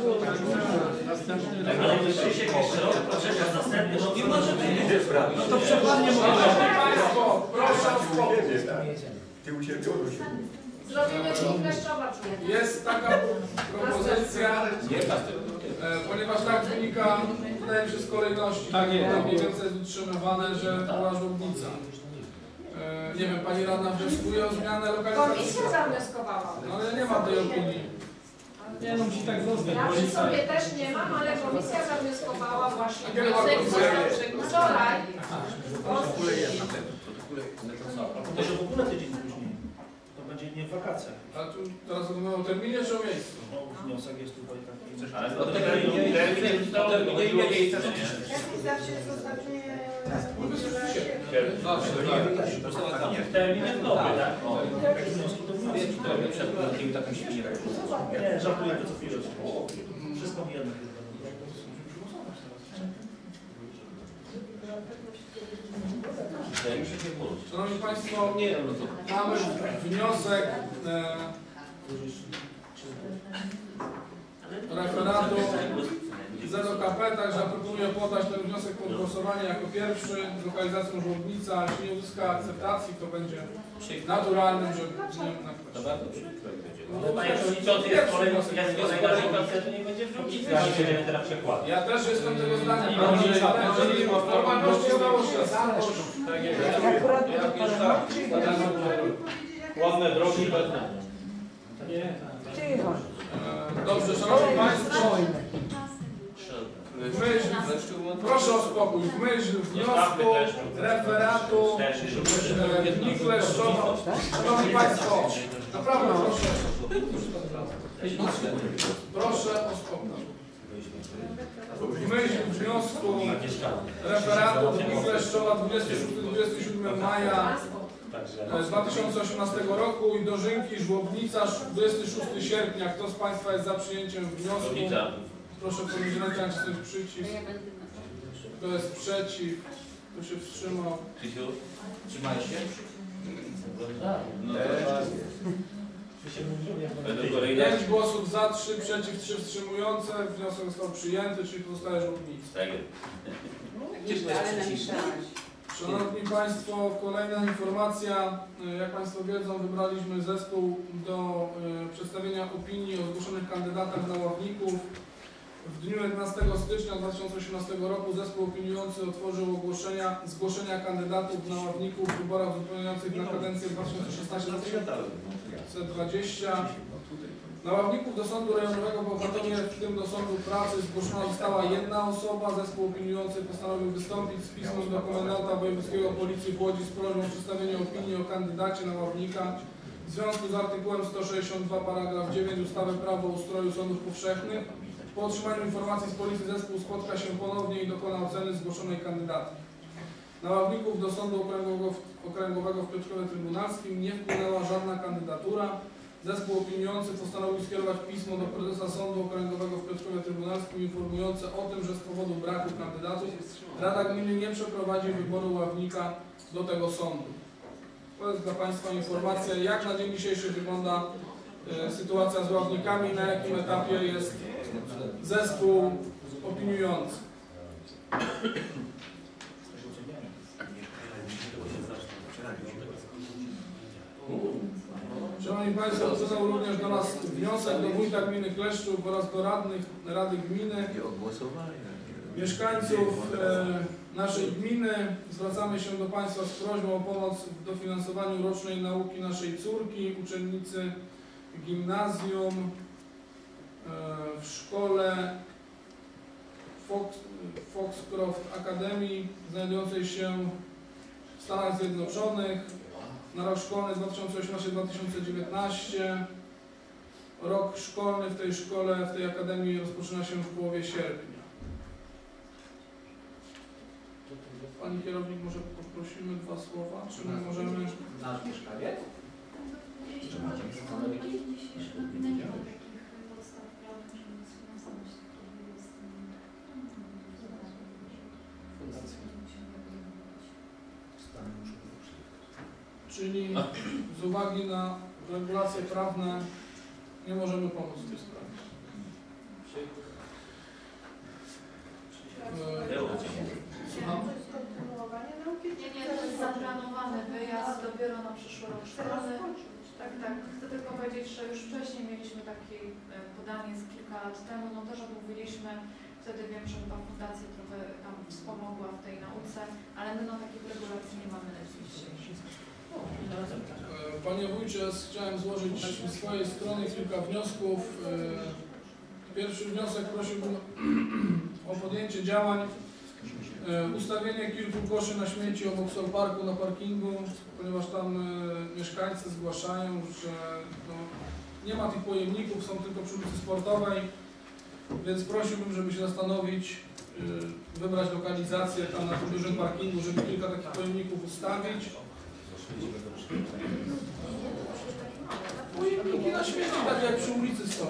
Ale Krzysiek jeszcze rok poczeka następny rok. Nie może być. No to przekładnie mówię. Szanowni państwo, proszę o spokój. Ty ucierpiono się. Zrobimy Dni Kleszczowa. Jest taka propozycja, ponieważ tak wynika, wydaje mi się, z kolejności. Tak jest. Mniej więcej jest utrzymywane, że była Żłobnica. Nie wiem, pani radna wnioskuje o zmianę lokalizacji. Komisja zawnioskowała. No, ale nie ma tej opinii. Nie, no musi tak zostać. Ja przy sobie też nie mam, ale komisja zawnioskowała właśnie wniosek wczoraj. Może w ogóle tydzień później. To będzie nie w wakacjach. A tu teraz rozmawiamy o terminie czy o miejscu? No, wniosek jest tutaj taki. Ale o terminie i miejsca. Jaki zawsze jest ostatnie... Zawsze, tak. W terminie w dobie, tak? Przed tymi taką świnię. Nie, żartuję, to co chwilę. Wszystko mi jedno. Szanowni Państwo, mamy wniosek referatu ZOKP, także proponuję poddać ten wniosek pod głosowanie jako pierwszy z lokalizacją Żłobnica. Jeśli nie uzyska akceptacji, to będzie naturalnym, że Panie Przewodniczący, jest kolejna sytuacja, że nie będzie w Żółcicy. Ja też jestem tego zdania. Jeżeli normalności udało się. Ładne drogi, pewne. Dobrze, Szanowni Państwo, proszę o spokój. W myśl wniosku, referatu, dni kleszczowo. Szanowni Państwo, naprawdę proszę. Proszę o spokój. W myśl wniosku, referatu dni kleszczowa 26-27 maja 2018 roku i dożynki Żłobnica 26 sierpnia. Kto z Państwa jest za przyjęciem wniosku? Proszę podnieść rękę, jak ktoś przycisk. Kto jest przeciw? Kto się wstrzymał? Trzymaj się. No, 5 głosów za, 3 przeciw, 3 wstrzymujące. Wniosek został przyjęty, czyli pozostaje Żłobnica. Szanowni Państwo, kolejna informacja. Jak Państwo wiedzą, wybraliśmy zespół do przedstawienia opinii o zgłoszonych kandydatach na ławników. W dniu 11 stycznia 2018 roku zespół opiniujący otworzył zgłoszenia kandydatów na ławników w wyborach uzupełniających na kadencję 2016-2020. Na ławników do Sądu Rejonowego w Bełchatowie, w tym do Sądu Pracy, zgłoszona została jedna osoba. Zespół opiniujący postanowił wystąpić z pismem do Komendanta Wojewódzkiego Policji w Łodzi z prośbą o przedstawienie opinii o kandydacie na ławnika w związku z artykułem 162 paragraf 9 ustawy Prawo o ustroju sądów powszechnych. Po otrzymaniu informacji z Policji zespół spotka się ponownie i dokona oceny zgłoszonej kandydatki. Na ławników do Sądu Okręgowego w Piotrkowie Trybunalskim nie wpłynęła żadna kandydatura. Zespół opiniujący postanowił skierować pismo do prezesa Sądu Okręgowego w Piotrkowie Trybunalskim informujące o tym, że z powodu braku kandydatów Rada Gminy nie przeprowadzi wyboru ławnika do tego sądu. To jest dla Państwa informacja, jak na dzień dzisiejszy wygląda sytuacja z ławnikami, na jakim etapie jest zespół opiniujący. Szanowni Państwo, wpłynął również do nas wniosek do wójta gminy Kleszczów oraz do radnych Rady Gminy. Mieszkańców naszej gminy zwracamy się do Państwa z prośbą o pomoc w dofinansowaniu rocznej nauki naszej córki, uczennicy gimnazjum w szkole Foxcroft Academy znajdującej się w Stanach Zjednoczonych na rok szkolny 2018-2019. Rok szkolny w tej szkole, w tej akademii rozpoczyna się w połowie sierpnia. Pani kierownik, może poprosimy 2 słowa, czy my możemy... Nasz mieszkaniec? Czyli z uwagi na regulacje prawne nie możemy pomóc w tej sprawie. Nie, to jest zaplanowany wyjazd dopiero na przyszły rok szkolny. Tak, chcę tylko powiedzieć, że już wcześniej mieliśmy takie podanie z kilka lat temu, no też odmówiliśmy, wtedy wiem, że chyba fundacja trochę tam wspomogła w tej nauce, ale my no takich regulacji nie mamy na dzień dzisiejszy. Panie Wójcie, chciałem złożyć z swojej strony kilka wniosków. Pierwszy wniosek prosiłbym o podjęcie działań, ustawienie kilku koszy na śmieci obok Solparku na parkingu, ponieważ tam mieszkańcy zgłaszają, że nie ma tych pojemników, są tylko przy ulicy Sportowej, więc prosiłbym, żeby się zastanowić, wybrać lokalizację tam na tym dużym parkingu, żeby kilka takich pojemników ustawić. Pojemniki na śmieci, tak jak przy ulicy stoją.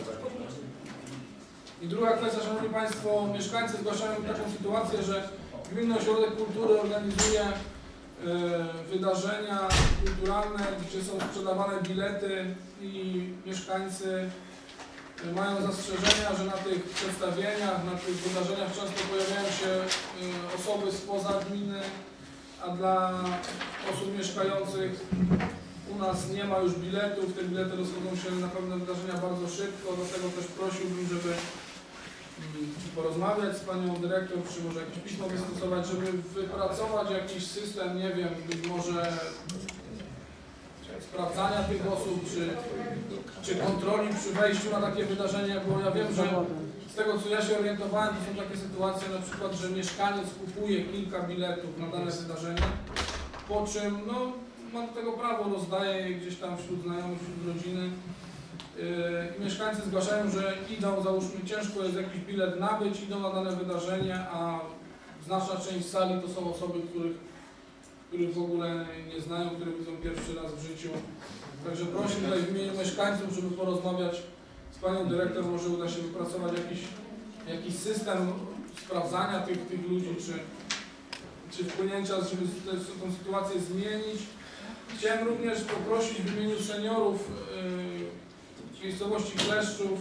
I druga kwestia, Szanowni Państwo, mieszkańcy zgłaszają taką sytuację, że Gminny Ośrodek Kultury organizuje wydarzenia kulturalne, gdzie są sprzedawane bilety i mieszkańcy mają zastrzeżenia, że na tych przedstawieniach, na tych wydarzeniach często pojawiają się osoby spoza gminy, a dla osób mieszkających u nas nie ma już biletów. Te bilety rozchodzą się na pewne wydarzenia bardzo szybko, dlatego też prosiłbym, żeby porozmawiać z Panią Dyrektor, czy może jakieś pismo wystosować, żeby wypracować jakiś system, nie wiem, być może sprawdzania tych osób, czy kontroli przy wejściu na takie wydarzenie, bo ja wiem, że z tego co ja się orientowałem, to są takie sytuacje na przykład, że mieszkaniec kupuje kilka biletów na dane wydarzenie, po czym no, ma do tego prawo, rozdaje je gdzieś tam wśród znajomych, wśród rodziny. I mieszkańcy zgłaszają, że idą, załóżmy ciężko jest jakiś bilet nabyć, idą na dane wydarzenie, a znaczna część sali to są osoby, których w ogóle nie znają, które widzą pierwszy raz w życiu. Także proszę tutaj w imieniu mieszkańców, żeby porozmawiać z Panią Dyrektor, może uda się wypracować jakiś system sprawdzania tych ludzi, czy wpłynięcia, żeby tę sytuację zmienić. Chciałem również poprosić w imieniu seniorów w miejscowości Kleszczów,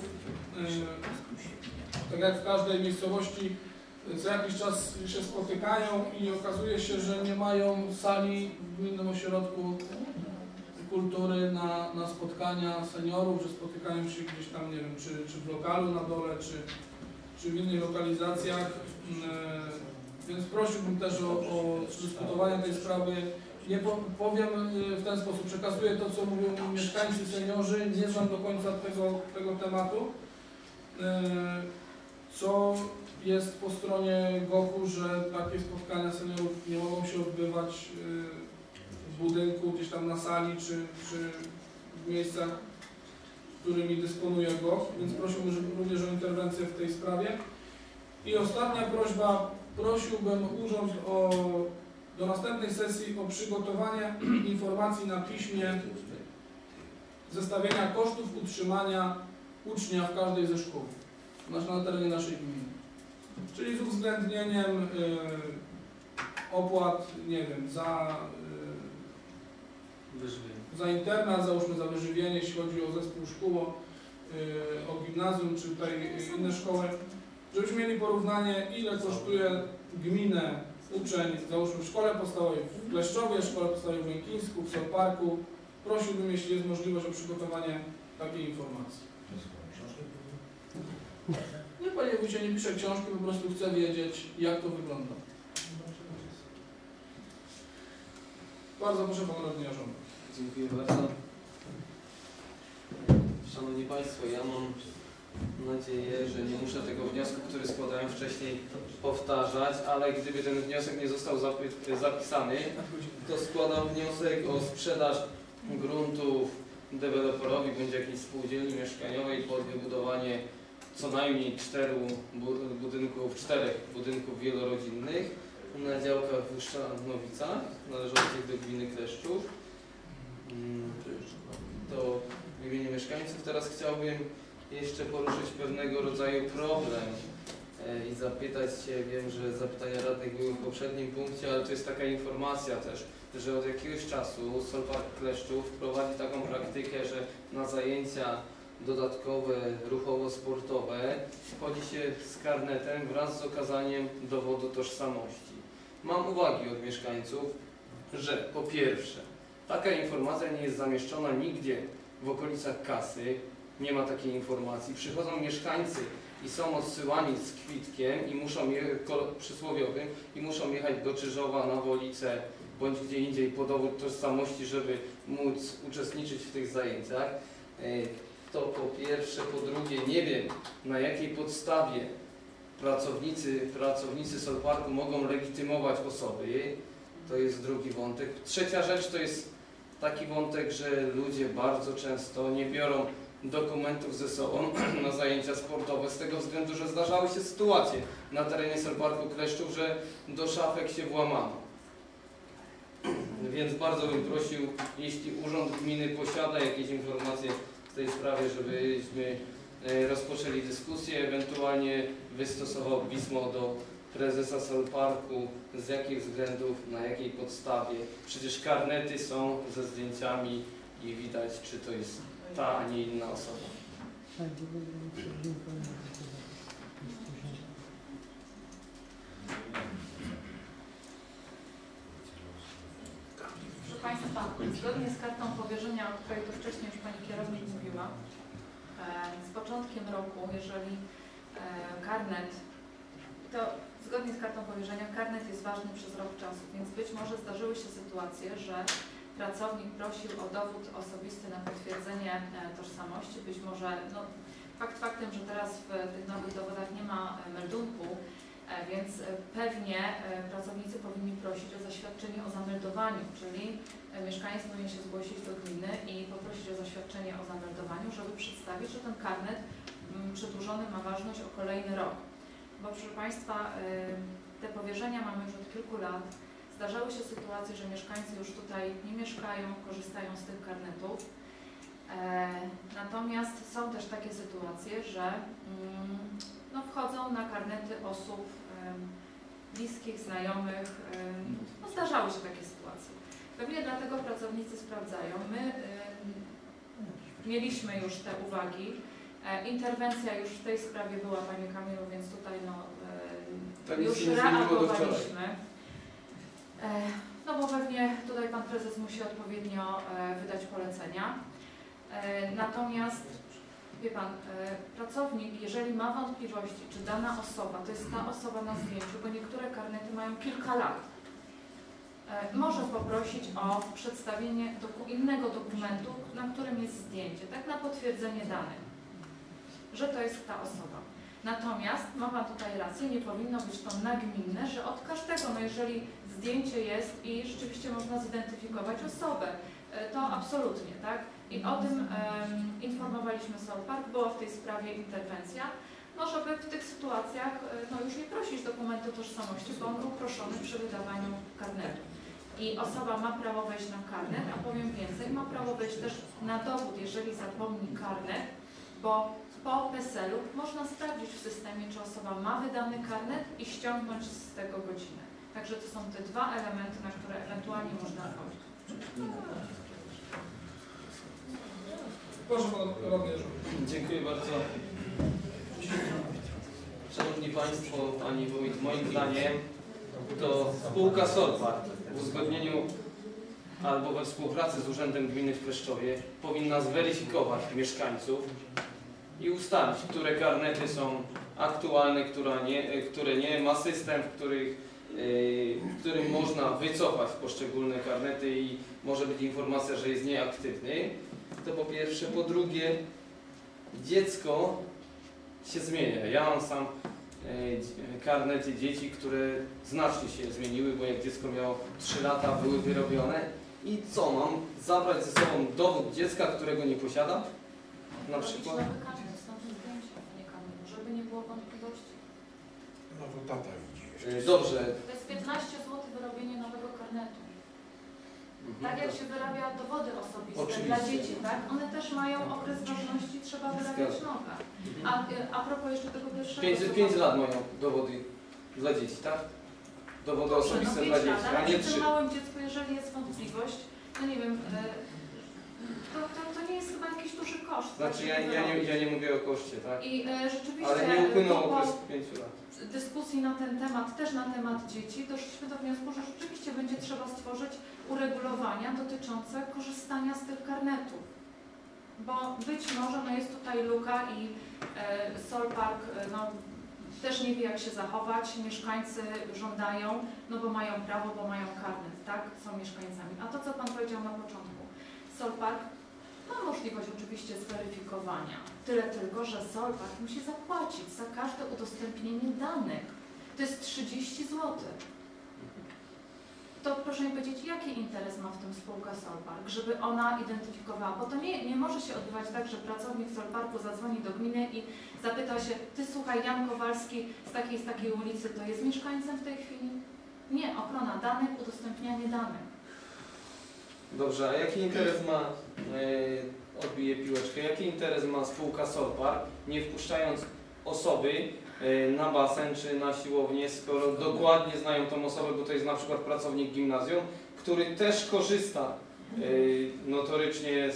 tak jak w każdej miejscowości, co jakiś czas się spotykają i okazuje się, że nie mają sali w Gminnym Ośrodku Kultury na spotkania seniorów, że spotykają się gdzieś tam, nie wiem, czy w lokalu na dole, czy w innych lokalizacjach. Więc prosiłbym też o dyskutowanie tej sprawy. Nie powiem w ten sposób, przekazuję to, co mówią mieszkańcy, seniorzy, nie znam do końca tego tematu. Co jest po stronie GOK-u, że takie spotkania seniorów nie mogą się odbywać w budynku, gdzieś tam na sali, czy w miejscach, którymi dysponuje GOK, więc prosiłbym również o interwencję w tej sprawie. I ostatnia prośba, prosiłbym urząd do następnej sesji o przygotowanie informacji na piśmie zestawienia kosztów utrzymania ucznia w każdej ze szkół na terenie naszej gminy. Czyli z uwzględnieniem opłat, nie wiem, za internat, załóżmy za wyżywienie, jeśli chodzi o zespół szkół, o gimnazjum, czy tutaj inne szkoły, żebyśmy mieli porównanie, ile kosztuje gminę uczeń, załóżmy w szkole podstawowej w Kleszczowie, szkole podstawowej w Łękińsku, w Solparku. Prosiłbym, jeśli jest możliwość, o przygotowanie takiej informacji. Nie, Panie Wójcie, nie piszę książki, po prostu chcę wiedzieć, jak to wygląda. Bardzo proszę Pana Radnego Rządu. Dziękuję bardzo. Szanowni Państwo, ja mam nadzieję, że nie muszę tego wniosku, który składałem wcześniej, powtarzać, ale gdyby ten wniosek nie został zapisany, to składam wniosek o sprzedaż gruntów deweloperowi bądź jakiejś spółdzielni mieszkaniowej pod wybudowanie co najmniej 4 budynków wielorodzinnych na działkach w Uszczanowicach należących do gminy Kleszczów. To w imieniu mieszkańców teraz chciałbym jeszcze poruszyć pewnego rodzaju problem i zapytać się, wiem, że zapytania radnych były w poprzednim punkcie, ale to jest taka informacja też, że od jakiegoś czasu Solpark Kleszczów prowadzi taką praktykę, że na zajęcia dodatkowe, ruchowo-sportowe wchodzi się z karnetem wraz z okazaniem dowodu tożsamości. Mam uwagi od mieszkańców, że po pierwsze, taka informacja nie jest zamieszczona nigdzie w okolicach kasy, nie ma takiej informacji. Przychodzą mieszkańcy i są odsyłani z kwitkiem i muszą przysłowiowym i muszą jechać do Czyżowa, na Wolicę bądź gdzie indziej po dowód tożsamości, żeby móc uczestniczyć w tych zajęciach. To po pierwsze. Po drugie, nie wiem, na jakiej podstawie pracownicy Solparku mogą legitymować osoby. To jest drugi wątek. Trzecia rzecz to jest taki wątek, że ludzie bardzo często nie biorą dokumentów ze sobą na zajęcia sportowe, z tego względu, że zdarzały się sytuacje na terenie Solparku Kleszczów, że do szafek się włamano. Więc bardzo bym prosił, jeśli Urząd Gminy posiada jakieś informacje w tej sprawie, żebyśmy rozpoczęli dyskusję, ewentualnie wystosował pismo do prezesa Solparku, z jakich względów, na jakiej podstawie. Przecież karnety są ze zdjęciami i widać, czy to jest ta, a nie inna osoba. Proszę Państwa, zgodnie z kartą powierzenia, o której tu wcześniej już Pani Kierownik mówiła, z początkiem roku, jeżeli karnet, to zgodnie z kartą powierzenia karnet jest ważny przez rok czasu, więc być może zdarzyły się sytuacje, że pracownik prosił o dowód osobisty na potwierdzenie tożsamości. Być może, no, fakt faktem, że teraz w tych nowych dowodach nie ma meldunku, więc pewnie pracownicy powinni prosić o zaświadczenie o zameldowaniu, czyli mieszkaniec powinien się zgłosić do gminy i poprosić o zaświadczenie o zameldowaniu, żeby przedstawić, że ten karnet przedłużony ma ważność o kolejny rok. Bo proszę Państwa, te powierzenia mamy już od kilku lat. Zdarzały się sytuacje, że mieszkańcy już tutaj nie mieszkają, korzystają z tych karnetów. Natomiast są też takie sytuacje, że no, wchodzą na karnety osób bliskich, znajomych. No, zdarzały się takie sytuacje. Pewnie dlatego pracownicy sprawdzają. My mieliśmy już te uwagi. Interwencja już w tej sprawie była, Panie Kamilu, więc tutaj no, już reagowaliśmy. No bo pewnie tutaj Pan Prezes musi odpowiednio wydać polecenia. Natomiast wie Pan, pracownik, jeżeli ma wątpliwości, czy dana osoba, to jest ta osoba na zdjęciu, bo niektóre karnety mają kilka lat, może poprosić o przedstawienie innego dokumentu, na którym jest zdjęcie, tak na potwierdzenie danych, że to jest ta osoba. Natomiast ma Pan tutaj rację, nie powinno być to nagminne, że od każdego, no jeżeli zdjęcie jest i rzeczywiście można zidentyfikować osobę, to absolutnie, tak? I o tym informowaliśmy Solpark, była w tej sprawie interwencja, no żeby w tych sytuacjach no już nie prosić dokumentu tożsamości, bo on był proszony przy wydawaniu karnetu. I osoba ma prawo wejść na karnet, a powiem więcej, ma prawo wejść też na dowód, jeżeli zapomni karnet, bo po PESEL-u można sprawdzić w systemie, czy osoba ma wydany karnet i ściągnąć z tego godzinę. Także to są te dwa elementy, na które ewentualnie można wchodzić. Proszę Pan Radny Jerzy. Dziękuję bardzo. Szanowni Państwo, Pani Wójt, moim zdaniem to spółka Solpark w uzgodnieniu albo we współpracy z Urzędem Gminy w Kleszczowie powinna zweryfikować mieszkańców i ustalić, które karnety są aktualne, które nie. Ma system, w którym można wycofać poszczególne karnety i może być informacja, że jest nieaktywny. To po pierwsze. Po drugie, dziecko się zmienia. Ja mam sam karnety dzieci, które znacznie się zmieniły, bo jak dziecko miało 3 lata, były wyrobione. I co, mam zabrać ze sobą dowód dziecka, którego nie posiadam? Na przykład. Żeby nie było wątpliwości. No to tata widzi. Dobrze. To jest 15 zł wyrobienie nowego karnetu. Tak jak się wyrabia dowody osobiste dla dzieci, tak? One też mają okres ważności, trzeba wyrabiać nowe. A propos jeszcze tego pierwszego... 5 lat mają dowody dla dzieci, tak? Dowody osobiste dla dzieci, a nie 3. Przy małym dziecku, jeżeli jest wątpliwość, no nie wiem, to nie jest chyba jakiś duży koszt. Znaczy ja nie mówię o koszcie, tak? I rzeczywiście... Ale nie upłynął okres 5 lat. Dyskusji na ten temat, też na temat dzieci, doszliśmy do wniosku, że rzeczywiście będzie trzeba stworzyć uregulowania dotyczące korzystania z tych karnetów. Bo być może no jest tutaj luka i Solpark no, też nie wie, jak się zachować. Mieszkańcy żądają, no bo mają prawo, bo mają karnet, tak? Są mieszkańcami. A to, co Pan powiedział na początku, Solpark ma możliwość oczywiście zweryfikowania. Tyle tylko, że Solpark musi zapłacić za każde udostępnienie danych. To jest 30 zł. to proszę mi powiedzieć, jaki interes ma w tym spółka Solpark, żeby ona identyfikowała, bo to nie może się odbywać tak, że pracownik Solparku zadzwoni do gminy i zapyta się, ty słuchaj, Jan Kowalski z takiej ulicy, to jest mieszkańcem w tej chwili? Nie, ochrona danych, udostępnianie danych. Dobrze, a jaki interes ma, odbiję piłeczkę, jaki interes ma spółka Solpark, nie wpuszczając osoby na basen czy na siłownię, skoro dokładnie znają tą osobę, bo to jest na przykład pracownik gimnazjum, który też korzysta notorycznie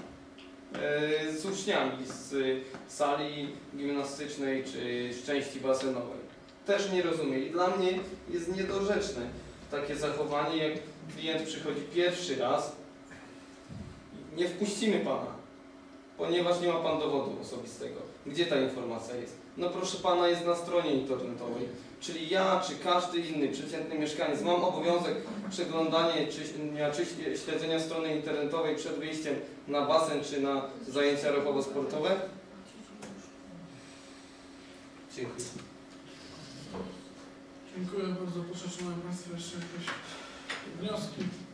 z uczniami z sali gimnastycznej czy z części basenowej. Też nie rozumie i dla mnie jest niedorzeczne takie zachowanie, jak klient przychodzi pierwszy raz, nie wpuścimy Pana, ponieważ nie ma Pan dowodu osobistego. Gdzie ta informacja jest? No proszę Pana, jest na stronie internetowej. Czyli ja, czy każdy inny przeciętny mieszkaniec mam obowiązek przeglądania czy śledzenia strony internetowej przed wyjściem na basen czy na zajęcia rokowo-sportowe? Dziękuję. Dziękuję bardzo. Proszę, czy mają Państwo jeszcze jakieś wnioski?